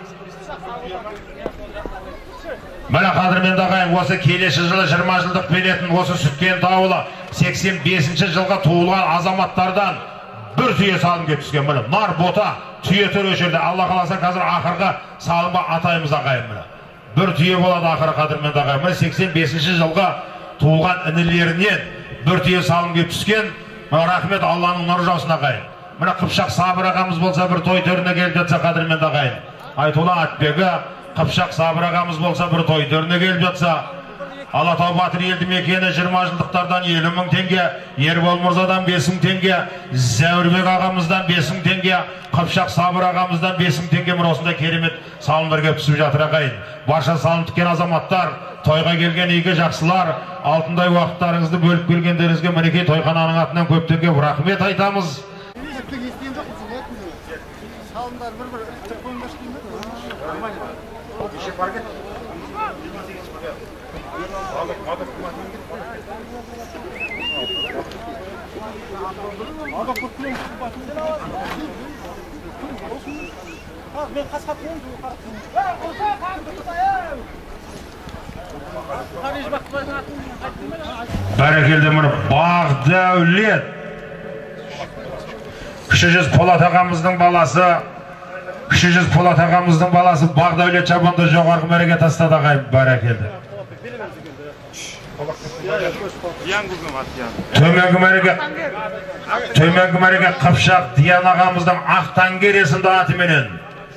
Мына қадірмен дағайын, осы келесі жылы 20 жылдық беретін осы Сүткен тауылы 85 жылға туылған азаматтардан бір түйе салым кеп түскен. Міне нар бота түйе төр өшерді. Алла қаласа қазір ақырғы салымға атаймыз ағайын. Міне бір түйе болады ақыры қадірмен дағайын. Міне 85 жылға туылған інілерінен бір түйе салым кеп түскен. Рахмет, Алланың нұры жаусын ағайын. Міне Қыпшақ Сабыр ағамыз болса бір той төріне келіп жатса қадірмен дағайын. Айтулы Атбегі Қыпшақ Сабыр ағамыз болса бір той төріне келіп жатса, Алатау Батыр елді мекені 20 жылдықтардан 50.000 теңге, Ербол Мырзадан 5.000 теңге, Зәуірбек ағамыздан 5.000 теңге, Қыпшақ Сабыр ағамыздан 5.000 теңге мұр осындай керемет салымдар кеп түсіп жатыр ағайын. Барша салым тіккен азаматтар, тойға келген игі жақсылар, алтындай уақыттарыңызды бөліп келгендеріңізге мінекей тойхананың атынан көптен кеп рахмет айтамыз. Бәрекелді мұны Бағдәулет Кіші жүз Полат ағамыздың баласы Бағдәулет Шабандоз жоғарғы мәреге тастады ағайын, бәрекелді. Төменгі мәреге Қыпшақ Диян ағамыздың Ақтангер есімді атыменен,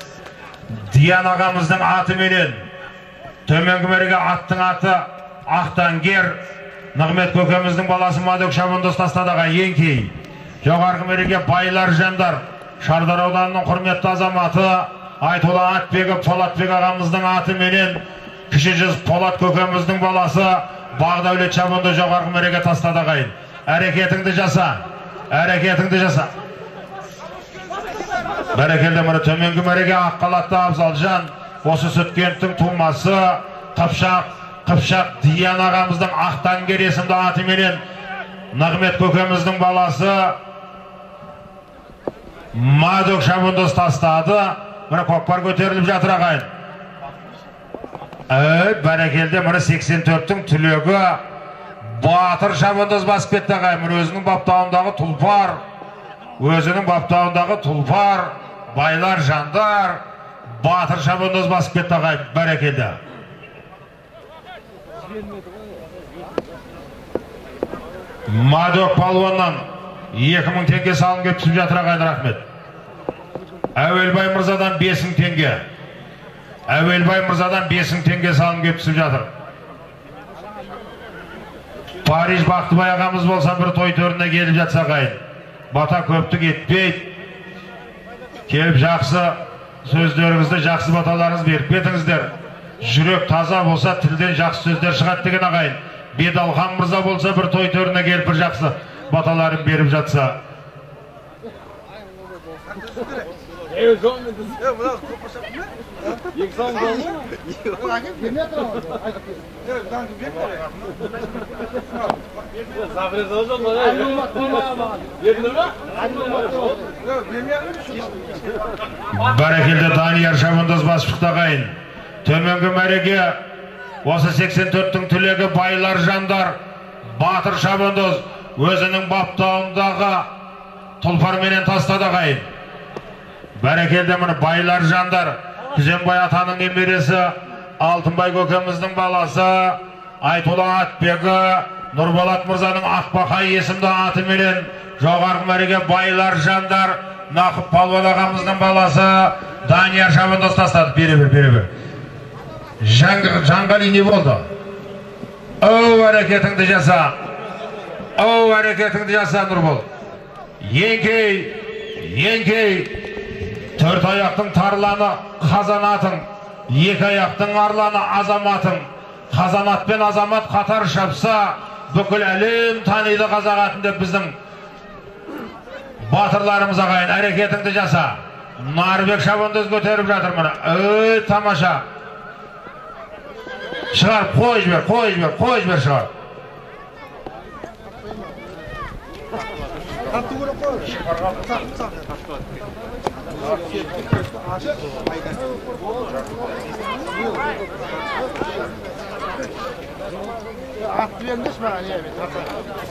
төменгі мәреге аттың аты Ақтангер, Нығмет көкеміздің баласы Мадөк Шабандоз тастады ағайын, еңкей. Жоғарғы мәреге Байлар Жандар, Шардар ауданының құрметті азаматы Айтолла Атбегі Полатбек ағамыздың атыменен, Кіші жүз Полат көкеміздің баласы Бағдәулет Шабандоз жоғарғы мәреге тастады ағайын. Әрекетіңді жаса. Бәрекелді мұны төменгі мәреге Аққалатты Абзалжан, осы Сүткенттің тумасы Қыпшақ Диян ағамыздың Ақтангер есімді атыменен, Нығмет көкеміздің баласы Мадөк Шабандоз тастады. Мұны көкпар көтеріліп жатыр ағайын. Бәрекелді мұны 84-тің түлегі Батыр Шабандоз басып кетті ағайын. Мұны өзінің баптауындағы тұлпар, Байлар Жандар, Батыр Шабандоз басып кетті ағайын. Бәрекелді. Мадөк палуаннан 2000 теңге салын кеп түсіп жатыр ағайын, рахмет. Әуелбай мырзадан 5000 теңге салын кеп түсіп жатыр. Париж Бақтыбай ағамыз болса бір той төріне келіп жатса ағайын. Бата көптік етпейді. Келіп жақсы сөздеріңізді, жақсы баталарыңыз беріп кетіңіздер. Жүрек таза болса тілден жақсы сөздер шығады деген ағайын. Бедалхан мырза болса бір той төріне келіп бір жақсы баталарын беріп жатса. Бәрекелді Данияр Шабандоз басып шықты ағайын. Төменгі мәреге осы 84-тің түлегі Байлар Жандар, Батыр Шабандоз өзінің баптауындағы тұлпарменен тастады ағайын. Бәрекелді мұны Байлар Жандар, Күзембай атаның немересі, Алтынбай көкеміздің баласы, Айтолла Атбегі, Нұрболат мырзаның Ақбақай есімді атыменен, жоғарғы мәреге Байлар Жандар, Нақып Палуан ағамыздың баласы, Данияр Шабандоз тастады. Бере. Жанғали не болды? Әрекетіңді жаса, Нұрбол. Еңкей, төрт аяқтың тарланы қазанатың, екі аяқтың арланы азаматың. Қазанат пен азамат қатар шапса, бүкіл әлем таниды қазақ атын деп біздің батырларымыз ағайын. Әрекетіңді жаса. Нарбек Шабандоз көтеріп жатыр мұны. Тамаша. Шығар, қой жібер, шығар. At vermiş bana niye bir tasa.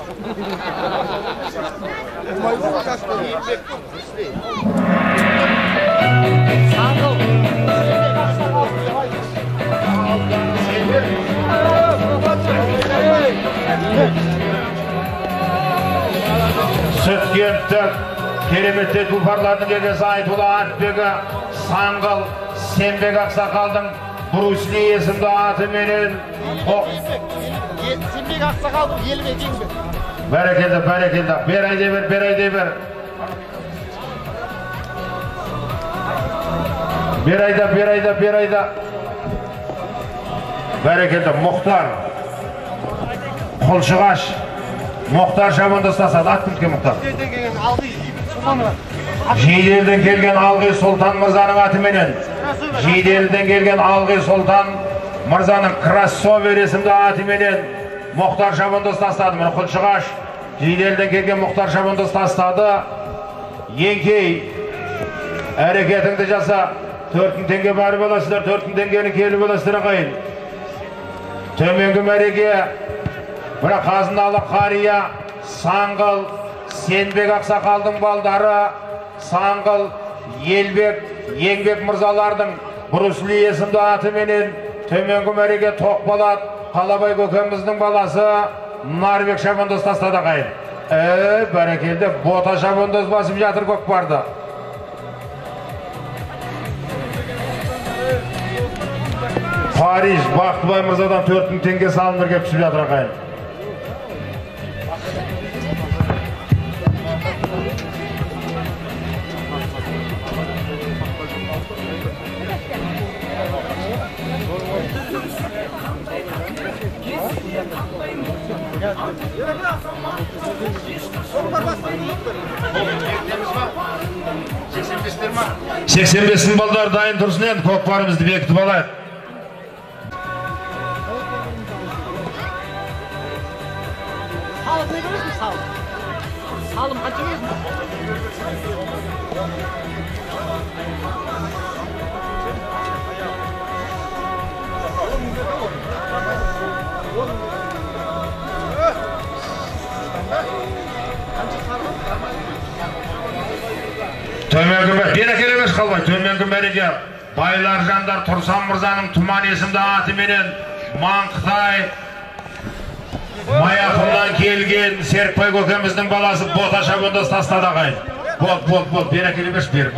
Sütkent'ten keremetli tulparlarının dedesi Aytullah Atbегі, Sangıl, Senbek Aksakal'dың Bruce Lee есімді атыменен. Senbek Aksakal bu елме кеңбе. Бәрекелді. Бер айдай бер. Бер айда. Бәрекелді. Мұхтар. Құлшығаш. Мұхтар Шабандоз тастады. Ат кімге Мұхтар? Жейделден келген Алғи Сұлтан мырзаның атыменен. Жейделден келген Алғи Сұлтан мырзаның Крассовер есімді атыменен Мұхтар Шабандоз тастады. Мұны Құлшығаш. Жейделден келген Мұхтар Шабандоз тастады. Еңкей. Әрекетіңді жаса. 4000 теңге бәрі боласыздар. 4000 теңгені келіп боласыздар ағайын. Төменгі мәреге Бұра Қазыналы Қария, Саңғыл, Сенбек Ақсақалдың балдары, Саңғыл, Елбек, Еңбек мырзалардың Брусли есімді атыменен төменгі мәреге Тоқболат, Қалабай көкеміздің баласы Нарбек шабандоз тастады қайын. Бәрекелді, бота шабандоз басып жатыр көкпарды. Париж, Бақтыбай мырзадан 4000 теңге салыныр кеп түсіп жатыр қайын. Seksen besin balдар дайын тұрсын енді көкпарымызды бекітіп алайық. Салым қанша бересің? Төменгі берекелемес қалбай, төменгі мәреге Байлар жандар Тұрсан мырзаның Тұман есімді атыменен Маңқытай Маяқымнан келген Серікбай көкеміздің баласы бота шабандоз тастады ағайын. Бол, берекелемес, бер.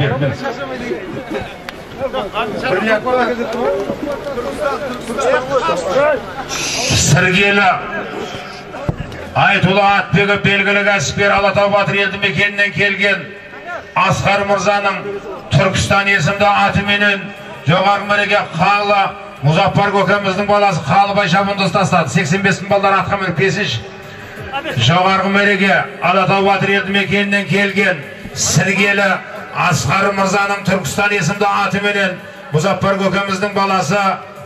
Сіргелі Айтулы Атбегі белгілі кәсіпкер Алатау Батыр елді мекенінен келген Асқар мырзаның Түркістан есімді атыменен жоғарғы мәреге Қалы Мұзаппар көкеміздің баласы Қалыбай шабандоз тастады. 85 мың балдар атқа мініп песіш. Жоғарғы мәреге Алатау Батыр елді мекенінен келген Сіргелі Асқар мырзаның Түркістан есімді атыменен Мұзаппар көкеміздің баласы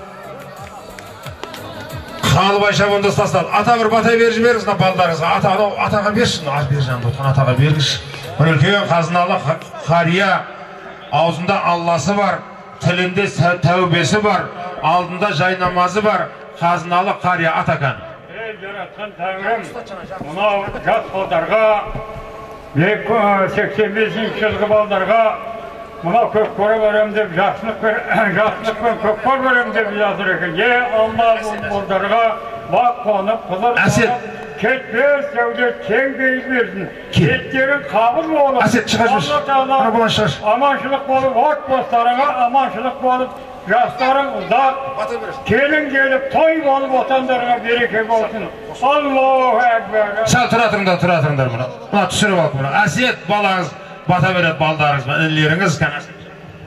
Қалыбай шабандоз тастады. Ата бір бата беріп жіберіңіз балдарыңызға. Атаға бершін, бержанды отқан атаға бергіш. Үлкен қазыналы қария, аузында Алласы бар, тілінде тәубесі бар, алдында жайнамазы бар, қазыналы қария Атакан. Жаратқан Тәңірім, мынау жас балдарға, 85 жылғы балдарға, мынау көкпар берем деп, жақсылықпен көкпар берем деп жатыр екен. Алма балдарға бақ қонып, қызыр кетпес, сәуде тең бейіз берсін. Кеттерін қабыл болып, аманшылық болып, отбастарыңа аманшылық болып, жастарың ұзақ, келін келіп, той болып, отандарыңа береке болсын. Аллаху әкбар. Сәл тұратыңдар мұны. Мұна түсіріп алып мұны. Әсет балаңыз бата береді балдарыңыз, інілеріңіз кәнәсін.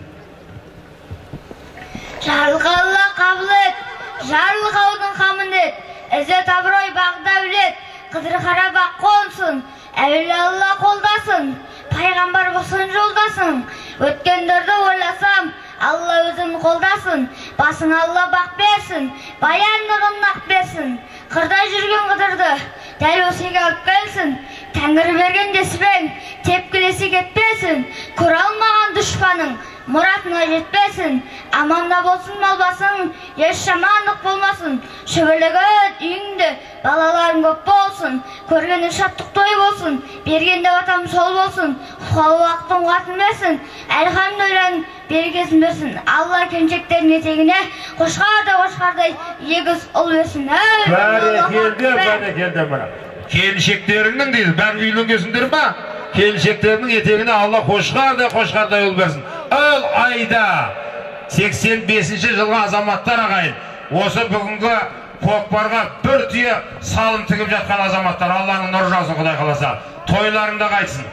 Жарылғалла қабыл ет, жарылғаудың қамын ет, Әзет абырой бағдәулет, Қыдыр қара бақ қонсын, әуелі Алла қолдасын, пайғамбар болсын жолдасын. Өткендерді ойласам, Алла өзін қолдасын, басын Алла бақ берсін, баянлығын нақ берсін. Қырда жүрген Қыдырды, дәл осыға алып келсін. Тәңір берген деспен, тепкілесі кетпесін. Көре алмаған дұшпаның, мұратына жетпесін. Аманда болсын малбасың, еш жамандық болмасын. Шөбілігі үйіңді, балаларың көп болсын. Көргені шаттық той болсын, бергенде батам сол болсын. Құқалы уақыттың қатын берсін, әлхамдүліләң берекесін берсін. Алла кемшектердің етегіне қошқардай егіз ұл берсін. Бәрекелді мұна. Келіншектеріңнің дейді, бәрі үйленгесіңдер ма? Келіншектерінің етегіне Алла қошқардай ұл берсін. Ол айда 85-ші жылғы азаматтар ағайын. Осы бүгінгі көкпарға бір түйе салым тігіп жатқан азаматтар. Алланың нұры жаусын Құдай қаласа. Тойларында қайтсын.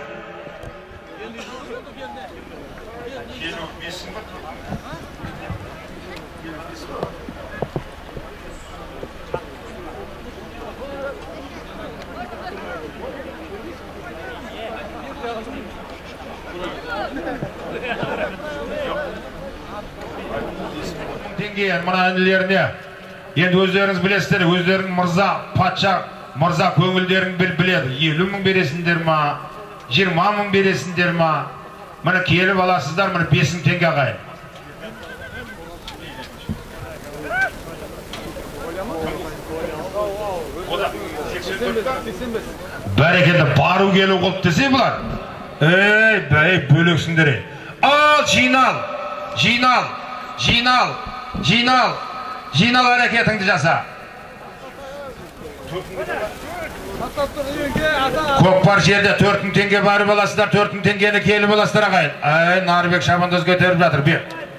Мына інілеріне енді өздеріңіз білесіздер, өздерің мырза, патша, мырза көңілдерін біледі. 50 мың бересіңдер ма, 20 мың бересіңдер ма? Мына келіп аласыздар, мына 5 мың теңге ағайын. Бәрекелді бару келу қылып десе бұлар. Bey bölüksündür. Al Jinal hareketini jasa. Көкпар жерде 4000 теңге барып аласыздар, 4000 теңгені келіп аласыздар ағайын. Нарбек Шабандоз көтеріп жатыр. Бер.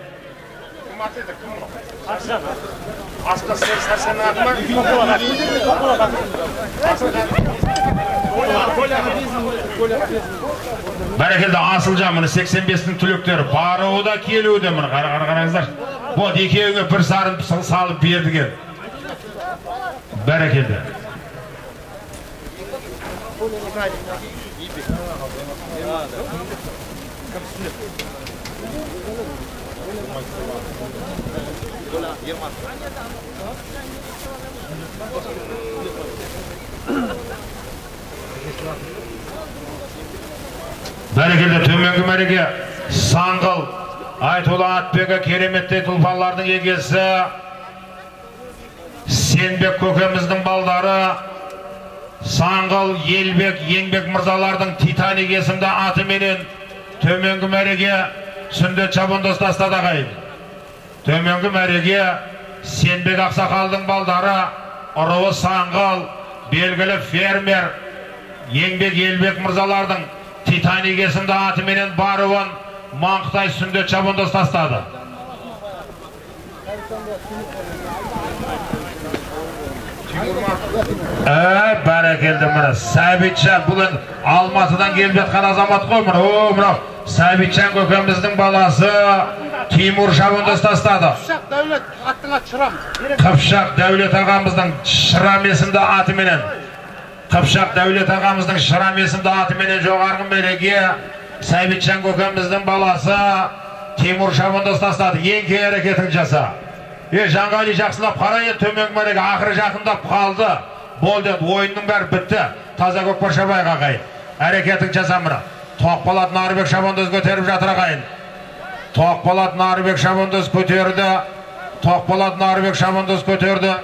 Бәрекелді Асылжан міне 85-дің түлектері баруы да келуі де міне қараңыздар. Бұл екеуіңе бір сарын салып бердіген. Бәрекелді. Бәрекелді төменгі мәреге Саңғыл Айтолы Атбегі кереметтей тұлпарлардың егесі Сенбек көкеміздің балдары Саңғыл, Елбек, Еңбек мырзалардың Титаник есімді атыменен төменгі мәреге Сүндет Шабандоз тастады ағайын. Төменгі мәреге Сенбек Ақсақалдың балдары Ұрығы Саңғыл, белгілі фермер Еңбек, Елбек мырзалардың Титаник есімді атыменен баруын Маңқытай Сүндет Шабандоз тастады. Бәрекелді міне Сәбитжан, бұл Алматыдан келіп жатқан азамат қой міне. Сәбитжан көкеміздің баласы Тимур Шабандоз тастады. Қыпшақ Дәулет аттың аты Шырам. Қыпшақ Дәулет ағамыздың Шырам есімді атыменен. Қыпшақ Дәулет ағамыздың Шырам есімді атыменен жоғарғы мәреге Сәбитжан көкеміздің баласы Тимур Шабандоз тастады. Ең әрекетін жаса. Жанғали жақсылап қарайын, төменгі мәреге ақыры жақындап қалды. Болды, ойынның бәрі бітті. Таза көкпар шабайық ағайын. Әрекетін жасамыра. Тоқпалат Нарбек Шабандоз көтеріп жатыр ағайын. Тоқпалат Нарбек Шабандоз көтерді. Тоқпалат Нарбек Шабандоз көтерді.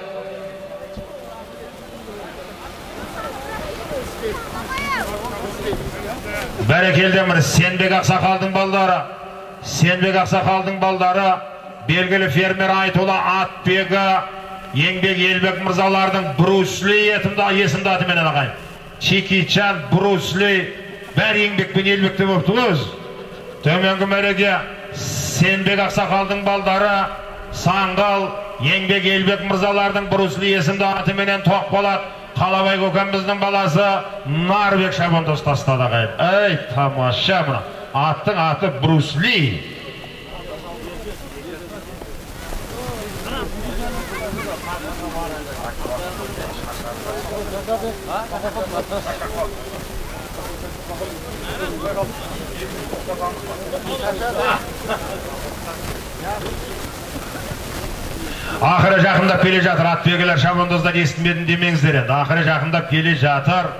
Бәрекелді міне Сенбек Ақсақалдың балдары. Сенбек Ақсақалдың балдары белгілі фермер Айтолы Атбегі, Еңбек, Елбек мырзалардың Брусли есімді атыменен ағайын. Чики Чан, Брусли, бәр Еңбек пен Елбекте бөпті өз. Төменгі мәреге Сенбек Ақсақалдың балдары Саңғыл, Еңбек, Елбек мырзалардың Брусли есімді атыменен Тоқпалат Қалабай көкеміздің баласы Нарбек Шабандоз тастады ағайын. Тамаша мұна. Аттың аты Брусли. Ақыры жақындап келе жатыр. Атбегілер Шабандоздан естімедім демеңіздер енді. Ақыры жақындап келе жатыр.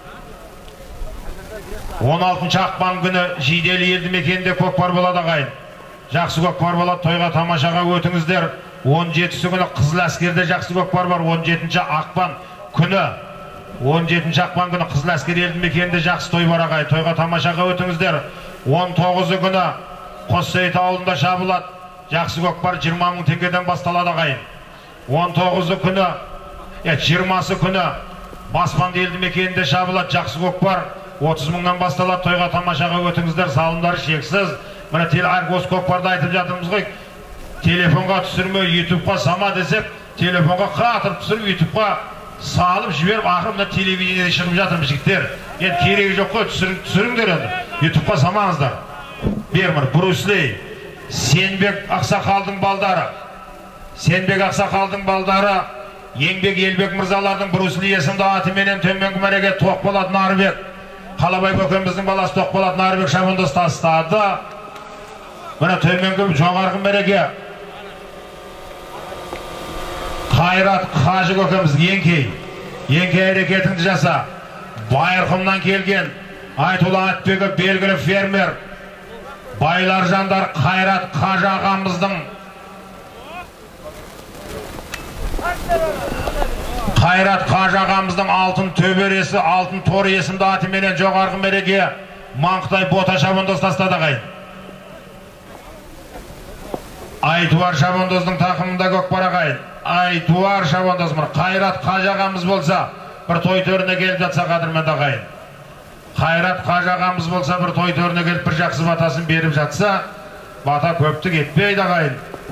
16 ақпан күні Жиделі елді мекенде көкпар болады ағайын. Жақсы көкпар болады, тойға тамашаға өтіңіздер. 17-сі күні Қызыл әскерде жақсы көкпар бар. 17 ақпан күні 17 ақпан күні Қызыл әскер елді мекенде жақсы той бар ағайын. Тойға тамашаға өтіңіздер. 19 күні Қоссейіт ауылында шабылады. Жақсы көкпар 20 мың теңгеден басталады ағайын. 19 күні, 20 күні Баспанды елді мекенінде шабылады. Жақсы көкпар 30 мыңнан басталады. Тойға тамашаға өтіңіздер. Салымдары шексіз. Міне осы көкпарды айтып жатырмыз ғой. Телефонға түсірме, ютубқа сама десеп, телефонға қатырып түсіріп, ютубқа салып жіберіп, ақыры мына телевидениеде шығып жатырмыз жігіттер. Енді керегі жоқ қой, түсіріңдер енді. Ютубқа самаңыздар. Бермір, Брусли, Сенбек Ақсақалдың балдары. Сенбек Ақсақалдың балдары, Еңбек, Елбек мырзалардың Брусли есімді атыменен төменгі мәреге Тоқпалат Нарбек. Қалабай көкеміздің баласы Тоқпалат Нарбек Шабандоз тастады. Мына төменгі жоғарғы мәреге Қайрат Қажы көкеміз Еңкей әрекетіңді жаса. Байырқұмнан келген Айтолы Атбегі белгілі фермер Байлар жандар Қайрат Қажы ағамыздың Қайрат Қажы ағамыздың алтын төбересі, алтын торы есімді атыменен жоғарғы мәреге Маңқытай Бота шабандоз тастады ағайын. Айтуар шабандоздың тақымында Көкпар ағайын. Айтуар шабандоз мына Қайрат Қажағамыз болса, бір той төріне келіп жатса қадірменді ағайын. Қайрат Қажағамыз болса, бір той төріне келіп бір жақсы батасын беріп жатса, бата көпті кетпейді ағайын.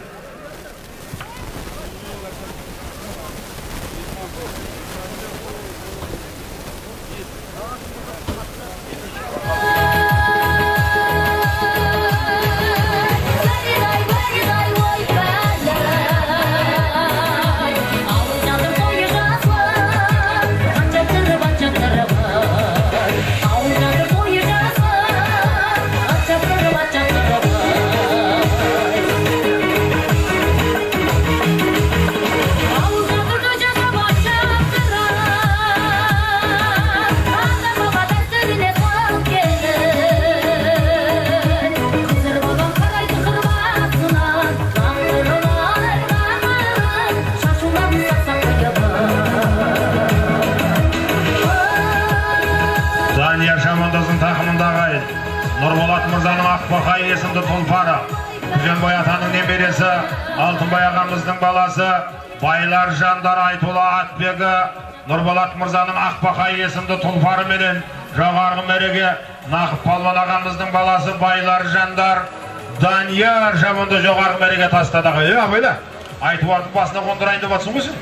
Нұрболат Мырзаның Ақбақай есімді тұлпары, Күзенбай атаның немересі, Алтынбай ағамыздың баласы, Байлар Жандар Айтолы Атбегі, Нұрболат Мырзаның Ақбақай есімді тұлпары менен жоғарғы мәреге Нақып Палван ағамыздың баласы Байлар Жандар Данияр шабанды жоғарғы мәреге тастады. Абайла, Айтуардың басына қондырайын деп атсың ғой сен?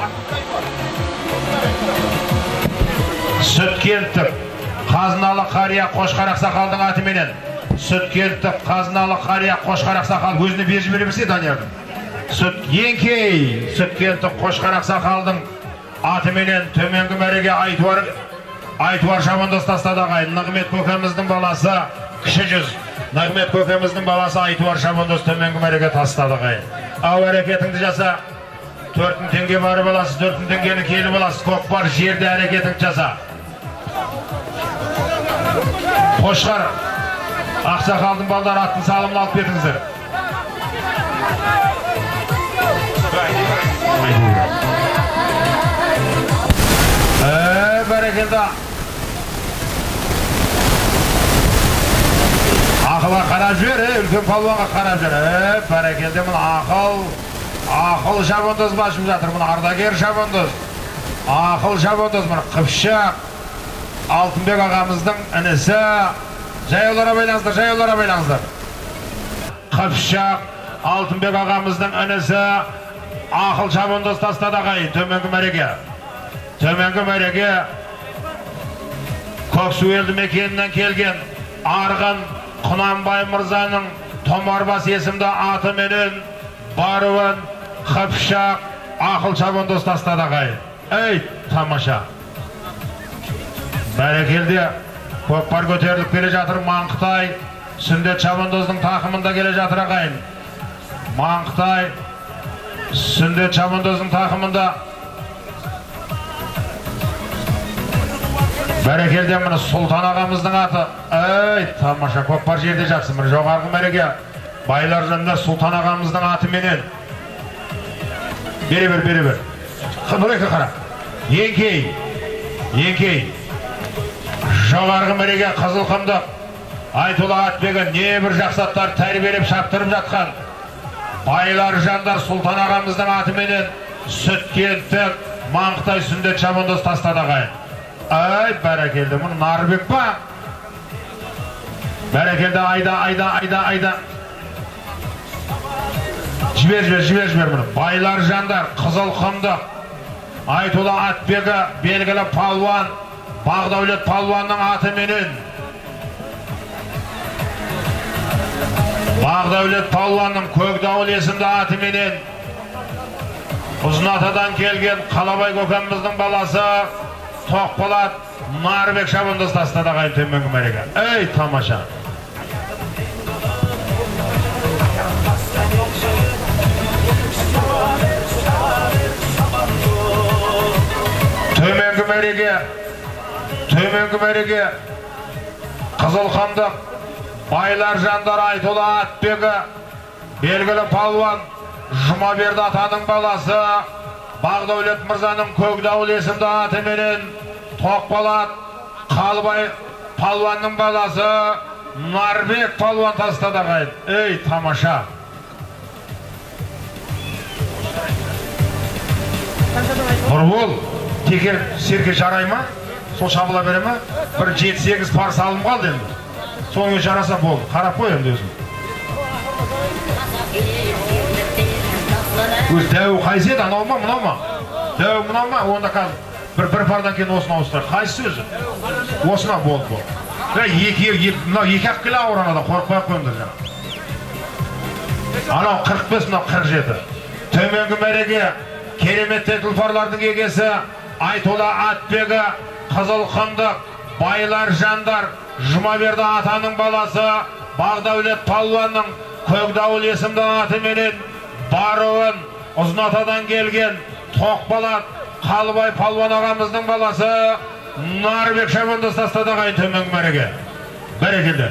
Сүткенттік Қазыналы қария Қошқар ақсақалдың атыменен Сүткенттік Қазыналы қария Қошқар ақсақал өзіне беріп беремесе Даниярдың. Еңкей Сүткенттік Қошқар ақсақалдың атыменен төменгі мәреге Айтуар шабандоз тастады ағайын. Нығмет көкеміздің баласы кіші жүз. Нығмет көкеміздің баласы Айтуар шабандоз төменгі мәреге тастады ағайын. Ау әрекетіңді жаса. 4 теңге бары баласы, 4 теңгені келі баласы. Көкпар жерде әрекетіңді жаса. Қошқар ақсақалдың балдар аттың салымын алып кетіңіздер. Бәрекелді. Ақылға қарап жібер, үлкен палуанға қарап жібер. Бәрекелді, мұны ақыл шабандоз басып жатыр, мұны ардагер шабандоз. Ақыл шабандоз, мұны Қыпшақ Алтынбек ағамыздың інісі. Жайолара байлаңыздар. Қыпшақ Алтынбек ағамыздың інісі ақыл шабандоз тастады ағайын. Төменгі мәреге Көксу елді мекенінен келген Арғын Құнанбай Мырзаның Томарбас есімді аты менен баруын Қыпшақ ақыл шабандоз тастады ағайын. Ей, тамаша. Бәрекелде көкпар көтеріліп келе жатыр. Маңқытай Сүндет шабандоздың тақымында келе жатыр ағайын. Маңқытай Сүндет шабандоздың тақымында. Бәрекелде мұны Сұлтан ағамыздың аты. Ей, тамаша, көкпар жерде жатсын. Мұны жоғарғы мәреге Байлар Жандар Сұлтан ағамыздың аты менен. Бере бер. Қыбылайқа қара. Еңкей. Жоғарғы мәреге Қызылқұмды Айтолы Атбегі небір жақсаттар тәрбиелеп шаптырып жатқан Байлар Жандар Сұлтан ағамыздың атыменен Сүткенттік Маңқытай Сүндет шабандоз тастады ағайын. Ай, бәрекелді, мұны Нарбек па? Бәрекелді, айда. Жібер мұны. Байлар Жандар Қызылқұмды Айтолы Атбегі белгілі палуан Бағдаулет палуанның аты менен Бағдаулет палуанның Көкдауыл есімді аты менен Ұзын атадан келген Қалабай көкеміздің баласы Тоқболат Нарбек шабандоз тастады ағайын төменгі мәреге. Ей, тамаша. Төменгі мәреге Қызылқұмдық Байлар Жандар Айтолы Атбегі белгілі палуан Жұмаберді атаның баласы Бағдаулет Мырзаның Көкдауыл есімді аты менен Тоқболат Palvanның баласы Нарбек палуан тастады ағайын. Ей, тамаша. Нұрбол, теке серке жарай ма? Сол шабыла бере ма? Бір 7-8 пар салым қалды енді. Соңы жараса болды. Қарап қой енді өзім. Өз дәу қайсы еді, анау ма, мынау ма? Дәу мынау ма? Онда қазір бір пардан кейін осыны ауыстырады. Қайсы өзі? Осына болды бұл. Екі-ақ келі ауыран адам қорықпай қойымдар жаңа. Анау 45, мынау 47. Төменгі мәреге кереметті тұлпарлардың егесі Айтола Атбегі, Қызылқындық, Байлар Жандар, Жұмаберді атаның баласы, Бағдәулет Палуанның Көкдауыл есімді атыменен баруын Ұзынатадан келген Тоқбалат Қалыбай Палуан ағамыздың баласы Нарбек шабандас тастады ағайын төменгі мәреге. Бәрекелді.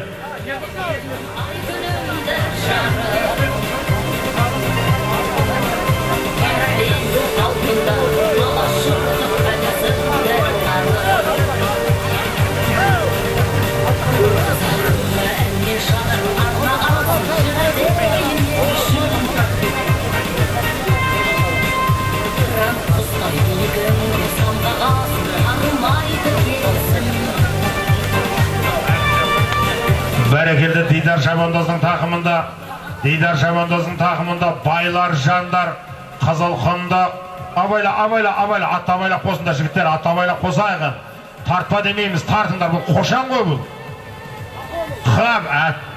Бәрекелді Дидар Шабандоздың тақымында Байлар Жандар, Қызылқындық. Абайла, атты абайлақ қосында жігіттер, атты абайлақ қосайған. Тартпа демейміз, тартыңдар, бұл қошан ғой бұл. Қап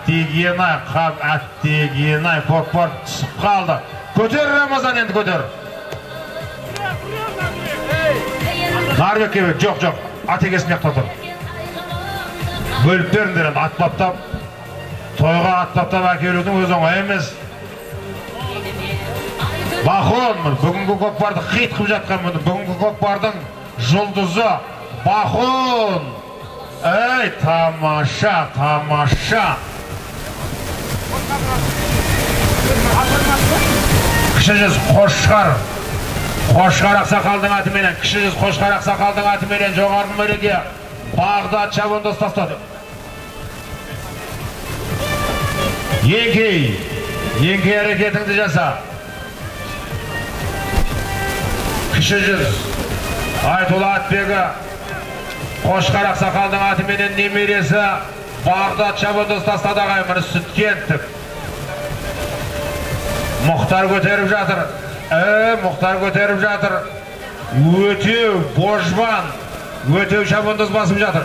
әттеген-ай, көкпар түсіп қалды. Көтер Рамазан енді көтер. Нарбек кебек, жоқ, атегесін яқта тұр. Бөліп беріңдер енді, атпаптап, тойға атпаптап әкелудің өз оңай емес. Бақон, бүгінгі көкпарды қит қып жатқан мұны, бүгінгі көкпардың жұлдызы Бақон. Ей, тамаша. Кіші жүз Қошқар ақсақалдың атыменен, кіші жүз Қошқар ақсақалдың атыменен жоғарғы мәреге Бағдат шабандоз тастады. Еңкей әрекетіңді жаса. Кіші жүз Айтола Атбегі Қошқар ақсақалдың атыменен немересі Бағдат шабандоз тастады ағайын, Сүткенттік. Мұхтар көтеріп жатыр. Өтеу, Божбан, Өтеу шабандоз басып жатыр.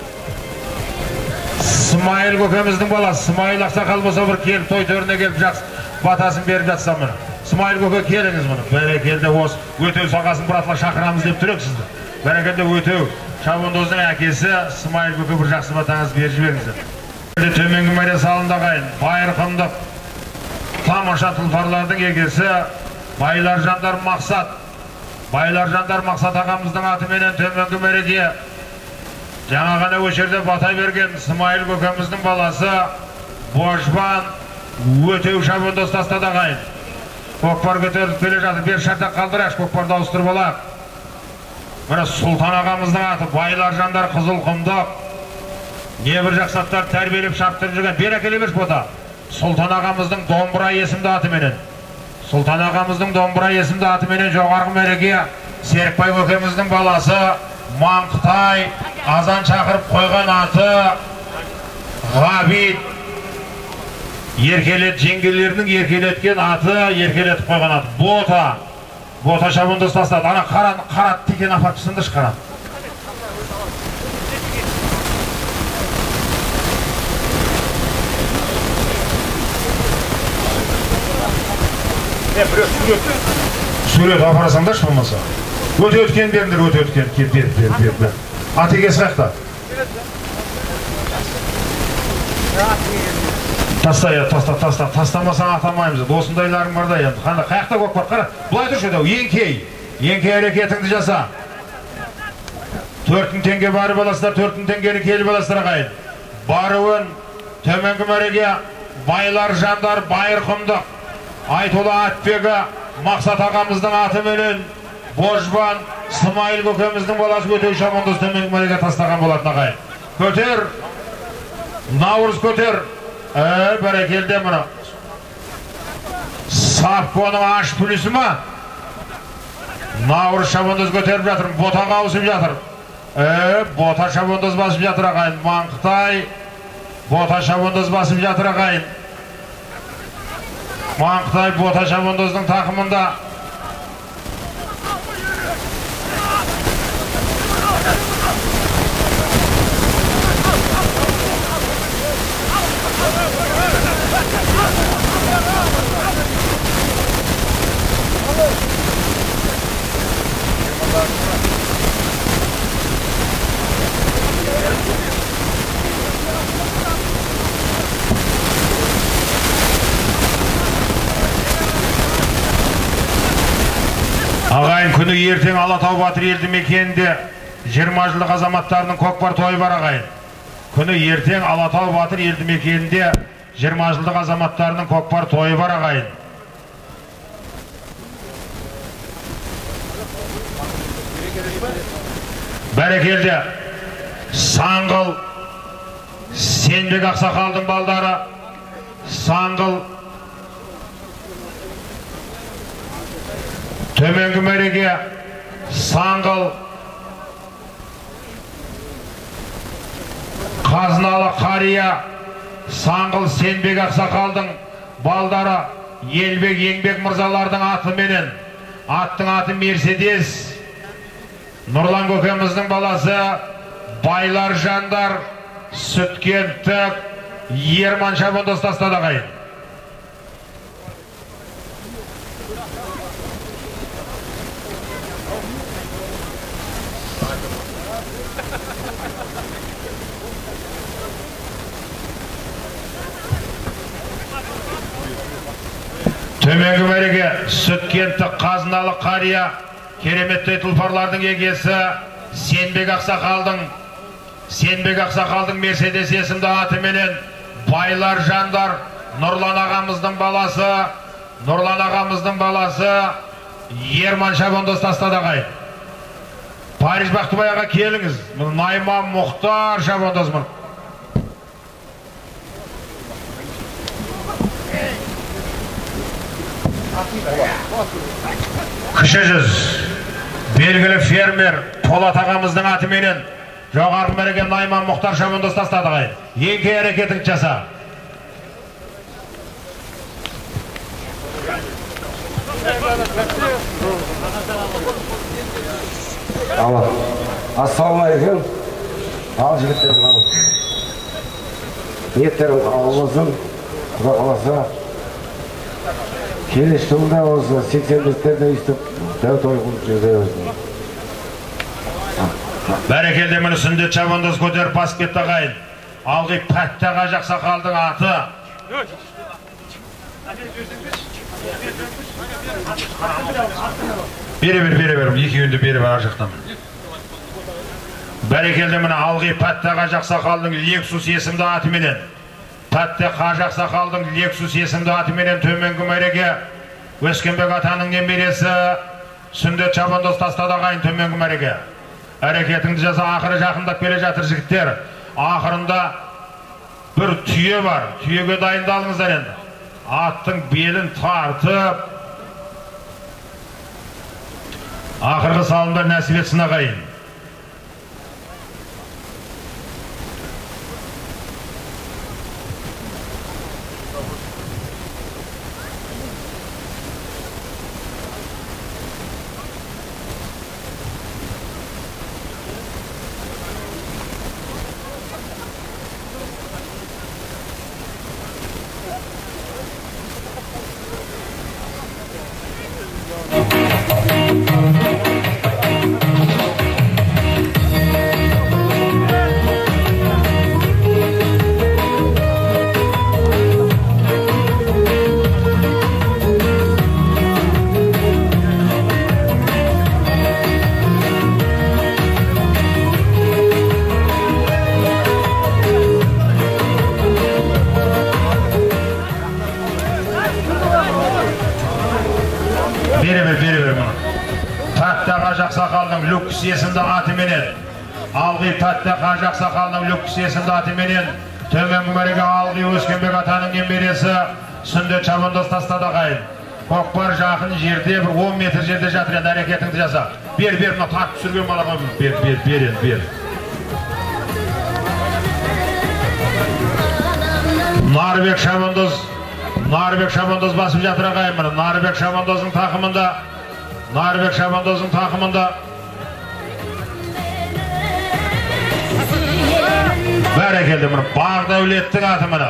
Смайыл көкеміздің баласы, Смайыл ақсақал болса бір келіп, той төріне келіп жақсы батасын беріп жатса мұны. Смайыл көке келіңіз мұны. Бәрекелді осы Өтеу сағасын бұратыла шақырамыз деп түрек сізді. Бәрекелді Өтеу шабандоздың әкесі Смайыл көке бір жақсы батаңыз беріп жіберіңіздер. Төменгі мәре салында қайын, Байырқындық, тамаша тұлпарлардың егесі Байлар Жандар Мақсат ағамыздың атыменен төменгі мәреге жаңа ғана өшерде бата берген Смайыл көкеміздің баласы Божбан Өтеу шабандоз тастады ағайын. Көкпар көтеріліп келе жатыр, бер шартақ қалдыраш, көкпарды ауыстырып алақ. Мына Сұлтан ағамыздың аты Байлар Жандар Қызылқындық. Не бір жақсаттар тәрбиелеп шаптырып жүрген, бер әкеле берш бота. Сұлтан ағамыздың домбыра есімді атыменен жоғарғы мәреге Серікбай көкеміздің баласы Маңқытай азан шақырып қойған аты Ғабит. Еркелет жеңгелерінің еркелеткен аты, еркелетіп қойған аты Бота шабандоз тастады. Ана қарат текен апаршысынды шықарат. Сурет апарасаңдар шылмаса. Өте өткен беріңдер, Атегесі қақта. Тастамасаң атамаймыз. Осындайларың барда енді. Қаяқта көкпар, қара. Бұлай тұршы өтеу, еңкей әрекетіңді жаса. 4 теңге барып аласыздар, 4 теңгені келіп аласыздар ағайын. Баруын төменгі мәреге Байлар Жандар Байырқындық, Айтола Атбегі Мақсат ағамыздың атыменен Божбан Смайыл көкеміздің баласы Өтеу шабандоз төменгі мәреге тастаған болатын ағайын. Köter. Navruz köter. Berekelde buna. Safko'nun aş pülüsü mü? Navruz şabındız köterip jatır. Bota kavusip jatır. Bota şabındız basıp jatır ağayın. Manqıtay bota şabındız basıp jatır ağayın. Manqıtay bota şabındızdың takımında. Ağayın күні ертең Алатау Батыр елді мекенінде 20 жылдық азаматтарының көкпар тойы бар ağayın. Күні ертең Алатау Батыр елді мекенінде 20 жылдық азаматтарының көкпар тойы бар ağayın. Бәрекелді Саңғыл Сенбек Ақсақалдың балдары Саңғыл Төменгі мәреге Саңғыл Қазыналы қария Саңғыл Сенбек Ақсақалдың балдары Елбек Еңбек мырзалардың атыменен аттың аты Мерседес Нұрлан көкеміздің баласы Байлар Жандар Сүткенттік Ерман шабындыз тастады ağayın. Төменгі мәреге Сүткенттік Қазыналы қария кереметтей тұлпарлардың егесі Сенбек Ақсақалдың Мерседес есімді атыменен Байлар Жандар Нұрлан ағамыздың баласы Ерман шабындыз тастады ağayın. Париж Бақтыбайға келіңіз. Найман Мұхтар шабындыз мұр. Кіші жүз белгілі фермер Полат ағамыздың атыменен жоғарғы мәреге Найман Мұхтар шабындыз тастады ağayın. Еңке әрекетің жаса. Ассалаумағалейкум. Ал жігіттерім, ниеттерің қабыл болсын. Құда қаласа келесі жылда осы 85-терде өйстіп дәу той қылып жүргізе берсін. Бәрекелді мұны сүндет шабындыз көтеріп басып кетті ağayın. Алғы Пәттіғ Ақсақалдың аты. Бере-бер, екеуінде бере-бер ажықтам. Бәрекелді мұны алғы Пәттіғ Ақсақалдың Лексус есімді атыменен. Пәттіғ Ақсақалдың Лексус есімді атыменен төменгі мәреге Өскенбек атаның немересі сүндет шабындыз тастады ağayын төменгі мәреге. Әрекетіңді жаса, ақыры жақындап келе жатыр жігіттер. Ақырында бір түйе бар. Түйеге дайындалыңыздар енді. Аттың белін тартып, ақырғы салымдар нәсіп етсін ağayын. Пәттіғ Ақсақалдың Люкс есімді атыменен Algı Tatlı Qajaq Saqalının Lükküs есімді атыменен төменгі мәреге Алгы Өскенбек атаның немересі Сүнде Чабындоз тастады ағайын. Көкпар жақын жерде, бір 10 метр жерде жатыр, енді әрекетіңді жаса. Бер, мына тартып түсірген балаға бер. Нарбек Шабандоз басып жатыр ағайын мұны. Нарбек Шабандоздың тақымында бәрекелді мұны. Бақдәулеттің аты мұны.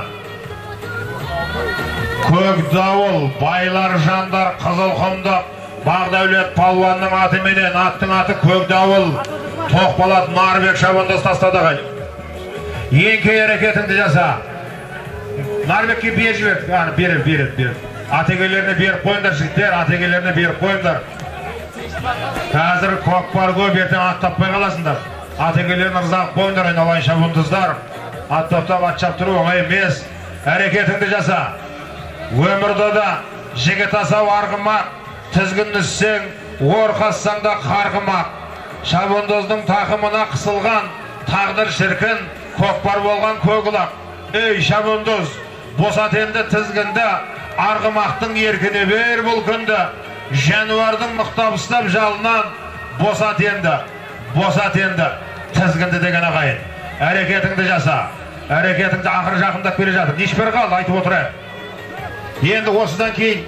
Көк дауыл, байлар жандар, Қызылқұмдық, Бақдәулет палуанның аты менен, аттың аты Көк дауыл, Тоқпалат Нарбек Шабандоз тастады ағайын. Еңке әрекетіңді жаса. Нарбекке бер. Атегелеріне беріп қойындар жігіттер, атегелеріне беріп қойындар. Қазір көкпар көп, ертең ат таппай қаласындар. Атегелерін ырзақ қойындар, айналайын шабындыздар. Ат топтап ат шаптыру оңай емес. Әрекетіңді жаса. Өмірді да жігіт асау арғымақ, тізгінді үссең, орқассаң да қарғымақ. Шабындыздың тақымына қысылған, тағдыр шіркін, көкпар болған көкілақ. Ей шабындыз, босат енді тізгінді, арғымақтың еркіне бер бұл күнді. Жануардың мұқтабыстап жалынан, босат енді, тізгінді деген ағайын. Әрекетіңді жаса, әрекетіңді ақыр жақындап келе жатыр. Нешбір қал, айтып отырайық. Енді осыдан кейін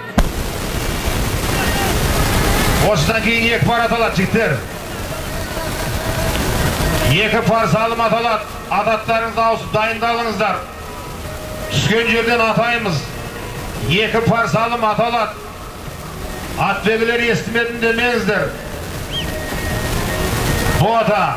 екі пар аталады жігіттер. Екі пар салым аталады. Ататтарыңызды ауысып дайындалыңыздар. Түскен жерден атаймыз. Екі пар салым аталады. Атбегілер естімедім демеңіздер. Бота.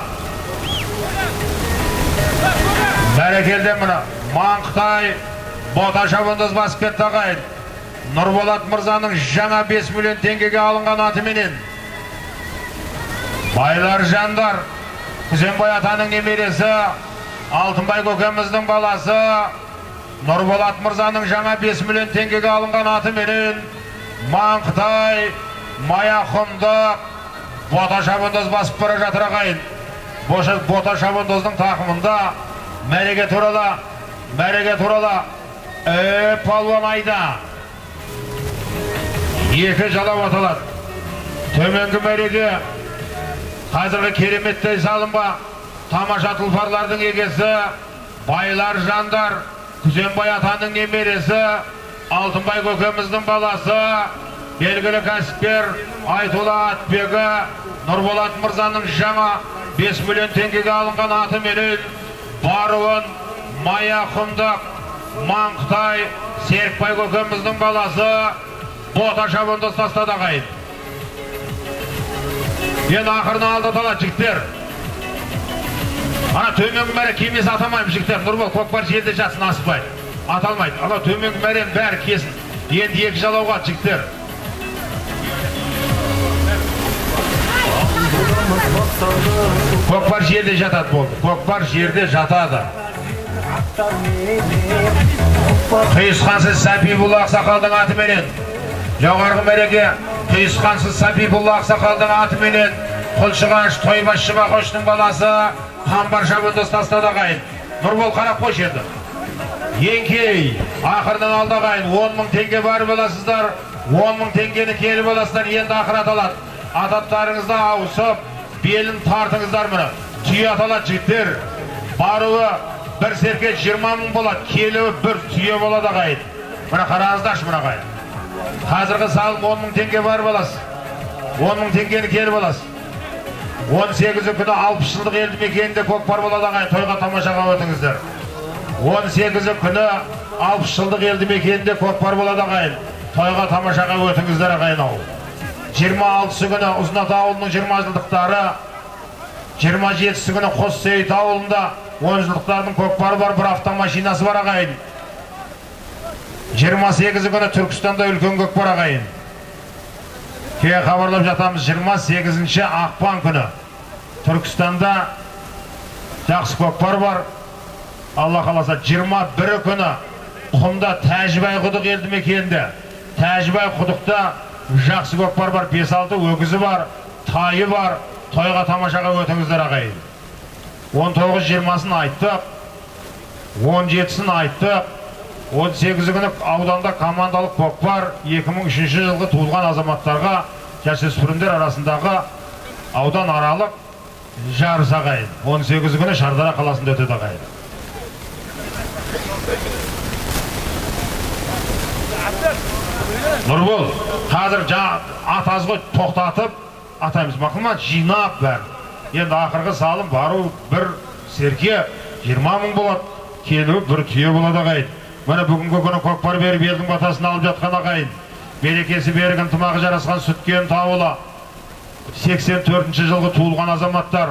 Бәрекелден мұны. Маңқытай Бота Шабандоз басып кетті ағайын. Нұрболат Мырзаның жаңа 5 миллион теңгеге алынған атыменен. Байлар жандар, Күзенбай атаның немересі, Алтынбай көкеміздің баласы, Нұрболат Мырзаның жаңа 5 миллион теңгеге алынған атыменен Маңқытай, Маяқұмдық, Бота Шабандоз басып бара жатыр ағайын. Бота Шабандоздың тақымында мәреге турала палуан айда. Екі жалау аталады. Төменгі мәреге қазіргі кереметтей салынба, тамаша тұлпарлардың егесі, байлар жандар, Күзенбай атаның немересі, Алтынбай көкеміздің баласы, белгілі кәсіпкер Айтолла Атбегі, Нұрболат Мырзаның жаңа 5 миллион теңгеге алынған атыменен Баруын, Маяқұмдық, Маңқытай, Серікбай көкеміздің баласы, Бота Шабандоз тастады ағайын. Енді ақырына алды талады жігіттер. Ана төменгі мәре кемес атамайым жігіттер. Нұрбол көкпар жерде жатсын асықпайды. Аталмайды. Ана төменгі мәрен бәрі кесін. Енді екі жалауға жігіттер. Көкпар жерде жатады болды. Көкпар жерде жатады. Қиысқансыз Сапибулла Ақсақалдың атыменен жоғарғы мәреге Қиысқансыз Сапибулла Ақсақалдың атыменен Құлшығаш Тойбаш Шыбақоштың баласы Қамбар Шабандоз тастады ағайын. Нұрбол қарап қойшы еді. Еңкей ақырдан алды ағайын. 10 мың теңге бар боласыздар. 10 мың теңгені келіп боласыздар. Енді ақыр аталады. Ататтарыңызда ауысып, белін тартыңыздар мұны. Түйе аталады жігіттер. Баруы бір серке 20 мың болады. Келуі бір түйе болады ағайын. Мұны қараңыздаршы мұны ағайын. Қазіргі салым 10 мың теңге бар боласыз. 10 мың теңгені келіп боласыз. 18 күні 60 жылдық елді мекенінде көкпар болады ағайын. Тойға тамашаға өтіңіздер. 18 күні 60 жылдық елді мекенінде көкпар болады ағайын. Тойға тамашаға өтіңіздер ағайын ау. 26 күні Ұзынат ауылының 20 жылдықтары, 27 күні Қоссейіт ауылында 10 жылдықтардың көкпары бар, бір автомашинасы бар ағайын. 28 күні Түркістанда үлкен көкпар ағайын. Кеге хабарлап жатамыз 28 ақпан күні Түркістанда жақсы көкпар бар. Алла қаласа 21 күні Құмда Тәжібай құдық елді мекенінде. Тәжібай құдықта жақсы көкпар бар, 5-6 өгізі бар, тайы бар. Тойға тамашаға өтіңіздер ағайын. 19-20'sini ayttık, 17'sini ayttık, 18 күні ауданда командалық көкпар 2003 жылғы туылған азаматтарға жасөспірімдер арасындағы аудан аралық жарыс ағайын. 18 күні Шардара қаласында өтеді ағайын. Нұрбол, қазір ат аз ғой, тоқтатып атаймыз. Мақылман жинап бәрі. Енді ақырғы салым бару бір серке 20 мың болады, келу бір түйе болады ағайын. Міне бүгінгі күні көкпар беріп елдің батасын алып жатқан ағайын. Берекесі берік ынтымағы жарасқан Сүткен Тауылы 84 жылғы туылған азаматтар.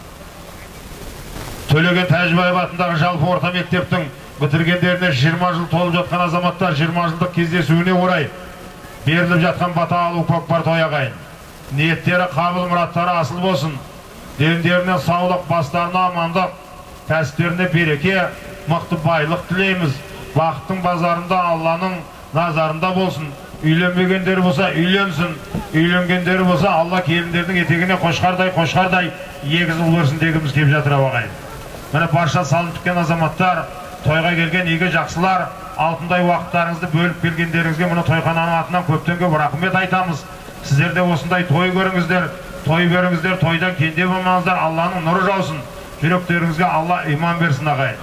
Төлеген Тәжібаев атындағы жалпы орта мектептің бітіргендеріне 20 жыл толып жатқан азаматтар 20 жылдық кездесуіне орай беріліп жатқан бата алу көкпар той ағайын. Ниеттері қабыл, мұраттары асыл болсын. Дендеріне саулық, бастарына амандық, кәсіптеріне береке, мықты байлық тілейміз. Бақыттың базарында Алланың назарында болсын. Үйленбегендері болса үйленсін, үйленгендері болса Алла келіндердің етегіне қошқардай егіз ұл өрсін дегіміз кеп жатыр ағайын. Міне барша салым тіккен азаматтар, тойға келген игі жақсылар, алтындай уақыттарыңызды бөліп келгендеріңізге мұны тойхананың атынан көптен көп рахмет айтамыз. Сіздер де осындай той көріңіздер, той беріңіздер, тойдан кенде болмаңыздар, Алланың нұры жаусын. Жүректеріңізге Алла иман берсін ағайын.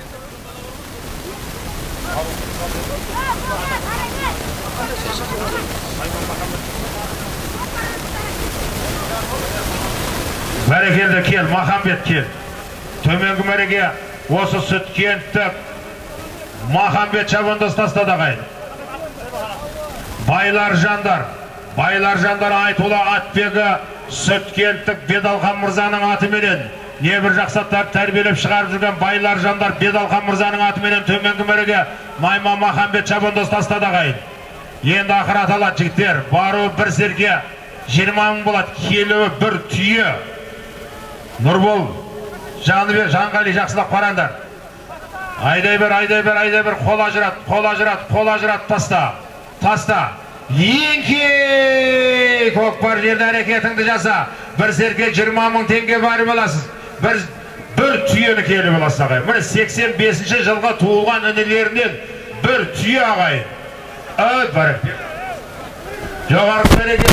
Бәрекелді кел, Махамбет кел. Төменгі мәреге осы Сүткенттік Махамбет шабандас тастады ағайын. Байлар жандар Айтулы Атбегі Сүткенттік Бедалхан Мырзаның атыменен небір жақсаттар тәрбиелеп шығарып жүрген байлар жандар Бедалхан Мырзаның атыменен төменгі мәреге Майман Махамбет шабандас тастады ағайын. Енді ақыр аталады жігіттер, баруы бір серке 20 мың болады, келуі бір түйе. Нұрбол, Жанғали жақсылап қарандар. Айдай бер, қол ажырат, таста. Еңке көкпар жерді әрекетіңді жаса. Бір серке 20 мың теңге бары боласыз. Бір түйені келі боласыз ағай. Міне 85 жылға туылған інілерінен бір түйе ағай. Өт барып. Жоғарғы береке.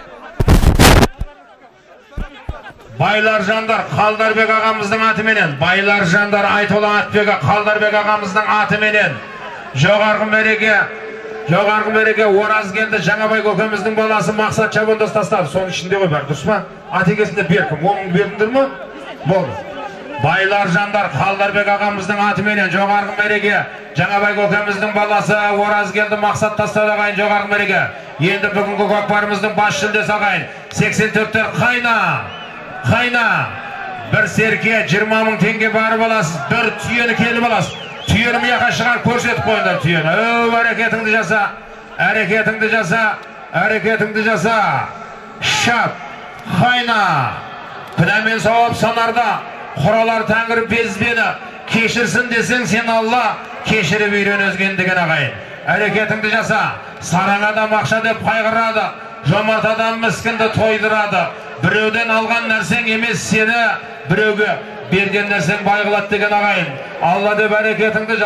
Байлар жандар Қалдарбек ағамыздың атыменен, байлар жандар Айтолы Атбегі Қалдарбек ағамыздың атыменен, жоғарғы мереке Оразгелді Жаңабай көкеміздің баласы Мақсат шабандоз тастады. Соның ішінде ғой бар, дұрыс па? Атекесінде беркім, оның бердіңдір ме? Болды. Байлар жандар Қалдарбек ағамыздың атыменен, жоғарғы мереке Жаңабай көкеміздің баласы Оразгелді Мақсат тастады ағайын, жоғарғы мереке. Енді бүгінгі көкпарымыздың бас жүлдесі ағайын 84-тер қайна. Бір серке 20 мың теңге бары боласыз, бір түйені келі боласыз. Түйені мияқа шығар көрсетіп қойындар түйені. Әрекетіңді жаса. Шап, қайна. Күнәмен сауап санарда, құралар тәңір безбені. Кешірсін десең сен Алла, кешіріп үйрен өзгендеген ағайын. Әрекетіңді жаса. Сараң адам ақша деп қайғырады, жомарт адам міскінді тойдырады. Біреуден алған нәрсең емес сені, біреуге берген нәрсең байғылат деген ағайын. Алла деп әрекетіңді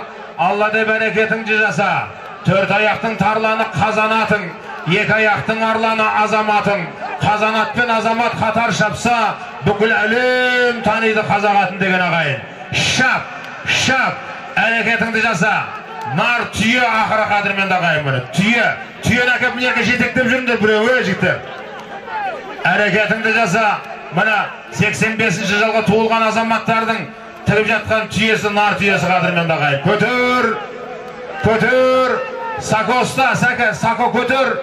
жаса. Төрт аяқтың тарланы қазанатың, екі аяқтың арланы азаматың. Қазанат пен азамат қатар шапса, бүкіл әлем таниды қазағатын деген ағайын. Шап, әрекетіңді жаса. Нар түйе ақыры қадырмен ағайын мұны. Түйені әкеп мінеке жетектеп жүріңдер біреуі жігіттер. Әрекетіңді жаса. Мына 85 жылғы туылған азаматтардың тігіп жатқан түйесі нар түйесі қадырмен ағайын. Көтер. Сако ұста, сако көтер.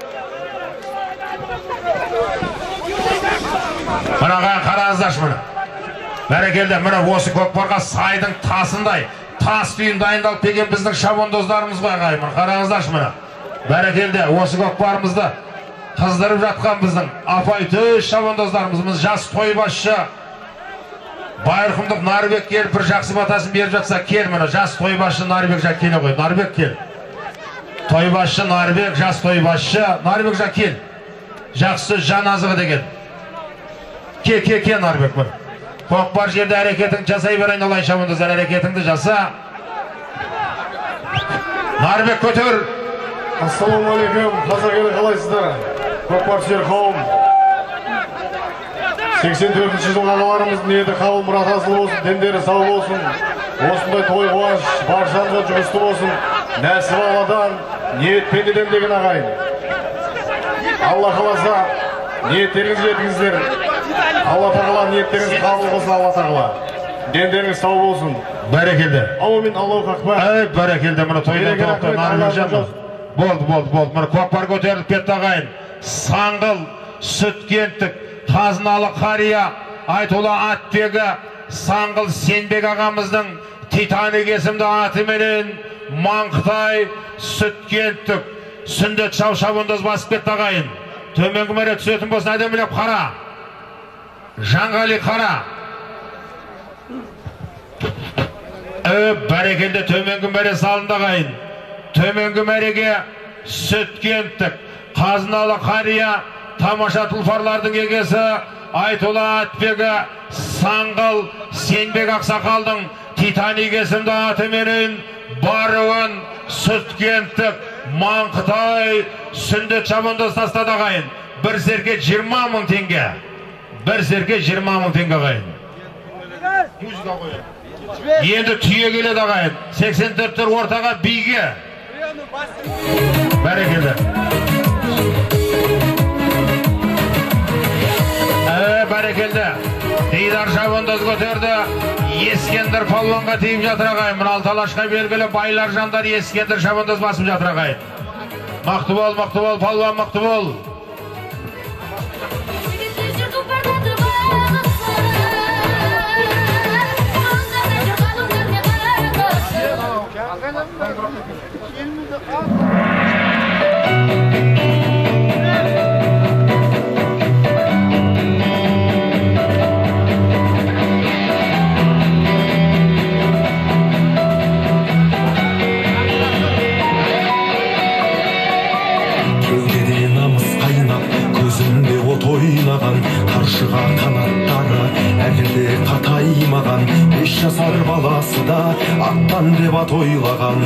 Мына ағайын қараңыздаршы мұны. Бәрекелді, мына осы көкпарға сайдың тасындай, тас түйін дайындалып келген біздің шабандоздарымыз ғой ағайын. Қараңыздаршы мұны. Бәрекелді, осы көкпарымызды қыздырып жатқан біздің апай-төс шабандоздарымыз, жас тойбасшы Байырқұмдық Нарбек келіп бір жақсы батасын беріп жатса, кел мұны. Жас тойбасшы Нарбек жақ келе қой. Нарбек кел. Тойбасшы Нарбек, жас тойбасшы Нарбек жақ кел. Жақсы жан азығы деген. Кел Нарбек мұны. Көкпар жерде әрекетің жасай берейін, алай шабандоздар, әрекетіңді жаса. Нарбек көтер. Ассалаумағалейкум, қазақ елі қалайсыздар? Көкпар жер қауым. 84-ші жылғы аналарымыздың ниеті қабыл мұрат асыл болсын, дендері сау болсын. Осындай той қуаныш баршамызға жұғысты болсын. Нәсіп Алладан ниетпен едем деген ағайын. Алла қаласа ниеттеріңіз жетіңіздер. Алла тағала ниеттеріңіз қабыл қылсын, Алла тағала. Дендеріңіз сау болсын. Бәрекелді. Аумин, Аллаху акбар. Бәрекелді, мұны тойдан тоқтан армыржан. Болды. Мұны көкпар көтеріліп кетті ағайын. Саңғыл, Сүткенттік, Қазыналы қария, Айтола Атбегі, Саңғыл Сенбек ағамыздың Титаник есімді атыменен Маңқытай, Сүткенттік, Сүндет шабандоз басып кетті ағайын. Төменгі мәре түсетін болсын, әдемілеп қара. Жанғали қара. Бәрекелді төменгі мәре салынды ағайын. Төменгі мәреге Сүткенттік, Қазыналы қария, тамаша тұлпарлардың егесі Айтола Атбегі, Саңғыл Сенбек ақсақалдың Титаник есімді атыменен баруын Сүткенттік, Маңқытай, Сүндет шабандоз тастады ағайын. Бір серке 20 мың теңге. Бір серке 20 мың теңге ағайын. Енді түйе келеді ағайын. 84-тер ортаға биге. Бәрекелді. Бәрекелді. Дейдар шабандоз көтерді. Ескендір палуанға тиіп жатыр ағайын. Мұны алталашқа белгілі байлар жандар Ескендір шабандоз басып жатыр ағайын. Мақты бол, палуан мақты бол. Қаршыға қанаттары әлде қатаймаған, 5 жасар баласы да аттан деп ат ойлаған.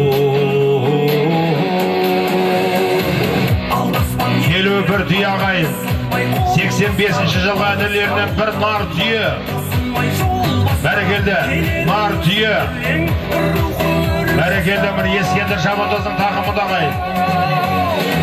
Келу бір түйе ағайын. 85-ші жылға інілерінен бір нар түйе. Бәрекелді, нар түйе. Бәрекелді, бір Ескендір шабандоздың тақымында ағайын.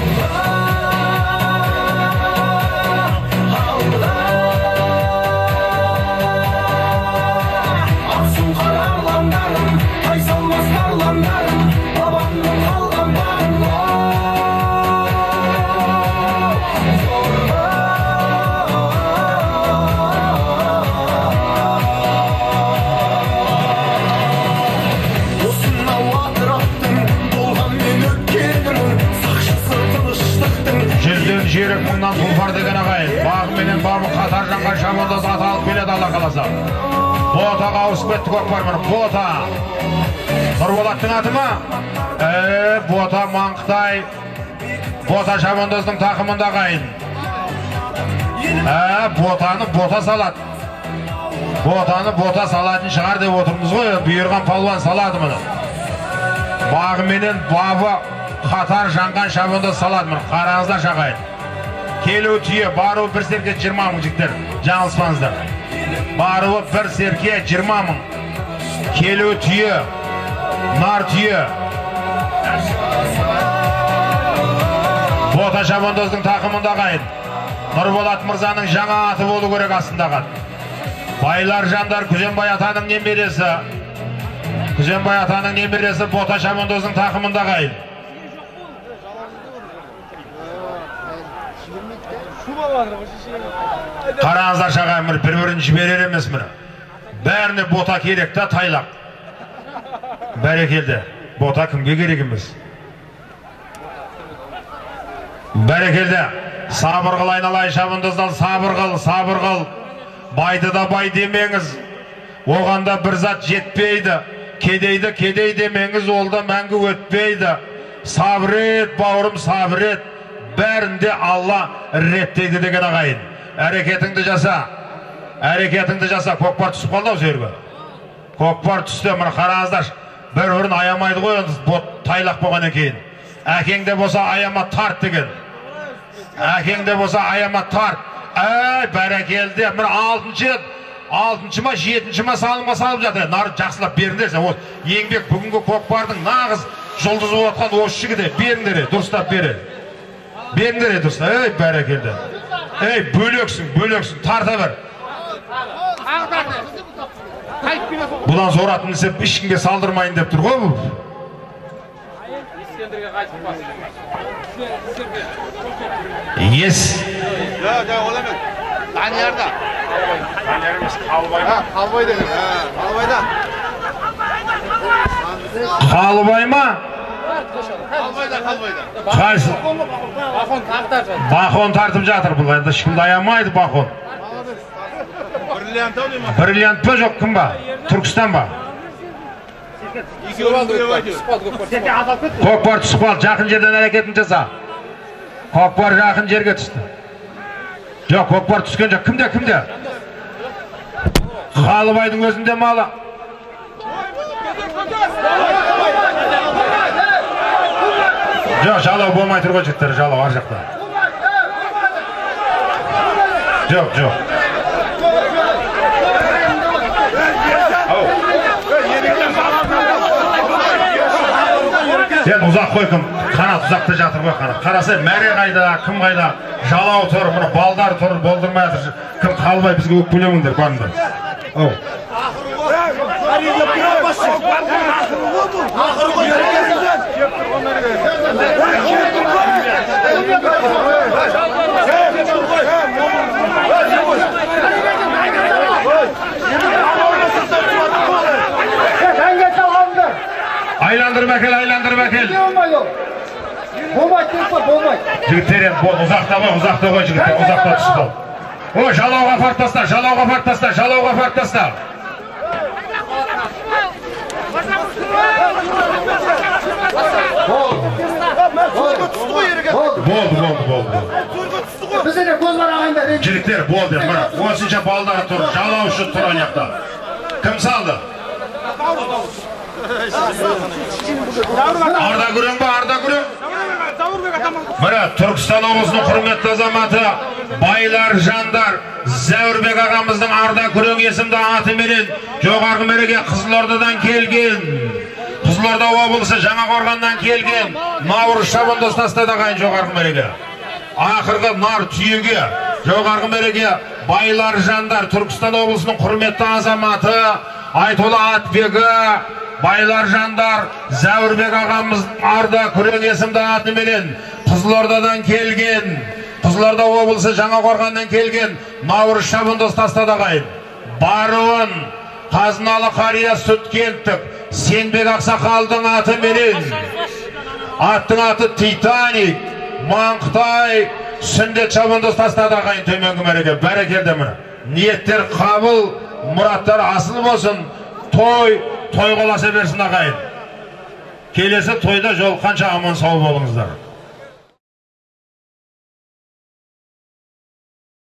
Жерік мұнан тұлпар деген ағайын. Бағыменен бабы қатар жанған шабандоз аталып келеді Алла қаласа. Ботаға ауысып кетті көкпар мұны. Бота. Нұрболаттың аты ма? Бота Маңқытай. Бота шабандоздың тақымында ағайын. Ботаны бота салады. Ботаны бота салатын шығар деп отырмыз ғой. Бұйырған палуан салады мұны. Бағыменен бабы қатар жанған шабандоз салады мұны. Қараңыздар шағайын. Келу түйе, бару бір серке 20 мың жіктер. Жаңылыспаңыздар. Бару бір серке 20 мың. Келу түйе, нар түйе. Бота шабандоздың тақымында ағайын. Нұрболат мырзаның жаңа аты болу керек астындағы. Байлар жандар Күзембай атаның немересі. Күзембай атаның немересі Бота шабандоздың тақымында ағайын. Қараңыздар шағайын, бір-бірін жіберер емес мұны. Бәріне бота керек та тайлақ. Бәрекелді. Бота кімге керек емес? Бәрекелді. Сабыр қыл айналайын шабандоздан, сабыр қыл. Байды да бай демеңіз. Оғанда бір зат жетпейді. Кедей демеңіз, ол да мәңгі өтпейді. Сабыр ет, бауырым, сабыр ет. Бәрінде Алла реттейді деген ағайын. Әрекетіңді жаса. әрекетіңді жаса. Көкпар түсіп қалды ау жерге. Көкпар түсті, мына қараңыздар. Bir ұрын аямайды ғой, тайлақ болғаннан кейін. Әкеңде болса аяма тарт деген. Әкеңде болса аяма тарт. Бәрекелді. Мына 6-шы ма 7-ші ма салымға салып жатыр. Нар жақсылап беріңдерсе, еңбек бүгінгі көкпардың нағыз жұлдызы отқан осы жігіде беріңдер, дұрыстап берер. Беріңдер, дұрыстап. Бәрекелді. Бөлексің, тарта бір. Бұдан зоратын ісеп ешкімге салдырмайын деп тұр ғой бұл. Ес. Даниярда. Данияр емес, Қалбай деген. Қалбайда. Қалбай ма? Қалбайда. Қайсы? Бахон тартып жатыр бұл. Енді ешкімді аямайды Бахон. Бриллиант па жоқ, кім ба? Түркістан ба? Көкпар түсіп қалды, жақын жерден әрекетін жаса. Көкпар жақын жерге түсті. Жоқ, көкпар түскен жоқ. Кімде? Қалыбайдың өзінде малы. Жоқ, жалау болмай тұр ғой жігіттер, жалау ар жақта. Жоқ. Сен ұзақ қой кім, қанат ұзақта жатыр ғой қанат. Қарасы мәре қайда, кім қайда, жалау тұр, мұны балдар тұр, болдырмай жатыр. Кім Қалбай бізге өкпелеміңдер, барыңдар. Aylandırıp әкел. Болмайды. Жігіттер енді ұзақта ғой жігіттер, ұзақта түсті. О, жалауға фарт таста. Болды. Бізде көз бар ағайындар. Жігіттер, болды. Осынша балдар тұр, жалаушы тұр анаяқта. Кім салды? Арда күрең. Мына Түркістан облысының құрметті азаматы, байлар, жандар, Зәурбек ағамыздың Арда күрең есімді атыменен жоғарғы мереке Қызылордадан келген. Қызылорда облысы Жаңақорғаннан келген. Наурыз шабандоз тастадағайын жоғарғы мереке. Ақырғы нар түйеге жоғарғы мереке байлар, жандар, Түркістан облысының құрметті азаматы, Айтолы Атбегі, байлар, жандар, Зәурбек ағамыз Арда күрең есімді атыменен Қызылордадан келген, Қызылорда облысы Жаңақорғаннан келген Наурыз шабандоз тастадағайын. Баруын Қазыналы қария Сүткенттік Сенбек Ақсақалдың атыменен, аттың аты Титаник, Маңқытай Сүндет шабандоз тастадағайын. Төменгі мәреке бәрекелді міне. Ниеттер қабыл, мұраттар асыл болсын. Той қоласа берсін ағайын. Келесі тойда жолыққанша аман сау болыңыздар.